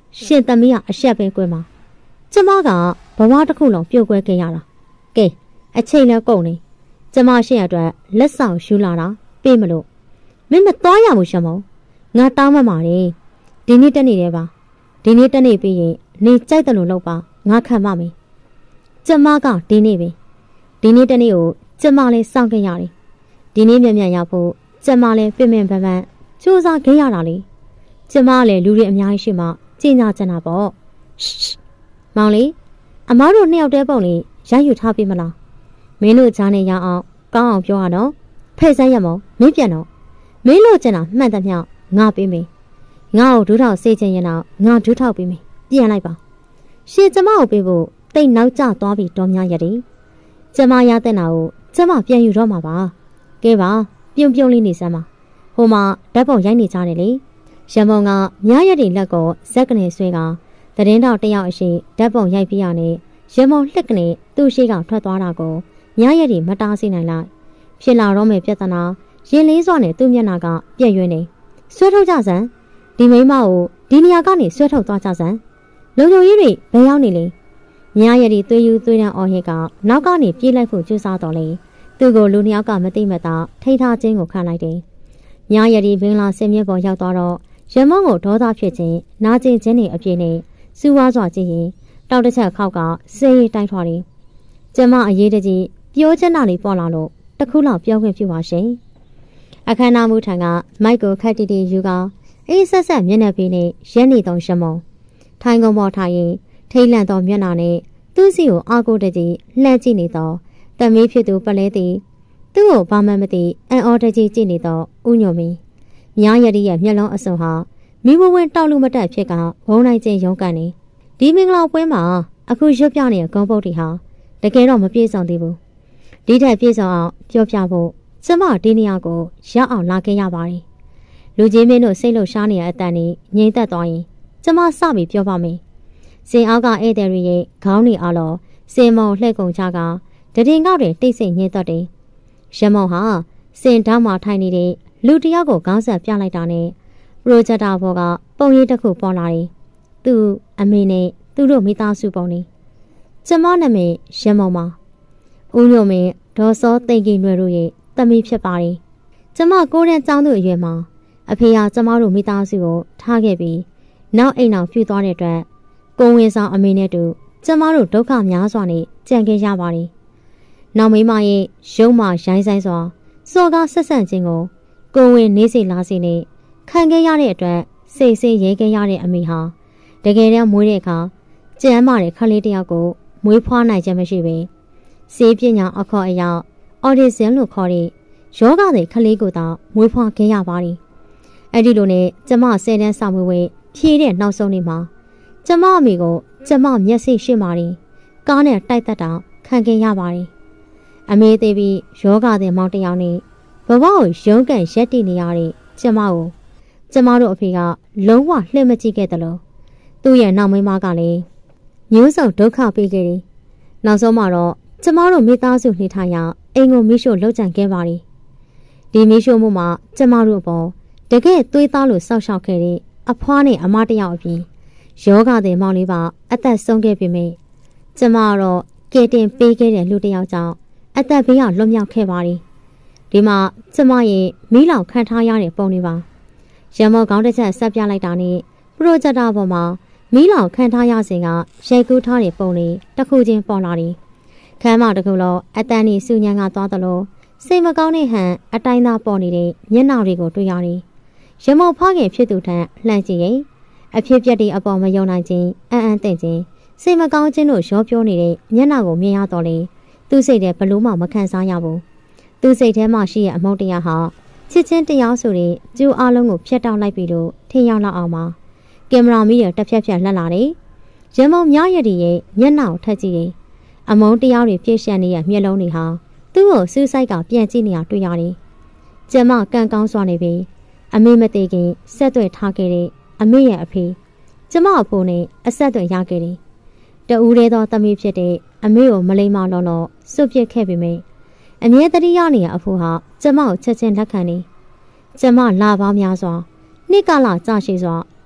ရှင်သမီးကအရှက်ပဲကွယ်မှာကျမကဘဝတစ်ခုလုံးပြုတ်ကွဲခဲ့ရတာကဲအချိန်လည်းကုန်နေကျမရှင့်အတွက်လက်ဆောင်ယူလာတာပေးမလို့မင်းမသွားရဘူးရှမောငါတောင်းမှမှာတယ်ဒီနေ့တက်နေတယ်ပါဒီနေ့တက်နေပြီးရင်နေကြိုက်တယ်လို့လုပ်ပါငါခံပါမယ်ကျမကဒီနေ့ပဲဒီနေ့တက်နေကိုကျမလည်းစောင့်ခဲ့ရတယ်ဒီနေ့မြန်မြန်ရောက်ဖို့ကျမလည်းပြင်ပန်ပန်းစူးစမ်းခဲ့ရတာလေကျမလည်းလူတွေအများကြီးရှိမှကြင်ညာချင်တာပေါ့မောင်လေးအမားတို့နှစ်ယောက်တည်းပုံလေးရိုက်ယူထားပြီမလားမင်းတို့ကြားနေရအောင်ကောင်းအောင်ပြောရတော့ဖဲ့ဆန်းရမောမင်းပြန်တော့မင်းလို့ကျင်တာမှန်တယ်မြောက်ငါပေးမယ်ငါ့ကိုဒူးထောက်စေးချင်ရင်တော့ငါဒူးထောက်ပေးမယ်ပြန်လိုက်ပါရှင်ကျမကိုပေးဖို့တိတ်နောက်ကျသွားပြီတော်များရတယ်ကျမရတဲ့နာကိုကျမပြန်ယူတော့မှာပါကဲပါပြုံပြုံလေးနေစမ်းပါဟိုမှာဓာတ်ပုံရိုက်နေကြတယ်လေရမုံကမြားရတဲ့လက်ကိုဇက်ကနေဆွဲကသတင်းတော်တယောက်အရှိဓာတ်ပုံရိုက်ပြရနဲ့ရမုံလှက်ကနေသူ့ရှိကထွက်သွားတာကိုမြားရတဲ့မတားစီနိုင်လိုက်ဖြစ်လာတော့မယ်ပြဿနာရင်လေးစွာနဲ့သူ့မျက်နှာကပြက်ရွှဲနေဆွဲထုတ်ကြစမ်းဒီမိမကိုဒီနေရာကနေဆွဲထုတ်သွားကြစမ်းလုံလုံကြီးတွေဘယ်ရောက်နေလဲမြားရတဲ့သွေးယူသွေးတန်းအော်ဟစ်ကနောက်ကနေပြေးလိုက်ဖို့ကြိုးစားတော့လေသူ့ကိုလူနှစ်ယောက်ကမသိမသာထိထားခြင်းကိုခံလိုက်တယ်မြားရတဲ့ဘင်္ဂလားဆင်မြစ်ပေါ်ရောက်သွားတော့ရမုံကိုဒေါသဖြစ်ခြင်းနာကျင်ခြင်းတွေအပြည့်နဲ့စူဝါးစွာကြည့်ရင်တောက်တစ်ချက်ခောက်ကစေးရီတိုက်ထွားတယ်ကျမအရေးတကြီးပြောချင်တာလေးပေါ်လာလို့တခုလောက်ပြောခွင့်ပြုပါရှင်အခမ်းအနားမှုထံကမိုက်ကိုခက်တီတီယူကအေးဆက်ဆက်မျက်နှာပေးနဲ့ရက်နေသောရမုံထိုင်ကုန်ပေါ်ထိုင်ရင်ထိတ်လန့်သောမျက်နှာနဲ့သူ့စီကိုအာကိုတကြီးလှမ်းကြည့်နေသောတမီးဖြစ်သူပလဲသည်သူ့ကိုဘာမှမသိအန်အော်တကြီးကြည့်နေသောဦးညိုမီမြားရည်ရဲ့မျက်လုံးအစုံဟာမိမဝင်တောက်လို့မတက်ဖြစ်ကဝုန်းလိုက်ခြင်းရုန်းကန်နေဒီမင်္ဂလာပွဲမှာအခုရွတ်ပြနေတဲ့ဂုံပုတ်တွေဟာတကယ်တော့မပြေဆောင်သေးဘူးဒီထက်ပြေဆောင်အောင်ပြောပြဖို့ကျမဒီနေရာကိုရောက်အောင်လာခဲ့ရပါတယ်လူကြီးမင်းတို့စိတ်လှုပ်ရှားနေတဲ့အတန်ကြီးငြိမ်သက်သွားရင်ကျမစပြီးပြောပါမယ်စင်အောက်ကဧည့်သည်တွေရဲ့ခေါင်းတွေအားလုံးစင်မုံလှဲ့ကုန်ကြကတရင်ကောက်တွေတိတ်ဆိတ်ညှင်းသက်တယ်ရမုံဟာစင်တောင်းမှထိုင်နေတဲ့လူတယောက်ကိုခေါင်းဆက်ပြလိုက်တာနဲ့ပရိုဂျက်တာဘောကပုံရိပ်တစ်ခုပေါ်လာတယ်သူ့အမေနဲ့သူတို့မိသားစုပုံနေကျမနာမည်ရမုံပါဦးညိုမင်းဒေါ်စောသိန်ကြီးနွယ်တို့ရဲ့သမီးဖြစ်ပါတယ်ကျမကိုရန်ကျောင်းသူအရွယ်မှာအဖေကကျမတို့မိသားစုကိုထားခဲ့ပြီးနောက်အိမ်အောင်ပြူသွားတဲ့အတွက်ကိုဝင်ဆောင်အမေနဲ့တူကျမတို့ဒုက္ခများစွာနဲ့ကြံခဲ့ရပါတယ်နောက်မိမရဲ့ရုံးမှရိုင်းဆိုင်စွာစော်ကားဆက်ဆံခြင်းကိုကိုဝင်နေစီလာစီနဲ့ခံခဲ့ရတဲ့အတွက်စိတ်ဆင်းရဲခဲ့ရတဲ့အမေဟာတကယ်တမ်းမွေးတဲ့အခါကြမ်းမာတဲ့ခလေးတစ်ယောက်ကိုမွေးဖွားနိုင်ခြင်းမရှိပဲစေပညာအခေါ်အယောက်အော်ဒီဇင်လို့ခေါ်တဲ့ယောဂတဲ့ခလေးကိုသာမွေးဖွားခဲ့ရပါတယ်အဲ့ဒီလိုနဲ့ကျမ10တန်းစာမွေးဝဲဖြည့်တဲ့နောက်ဆုံးနေ့မှာကျမအမေကိုကျမမျက်စိရှိမှရင်ကားနဲ့တိုက်တက်တာခံခဲ့ရပါတယ်အမေသေးပြီးယောဂတဲ့မောင်တစ်ယောက်နဲ့ဘဝကိုရုန်းကန်ရက်တည်နေရတဲ့ကျမကိုကျမတို့အဖေကလုံးဝလှည့်မကြည့်ခဲ့တယ်လို့သူ့ရဲ့နောက်မိန်းမကလည်းမျိုးစုံဒုက္ခပေးခဲ့တယ်နောက်ဆုံးမှာတော့ကျမတို့မိသားစုနေထိုင်ရအိမ်ကိုမိရှို့လှုပ်ကြံခဲ့ပါတယ်ဒီမိရှို့မှုမှာကျမတို့အပေါ်တကယ်သွေးသားလို့စောက်ရှောက်ခဲ့တဲ့အဖွားနဲ့အမတယောက်အပြင်ယောဂတဲ့မောင်လေးပါအသက်ဆုံးခဲ့ပြီမေကျမကတော့ကဲတင်ပေးခဲ့တဲ့လူတစ်ယောက်ကြောင့်အသက်ဘေးကလွတ်မြောက်ခဲ့ပါတယ်ဒီမှာကျမရဲ့မိလောင်ခံထားရတဲ့ပုံတွေပါရမောခေါင်းတစ်ချက်ဆက်ပြလိုက်တာနဲ့ပရိုဂျက်တာပေါ်မှာမိလောင်ခံထားရစဉ်ကရိုက်ကူးထားတဲ့ပုံလေးတစ်ခုချင်းပေါ်လာတယ်ခမ်းမတစ်ခုလုံးအတန်းနဲ့စူညံကသွားသလိုစိတ်မကောင်းတဲ့ဟန်အတိုင်းသားပေါ်နေတဲ့မျက်နှာတွေကိုတွေ့ရတယ်ရမောဖခင်ဖြစ်သူထံလှမ်းကြည့်ရင်အဖြစ်ပြက်တဲ့အပေါ်မယုံနိုင်ခြင်းအံ့တင့်ခြင်းစိတ်မကောင်းခြင်းတို့ရောပြောနေတဲ့မျက်နှာကိုမြင်ရတော့လေသူ့စိတ်ထဲဘလို့မှမခံစားရဘူးသူ့စိတ်ထဲမှာရှိတဲ့အမုန်းတရားဟာချစ်ချင်းတရားဆိုတဲ့ကျိုးအလုံးကိုဖျက်တောက်လိုက်ပြီးတော့ထင်ရောက်လောက်အောင်ပါကင်မရာမီးရတစ်ဖြက်ဖြက်လှက်လာတယ်ရမုံမြရည်ရဲ့မျက်နှာကိုထပ်ကြည့်ရင်အမုန်းတရားတွေပြည့်ရှက်နေတဲ့မျက်လုံးတွေဟာသူ့ကိုစူးစိုက်ကပြန်ကြည့်နေတာတွေ့ရတယ်ကျမကန်ကောင်းစွာနေပြီအမေမသေးခင်ဆက်သွယ်ထားခဲ့တဲ့အမေရဲ့အဖေကျမအဖိုးနဲ့အဆက်သွယ်ရခဲ့တယ်တဦးတည်းသောသမီးဖြစ်တဲ့အမေကိုမလိမ္မာလုံးတော့စွတ်ပစ်ခဲ့ပေမယ့်အမြဲတမ်းရနေတဲ့အဖိုးဟာကျမကိုချက်ချင်းလက်ခံနေကျမလာပေါင်းများစွာနှစ်ကလာကြာရှိစွာ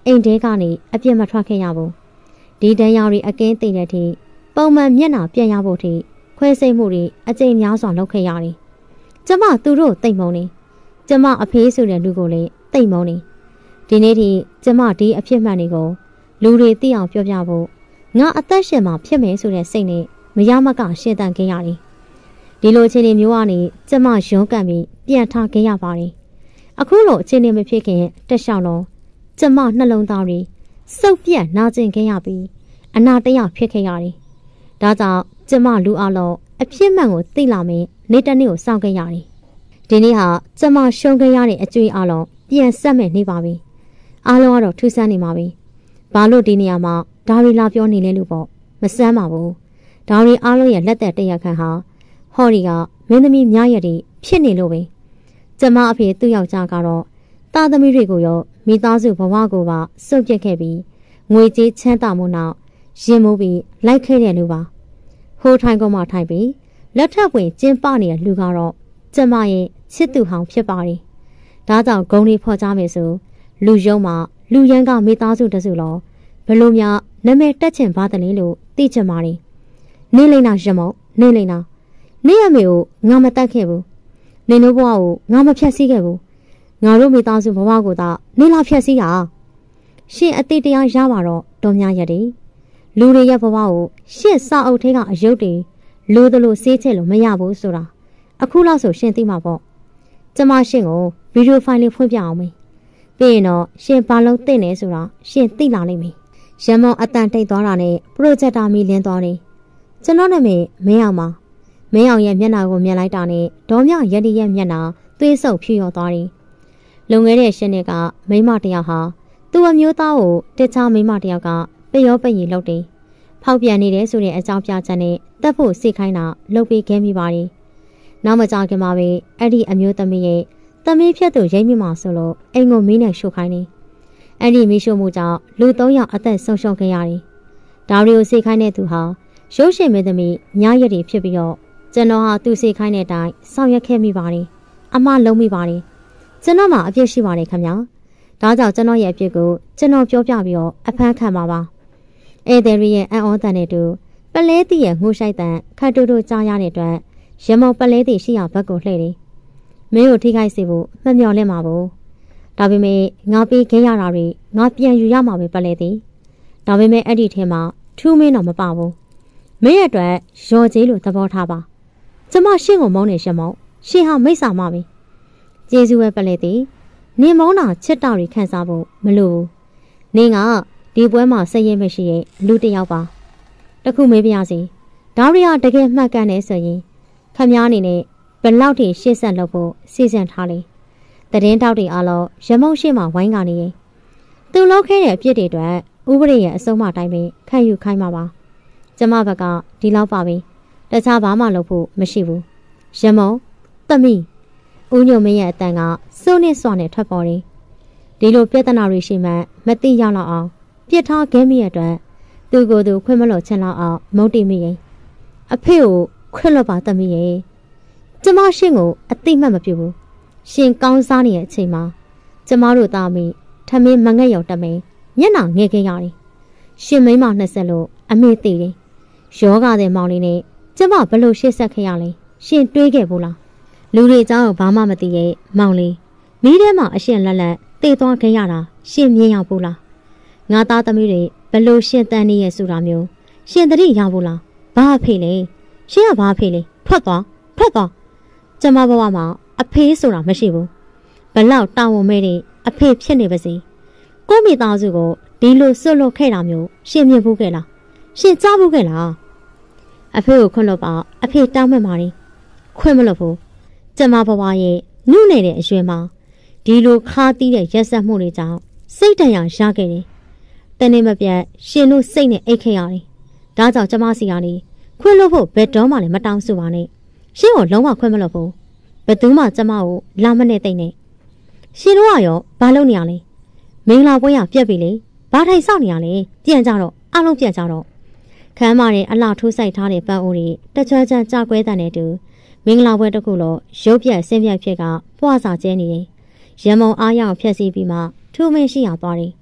အိမ်တဲကနေအပြစ်မထွက်ခဲ့ရဘူးဒီတန်ရောင်တွေအကင်းသိတဲ့ထိပုံမှန်မျက်နှာပြန်ရဖို့ထိခွဲစိတ်မှုတွေအကြိမ်များစွာလုပ်ခဲ့ရတယ်ကျမသူတို့တိတ်မုံနေကျမအဖေးဆိုတဲ့လူကိုလည်းတိတ်မုံနေဒီနေ့ထိကျမဒီအဖြစ်မှန်တွေကိုလူတွေသိအောင်ပြောပြဖို့ငါအသက်ရှင်မှာဖြစ်မယ်ဆိုတဲ့စိတ်နဲ့မရမကရှင်းတန်ခဲ့ရတယ်ဒီလိုအခြေအနေမျိုးကနေကျမရုန်းကန်ပြီးပြန်ထားခဲ့ရပါတယ်အခုလိုအခြေအနေမဖြစ်ခင်တက်လျှောက်လုံးကျမနှလုံးသားတွေစုပ်ပြတ်နာကျင်ခဲ့ရပြီးအနာတရဖြစ်ခဲ့ရတယ်ဒါကြောင့်ကျမလူအလုံးအဖြစ်မှန်ကိုသိလာမယ်နေ့တစ်နေ့ကိုစောင့်ခဲ့ရတယ်ဒီနေ့ဟာကျမရှုံးခဲ့ရတဲ့အကျွေးအလုံးပြန်ဆက်မဲ့နေပါပြီအားလုံးကတော့ထူးဆန်းနေပါပြီဘာလို့ဒီနေရာမှာဒါရီလာပြောနေလဲလို့ပေါ့မစမ်းပါဘူးဒါရီအားလုံးရဲ့လက်သက်တရခန့်ဟာဟော်ရီကမင်းသမီးများရက်တွေဖြစ်နေလို့ပဲကျမအဖေသူ့ယောက်ျားကတော့တာသမီးတွေကိုရောမိသားစုဘဝကိုပါစွန့်ပစ်ခဲ့ပြီးငွေကြေးချမ်းသာမှုနောက်ရင်မိုးပြီးလိုက်ခဲ့တဲ့လူပါဟိုထိုင်ကောင်မှထိုင်ပြီးလက်ထပ်ဝင်ကျင်းပနေတဲ့လူကတော့ကျမရဲ့ချစ်သူဟောင်ဖြစ်ပါတယ်ဒါကြောင့်ဂုံတွေဖော်ကြမယ်ဆိုလူယုံမှာလူရန်ကမိသားစုတစုလောဘလို့များနာမည်တက်ချင်ပါတယ်လို့သိချင်ပါတယ်နေလိမ့်နာရမော့နေလိမ့်နာနေရမေကိုငါမတက်ခဲ့ဘူးနေနိုးဘဝကိုငါမဖြတ်စည်းခဲ့ဘူးငါတို့မိသားစုဘဝကိုသာနေလာဖြတ်စည်းတာရှင်အတိတ်တရားရပါတော့တော်များရတယ်လူတွေရဲ့ဘဝကိုရှင့်စာအုပ်ထဲကအယုတ်တွေလိုသလိုစေးချက်လို့မရဘူးဆိုတာအခုလောက်ဆိုရှင်သိမှာပေါ့ကျမရှင်ကိုဗီဒီယိုဖိုင်လေးဖွင့်ပြအောင်မေးပြီးရင်တော့ရှင်ဘာလုံးသိနေဆိုတာရှင်သိလာလိမ့်မယ်ရမောင်အတန်တိတ်သွားတာနဲ့ပရိုဂျက်တာမီလင်းသွားတယ်ကျွန်တော်နာမည်မင်းအောင်ပါမင်းအောင်ရဲ့မျက်နှာကိုမြင်လိုက်တာနဲ့ဒေါ်မြရက်ဒီရဲ့မျက်နှာသွေးဆုပ်ဖြူရောသွားတယ်လုံခဲ့တဲ့ရှင်တွေကမိမတယောက်ဟာသူ့အမျိုးသားကိုတခြားမိမတယောက်ကပျောပရီလုပ်တယ်ဖောက်ပြန်နေတယ်ဆိုတဲ့အကြောင်းပြချက်နဲ့တက်ဖို့စိတ်ခိုင်းတာလုပ်ပေးခဲ့မိပါတယ်နောက်မကြခင်မှာပဲအဲ့ဒီအမျိုးသမီးရဲ့သမီးဖြတ်သူရိမ့်မိမှဆိုလို့အိမ်ကိုမီးနဲ့ရှို့ခိုင်းတယ်အဲ့ဒီမီးရှို့မှုကြောင့်လူ3ယောက်အသက်ဆုံးရှုံးခဲ့ရတယ်ဒါရီကိုစိတ်ခိုင်းတဲ့သူဟာရုပ်ရှင်မင်းသမီးညားရည်ဖြစ်ပြီးတော့ကျွန်တော်ဟာသူစိတ်ခိုင်းတဲ့အတိုင်းဆောင်ရွက်ခဲ့မိပါတယ်အမှားလုံးမိပါတယ်ကျွန်တော်မှအပြစ်ရှိပါတယ်ခင်ဗျာဒါကြောင့်ကျွန်တော်ရဲ့အပြစ်ကိုကျွန်တော်ပြောပြပြီးတော့အဖမ်းခံပါပါဧည့်သည်တွေရဲ့အံ့ဩတန်တဲ့တူပလဲတီရဲ့ငိုရှိုက်တန်ခတ်တူတူကြားရတဲ့အတွက်ရမောပလဲတီရှိရဘက်ကိုလှည့်တယ်မင်းကိုထိခိုက်စေဖို့မမျှော်လင့်ပါဘူးဒါပေမဲ့ငါပေးခဲ့ရတာတွေငါပြန်ယူရမှာပဲပလဲတီဒါပေမဲ့အဲ့ဒီထဲမှာထူးမင်းတော့မပါဘူးမင်းရဲ့အတွက်ရော်ကြီးလို့သဘောထားပါကျမရှင့်ကိုမုန်းနေရမောရှင်ဟာမိတ်ဆာမပဲကျေးဇူးပဲပလဲတီနင်မုန်းတာချစ်တာတွေခံစားဖို့မလိုဘူးနင်ကဒီပွဲမှာစိတ်ရင်းမရှိရဲ့လူတစ်ယောက်ပါတခုမေးပြရစီဒါရီယာတကယ်မှတ်ကန်နေဆိုရင်ခမည်းအနေနဲ့ဘယ်လောက်ထိရှေ့ဆက်လုပ်ဖို့စီစဉ်ထားလဲတည်င်းတောက်တွေအားလုံးရမုံရှိမှဝိုင်းကနေရင်သူလုပ်ခဲ့တဲ့အပြစ်တွေအတွက်ဥပဒေရဲ့အဆုံးအမတိုင်းပဲခံယူခိုင်းမှာပါကျမဘက်ကဒီလောက်ပါပဲတခြားဘာမှလုပ်ဖို့မရှိဘူးရမုံသမီးဦးညိုမင်းရဲ့အတန်ကစိုးနဲ့စွာနဲ့ထွက်ပေါ်တယ်ဒီလိုပြဿနာတွေရှိမှမသိရတော့အောင်ပြစ်ထားခဲ့မိရတဲ့သူကိုယ်သူခွင့်မလို့ချင်လောက်အောင်မုတ်တိမိရင်အဖေကိုခွင့်လွတ်ပါသမီးရဲ့ကျမရှင်ကိုအသိမှတ်မပြုဘူးရှင်ကောင်းစားနေတဲ့အချိန်မှာကျမတို့သားမိထမင်းမငဲ့ရော်တမင်းမျက်နှာငဲ့ခဲ့ရတယ်ရှင်မိမ20လို့အမေသိတယ်ယောဂတဲ့မောင်လေးနဲ့ကျမဘလို့ရှေ့ဆက်ခဲ့ရလဲရှင်တွေးခဲ့ဘူးလားလူတွေအကြောင်းကိုဘာမှမသိရဲ့မောင်လေးမိထဲမှာအရှင်လက်လက်တည်သွားခဲ့ရတာရှင်မြင်ရဘူးလားငါသားသမီးတွေဘလို့ရှင်တန်နေရဲ့ဆိုတာမျိုးရှင်တတိရဘူးလားဘာအဖေလဲရှင်ကဘာအဖေလဲထွက်သွားကျမဘဝမှာအဖေဆိုတာမရှိဘူးဘလောက်တောင်းဝန်မဲ့တဲ့အဖေဖြစ်နေပါစေကိုမိသားစုကိုဒီလိုဆွတ်လွတ်ခဲ့တာမျိုးရှင်မြင်ဘူးခဲ့လားရှင်ကြားဘူးခဲ့လားအဖေကိုခွင့်လွတ်ပါအဖေတောင်းမှမှာနေခွင့်မလွတ်ဘူးကျမဘဝရဲ့နုနယ်တဲ့အရွယ်မှာဒီလိုခါတီးတဲ့ရက်ဆက်မှုတွေကြောင့်စိတ်တန်ရာရခဲ့တယ်တနေ့မပြတ်ရှင်တို့စိတ်နဲ့အိတ်ခဲ့ရတယ်ဒါကြောင့်ကျမစီကနေခွင့်လွတ်ဖို့ဘယ်တော့မှလည်းမတောင်းဆိုပါနဲ့ရှင်ကိုလုံးဝခွင့်မလွတ်ဘူးဘယ်သူမှကျမကိုလာမနဲ့တိတ်နဲ့ရှင်တို့ကရောဘာလုပ်နေရလဲမင်္ဂလာပွဲရပြက်ပြီလေဘာထိုင်စောင့်နေရလဲပြန်ကြတော့အလုံးပြန်ကြတော့ခမ်းမနဲ့အလှထိုးဆိုင်ထားတဲ့ပန်းအိုးတွေတချွမ်းချမ်းကြောက်ကွဲတန်တဲ့တူမင်္ဂလာပွဲတစ်ခုလို့ရုပ်ပြက်ဆင်းပြက်ဖြစ်ကပွားစာကျဲနေတယ်ရမုံအားရအောင်ဖြက်စီးပြီးမှထူးမင်းရှိရသွားတယ်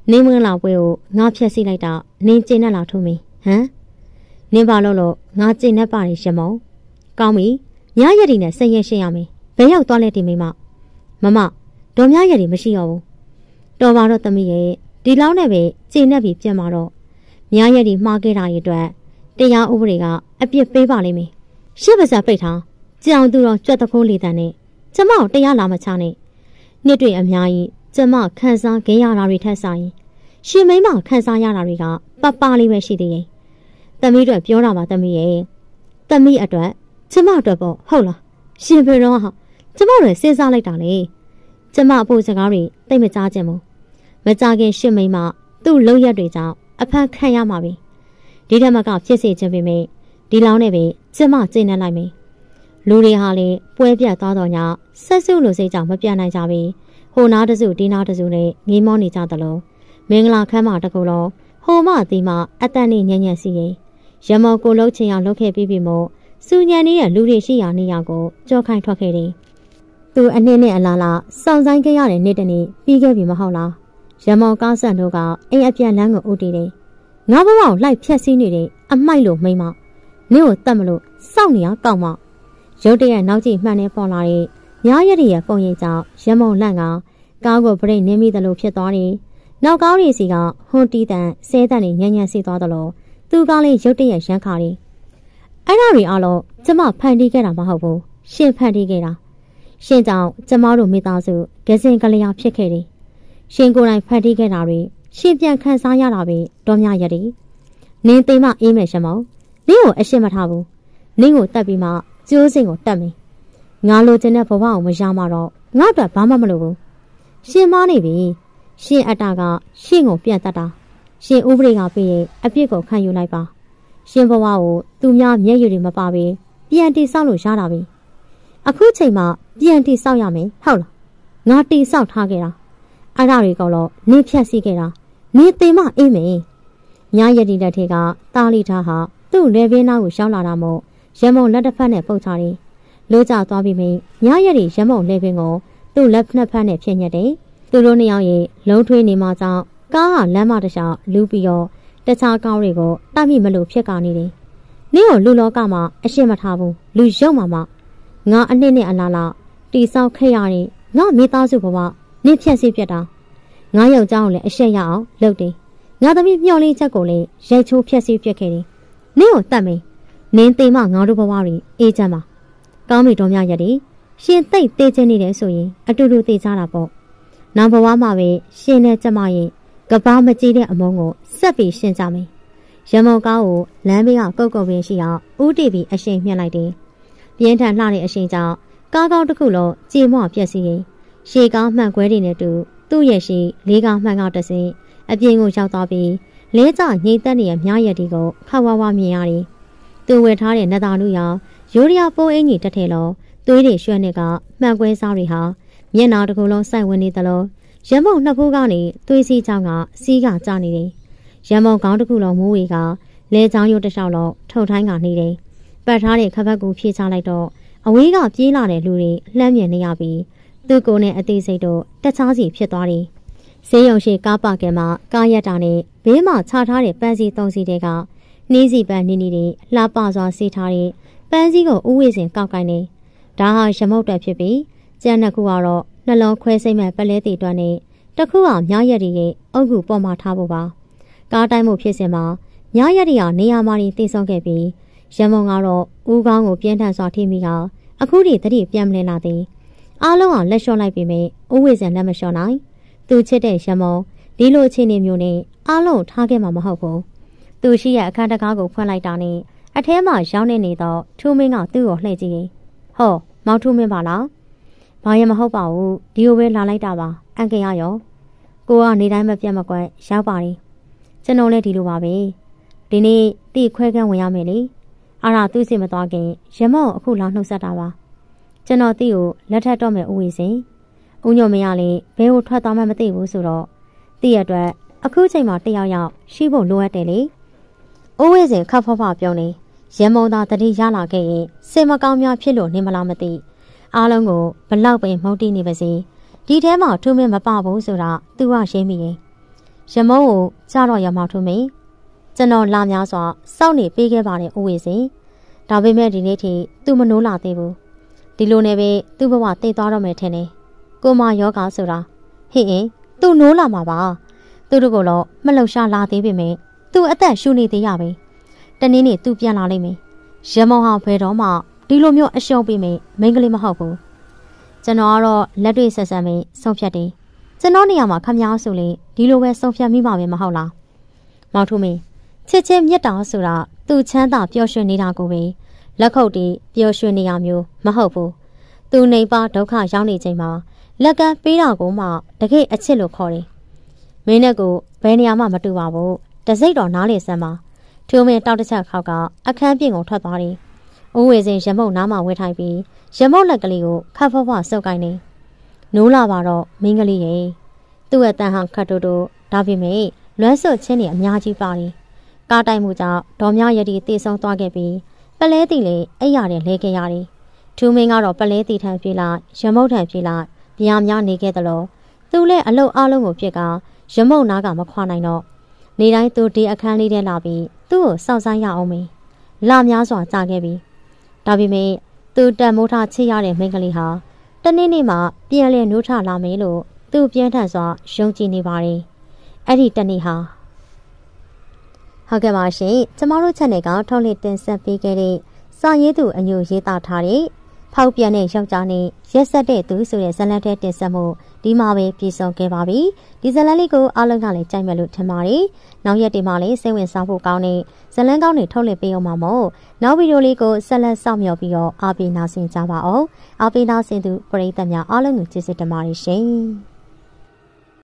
နင်းမင်္ဂလာပွဲကိုငါဖျက်ဆီးလိုက်တာနင်းကျင်းနဲ့လာထုံးမင်းဟမ်နင်းပါလို့ငါကျင်းနဲ့ပါတယ်ရှင်မောင်ကောင်းပြီညရက်ဒီနဲ့ဆက်ရက်ရှင်းရမယ်ဘယ်ရောက်သွားလဲဒီမိမဒေါ်မြရက်ဒီမရှိတော့ဘူးတော်ပါတော့သမီးရဲ့ဒီလောက်နဲ့ပဲကျင်းနဲ့ပြီးပြန်มาတော့မြရက်ဒီမှားခဲ့တာရဲ့အတွက်တရားဥပဒေကအပြစ်ပေးပါလိမ့်မယ်ရှစ်ပါးစပ်ပိတ်ထားကြောင်သူတော်ကြွက်တခိုးလေတန်းနဲ့ကျမကိုတရားလာမချနဲ့နှစ်တွေအများကြီးကျမခန်းစားခဲ့ရတာတွေထက်ဆိုင်ရှင်မိမခန်းစားရတာတွေကပပလေးပဲရှိသေးရဲ့သမီးတို့ပြောတာပါသမီးရဲ့သမီးအတွက်ကျမအတွက်ပေါ့ဟုတ်လားရှင်ဖေတော့ဟာကျမတို့စဉ်းစားလိုက်တာလေကျမအဖို့စကားတွေတိတ်မကြားချင်ဘူးမကြခင်ရှင်မိမသူ့လုံရက်တွေကြောင့်အဖမ်းခံရမှာပဲဒီထက်မကဖြစ်စေခြင်းပေမဲ့ဒီလောင်းနဲ့ပဲကျမကျင့်နေလိုက်မယ်လူတွေဟာလေပွဲပြတ်သွားတော့ညဆက်စုလိုစိတ်ကြောင့်မပြတ်နိုင်ကြပြီဟိုနားတစုဒီနားတစုနဲ့ငေးမောနေကြသလိုမင်္ဂလာခမ်းမတကူလုံးဟိုမဒီမအတန်နဲ့ညံ့ညံ့စီရင်ရမော်ကိုလှုပ်ချင်အောင်လှုပ်ခဲ့ပြီးမို့စူညံနေတဲ့လူတွေရှိရာနေရာကိုကြောခိုင်းထွက်ခဲ့တယ်သူအနှစ်နဲ့အလားလားစောင့်ဆိုင်ခဲ့ရတဲ့နေ့တနေ့ပြီးခဲ့ပြီမဟုတ်လားရမော်ကားဆန်တို့ကအိမ်အပြန်လမ်းကိုဦးတည်တယ်ငါဘဝကိုလိုက်ဖြတ်စည်းနေတဲ့အမိုက်လို့မိမနင့်ကိုတတ်မလို့စောင့်နေရကောက်မရုတ်တရက်နောက်ကြည့်မှန်နေပေါ်လာတဲ့ညာရက်ရဲ့ပုံရိပ်ကြောင့်ရမော်လန့်ကကားကိုဗရိတ်နင်းမိသလိုဖြစ်သွားတယ်နောက်ကောင်းရီစီကဟွန်တီးတန်ဆဲတန်နဲ့ညံ့ညံ့စီသွားသလိုသူကလည်းရုတ်တရက်ရမ်းခါတယ်အဲ့ဒါတွေအားလုံးကျမဖန်တီးခဲ့တာမဟုတ်ဘူးရှင်ဖန်တီးခဲ့တာရှင်ကြောင့်ကျမတို့မိသားစုဂစင်ကလေးဖြစ်ခဲ့တယ်ရှင်ကိုယ်တိုင်ဖန်တီးခဲ့တာတွေရှင်ပြန်ခံစားရတာပဲတော်များရက်တယ်နင်းသိမအေးမယ်ရှင်မောင်နင်းကိုအရှင်းမထားဘူးနင်းကိုတတ်ပြီးမှကျိုးစင်ကိုတတ်မယ်ငါလိုချင်တဲ့ဘဝကိုမရမှာတော့ငါ့အတွက်ဘာမှမလုပ်ဘူးရှင်မနေပြီရှင်အတ္တကရှင်ကိုပြန်တတ်တာရှင်ဥပဒေကပြည့်ရဲ့အပြစ်ကိုခံယူလိုက်ပါရှင်ဘဝကိုသူများမျက်ရည်တွေမပါပဲပြန်တိဆောက်လို့ရတာပဲအခုချိန်မှာပြန်တိဆောက်ရမယ်ဟုတ်လားငါတိဆောက်ထားခဲ့တာအဲ့ဒါတွေကတော့နင်းဖြတ်စီးခဲ့တာနင်းသိမအေးမယ်ညာရည်တီလက်ထက်ကတာလီထားဟာသူ့လေဘင်းနာကိုရှောင်းလာတာမို့ရမုံလက်တစ်ဖက်နဲ့ပုတ်ထားတယ်လို့ကြသွားပြီးမြညာရည်တီရမုံလေဘင်းကိုသူ့လက်နှစ်ဖက်နဲ့ဖြည့်ညက်တယ်သူတို့နှစ်ယောက်ရဲ့လုံးထွေးနေမှကြောင့်ကားဟာလမ်းမတစ်လျှောက်လူပြီးတော့တခြားကောင်းတွေကိုတတ်မိမလို့ဖြစ်ကနေတယ်နင်းကိုလူလောကမှာအရှင်းမထားဘူးလူရုံမှငါအနှစ်နဲ့အလားလားတီဆောက်ခဲ့ရတဲ့ငါမိသားစုဘဝနင်းဖြတ်စီးပြတ်တာငါယောက်ျားကိုလည်းအရှက်ရအောင်လုပ်တယ်ငါသမီးမျောလင်းချက်ကိုလည်းရိုက်ချိုးဖြတ်စီးပြတ်ခဲ့တယ်နင်းကိုတတ်မယ်နင်းသိမငါတို့ဘဝတွေအေးချမ်းပါကောင်းပြီတော်များရက်ဒီရှင်သိတ်သေးချင်းနေတယ်ဆိုရင်အတူတူသိကြတာပေါ့နောက်ဘဝမှာပဲရှင်နဲ့ကျမရဲ့ကဘာမကြည့်တဲ့အမုန်းကိုဆက်ပြီးရှင်းကြမယ်ရမော်ကားကိုလမ်းဘေးကကုတ်ကုတ်ပင်ရှိအောင်ဦးတည်ပြီးအရှိန်မြှင့်လိုက်တယ်ပြင်းထန်လှတဲ့အရှိန်ကြောင့်ကားကောင်းတစ်ခုလုံးကြေမွပြက်စီးရင်ရှေးကားမှန်ခွဲတွေနဲ့တူသူ့ရဲ့ရှိလေးကားမှန်ကတစင်းအပြင်ကိုရောက်သွားပြီးလဲကျငိမ့်သက်နေတဲ့မြားရက်ဒီကိုခဝဝမြင်ရတယ်သူဝယ်ထားတဲ့နတ်သားလူရောရိုးရပိုးအင်းကြီးတစ်ထည်လုံးသွေးတွေရွှဲနေကမှန်ကွဲစားတွေဟာမျက်နှာတစ်ခုလုံးစိုက်ဝင်နေသလိုရမုံနှစ်ဖူးကနေသွေးစီးချောင်းကစီးကကျနေတယ်ရမုံကောင်းတစ်ခုလုံးမိုးဝေကလဲချောင်းရုပ်တစ်လျှောက်လုံးထုတ်ထိုင်းကနေတယ်ပတ်ထားတဲ့ခပတ်ကူဖြေချလိုက်တော့အဝေးကပြေးလာတဲ့လူတွေလှမ်းမြင်နေရပြီးသူ့ကိုယ်နဲ့အသေးစိတ်တို့တခြားစီဖြစ်သွားတယ်ဆေးရုံရှိကားပါကင်မှာကားရက်တာနဲ့ဘေးမှာချထားတဲ့ပန်းစည်းသုံးစီးတွေကနှီးစီပန်းနီးနီးတွေလှပစွာစီးထားတဲ့ပန်းစည်းကိုဥဝေစဉ်ကောက်ကိုင်းနေဒါဟာရမုတ်တက်ဖြစ်ပြီးကျန်နှစ်ခုကတော့နှလုံးခွဲစိမ့်မဲ့ပလဲတီတွန်းနဲ့တစ်ခုကမြားရက်ဒီရဲ့အုပ်ကူပေါ်မှာထားဖို့ပါကားတိုင်းမှုဖြစ်စဉ်မှာမြားရက်ဒီဟာနေရာမှာတည်ဆုံခဲ့ပြီးရမုံကတော့ဦးကောင်းကိုပြင်းထန်စွာထိမိကအခုထိတတိပြန်မလဲလာသည်အားလုံးကလက်လျှော့လိုက်ပြီးမြဥဝေစဉ်လက်မလျှော့နိုင်သူချစ်တဲ့ရမုံဒီလိုအခြေအနေမျိုးနဲ့အားလုံးထားခဲ့မှာမဟုတ်ဘူးသူရှိရဲ့အခန်းတကားကိုဖွင့်လိုက်တာနဲ့အထဲမှာရောင်းနေတော့ထူးမင်းကသူ့ကိုလှည့်ကြည့်ဟောမောင်ထူးမင်းပါလားဘာရင်မဟုတ်ပါဘူးဒီလိုပဲလာလိုက်တာပါအန်ကယ်ရရောကိုကနေတိုင်းမပြတ်မကွက်ရောက်ပါတယ်ကျွန်တော်လည်းဒီလိုပါပဲဒီနေ့တိခွဲခန်းဝင်ရမယ်လေအားရသူ့စီမသွားခင်ရမော့အခုလာနှုတ်ဆက်တာပါကျွန်တော်တိကိုလက်ထပ်တော့မယ်ဦးဝေစဉ်ဦးညိုမရလေဘဲကိုထွက်သွားမှမသိဘူးဆိုတော့တိရအတွက်အခုချိန်မှာတယောက်ယောက်ရှိဖို့လိုအပ်တယ်လေဦးဝေစဉ်ခပ်ဖော့ဖော့ပြုံးနေရမုံသာတတိရလာခဲ့ရင်စိတ်မကောင်းများဖြစ်လို့နေမလားမသိအားလုံးကိုဘလောက်ပင်မုတ်တိနေပါစေဒီထဲမှာထူးမင်းမပဘူးဆိုတာသူကရှင်းမိရင်ရမုံကိုကြားတော့ရမောင်ထုမင်းကျွန်တော်လာများစွာစောင့်နေပေးခဲ့ပါတယ်ဦးဝေစင်ဒါပေမဲ့ဒီနေ့ထိသူမနိုးလာသေးဘူးဒီလိုနဲ့ပဲသူ့ဘဝသိသွားတော့မယ်ထင်တယ်ကိုမယောဂဆိုတာဟင်းအင်းသူနိုးလာမှာပါသူတို့ကတော့မလှုပ်ရှားလာသေးပေမဲ့သူအသက်ရှူနေသေးရပဲတနေ့နေ့သူပြန်လာလိမ့်မယ်ရမုံဟာဘယ်တော့မှဒီလိုမျိုးအရှုံးပေးမယ်မိန်းကလေးမဟုတ်ဘူးကျွန်တော်ကတော့လက်တွေ့ဆက်ဆံပြီးဆုံးဖြတ်တယ်ကျွန်တော်နေရာမှာခမ ्या ဆိုလေဒီလိုပဲဆုံးဖြတ်မိမှာပဲမဟုတ်လားမောင်ထုမင်းချစ်ချင်းမြတ်တာဆိုတာသူ့ချမ်းသာပျော်ရွှင်နေတာကိုပဲလက်ခုပ်တီးပျော်ရွှင်နေရမျိုးမဟုတ်ဘူးသူနေပါဒုက္ခရောက်နေချိန်မှာလက်ကမ်းပေးတာကိုမှတကယ်အချစ်လို့ခေါ်တယ်မင်းနဲ့ကိုဘယ်နေရာမှမတူပါဘူးတစိမ့်တော်နားလေစမ်းပါထူးမင်းတောက်တစ်ချက်ခေါက်ကအခန်းပြင်ကိုထွက်သွားတယ်ဦးဝေစင်ရမုံနားမှာဝဲထိုင်ပြီးရမုံလက်ကလေးကိုခတ်ဖွားဖွားစုပ်ကိုင်းနေနိုးလာပါတော့မင်းကလေးရဲ့သူ့ရဲ့တန်ဟန်ခတ်တိုးတိုးဒါပေမဲ့လွမ်းဆွတ်ချင်းတွေအများကြီးပါတယ်ကားတိုက်မှုကြောင့်ဒေါ်မြရတီတေဆုံးသွားခဲ့ပြီးပလဲတီလေအိပ်ရတယ်လဲခဲ့ရတယ်ထူးမင်းကတော့ပလဲတီထံပြေးလိုက်ရမုံထံပြေးလိုက်ပြားများနေခဲ့တယ်လို့သူလည်းအလုတ်အလုံးကိုပြစ်ကရမုံနာကမခွာနိုင်တော့နေတိုင်းသူဒီအခန်းလေးထဲလာပြီးသူ့ကိုစောင့်ဆိုင်ရအောင်မေးလာများစွာကြာခဲ့ပြီဒါပေမဲ့သူတန်မိုးထားချစ်ရတဲ့မိန်းကလေးဟာတနေ့နေ့မှပြန်လည်နှိုးထလာမယ်လို့သူပြင်းထန်စွာယုံကြည်နေပါတယ်အဲ့ဒီတနေ့ဟာဟုတ်ကဲ့ပါရှင်ကျမတို့ channel ကထုတ်လွှင့်တင်ဆက်ပေးခဲ့တဲ့စာရေးသူအညိုရေးသားထားတဲ့ဖောက်ပြန်တဲ့ယောက်ျားနဲ့ရက်ဆက်တဲ့သူဆိုတဲ့ဇာတ်လမ်းထဲတင်ဆက်မှုဒီမှာပဲပြည့်စုံခဲ့ပါပြီဒီဇာတ်လမ်းလေးကိုအားလုံးကလည်းကြိုက်မယ်လို့ထင်ပါတယ်နောက်ရက်တွေမှာလည်းစိတ်ဝင်စားဖို့ကောင်းတဲ့ဇာတ်လမ်းကောင်းတွေထုတ်လွှင့်ပေးအောင်ပါမို့နောက်ဗီဒီယိုလေးကိုဆက်လက်စောင့်မျှော်ပြီးတော့အားပေးနာဆင်ကြပါအောင်အားပေးနာဆင်သူပရိသတ်များအားလုံးကိုကျေးဇူးတင်ပါတယ်ရှင်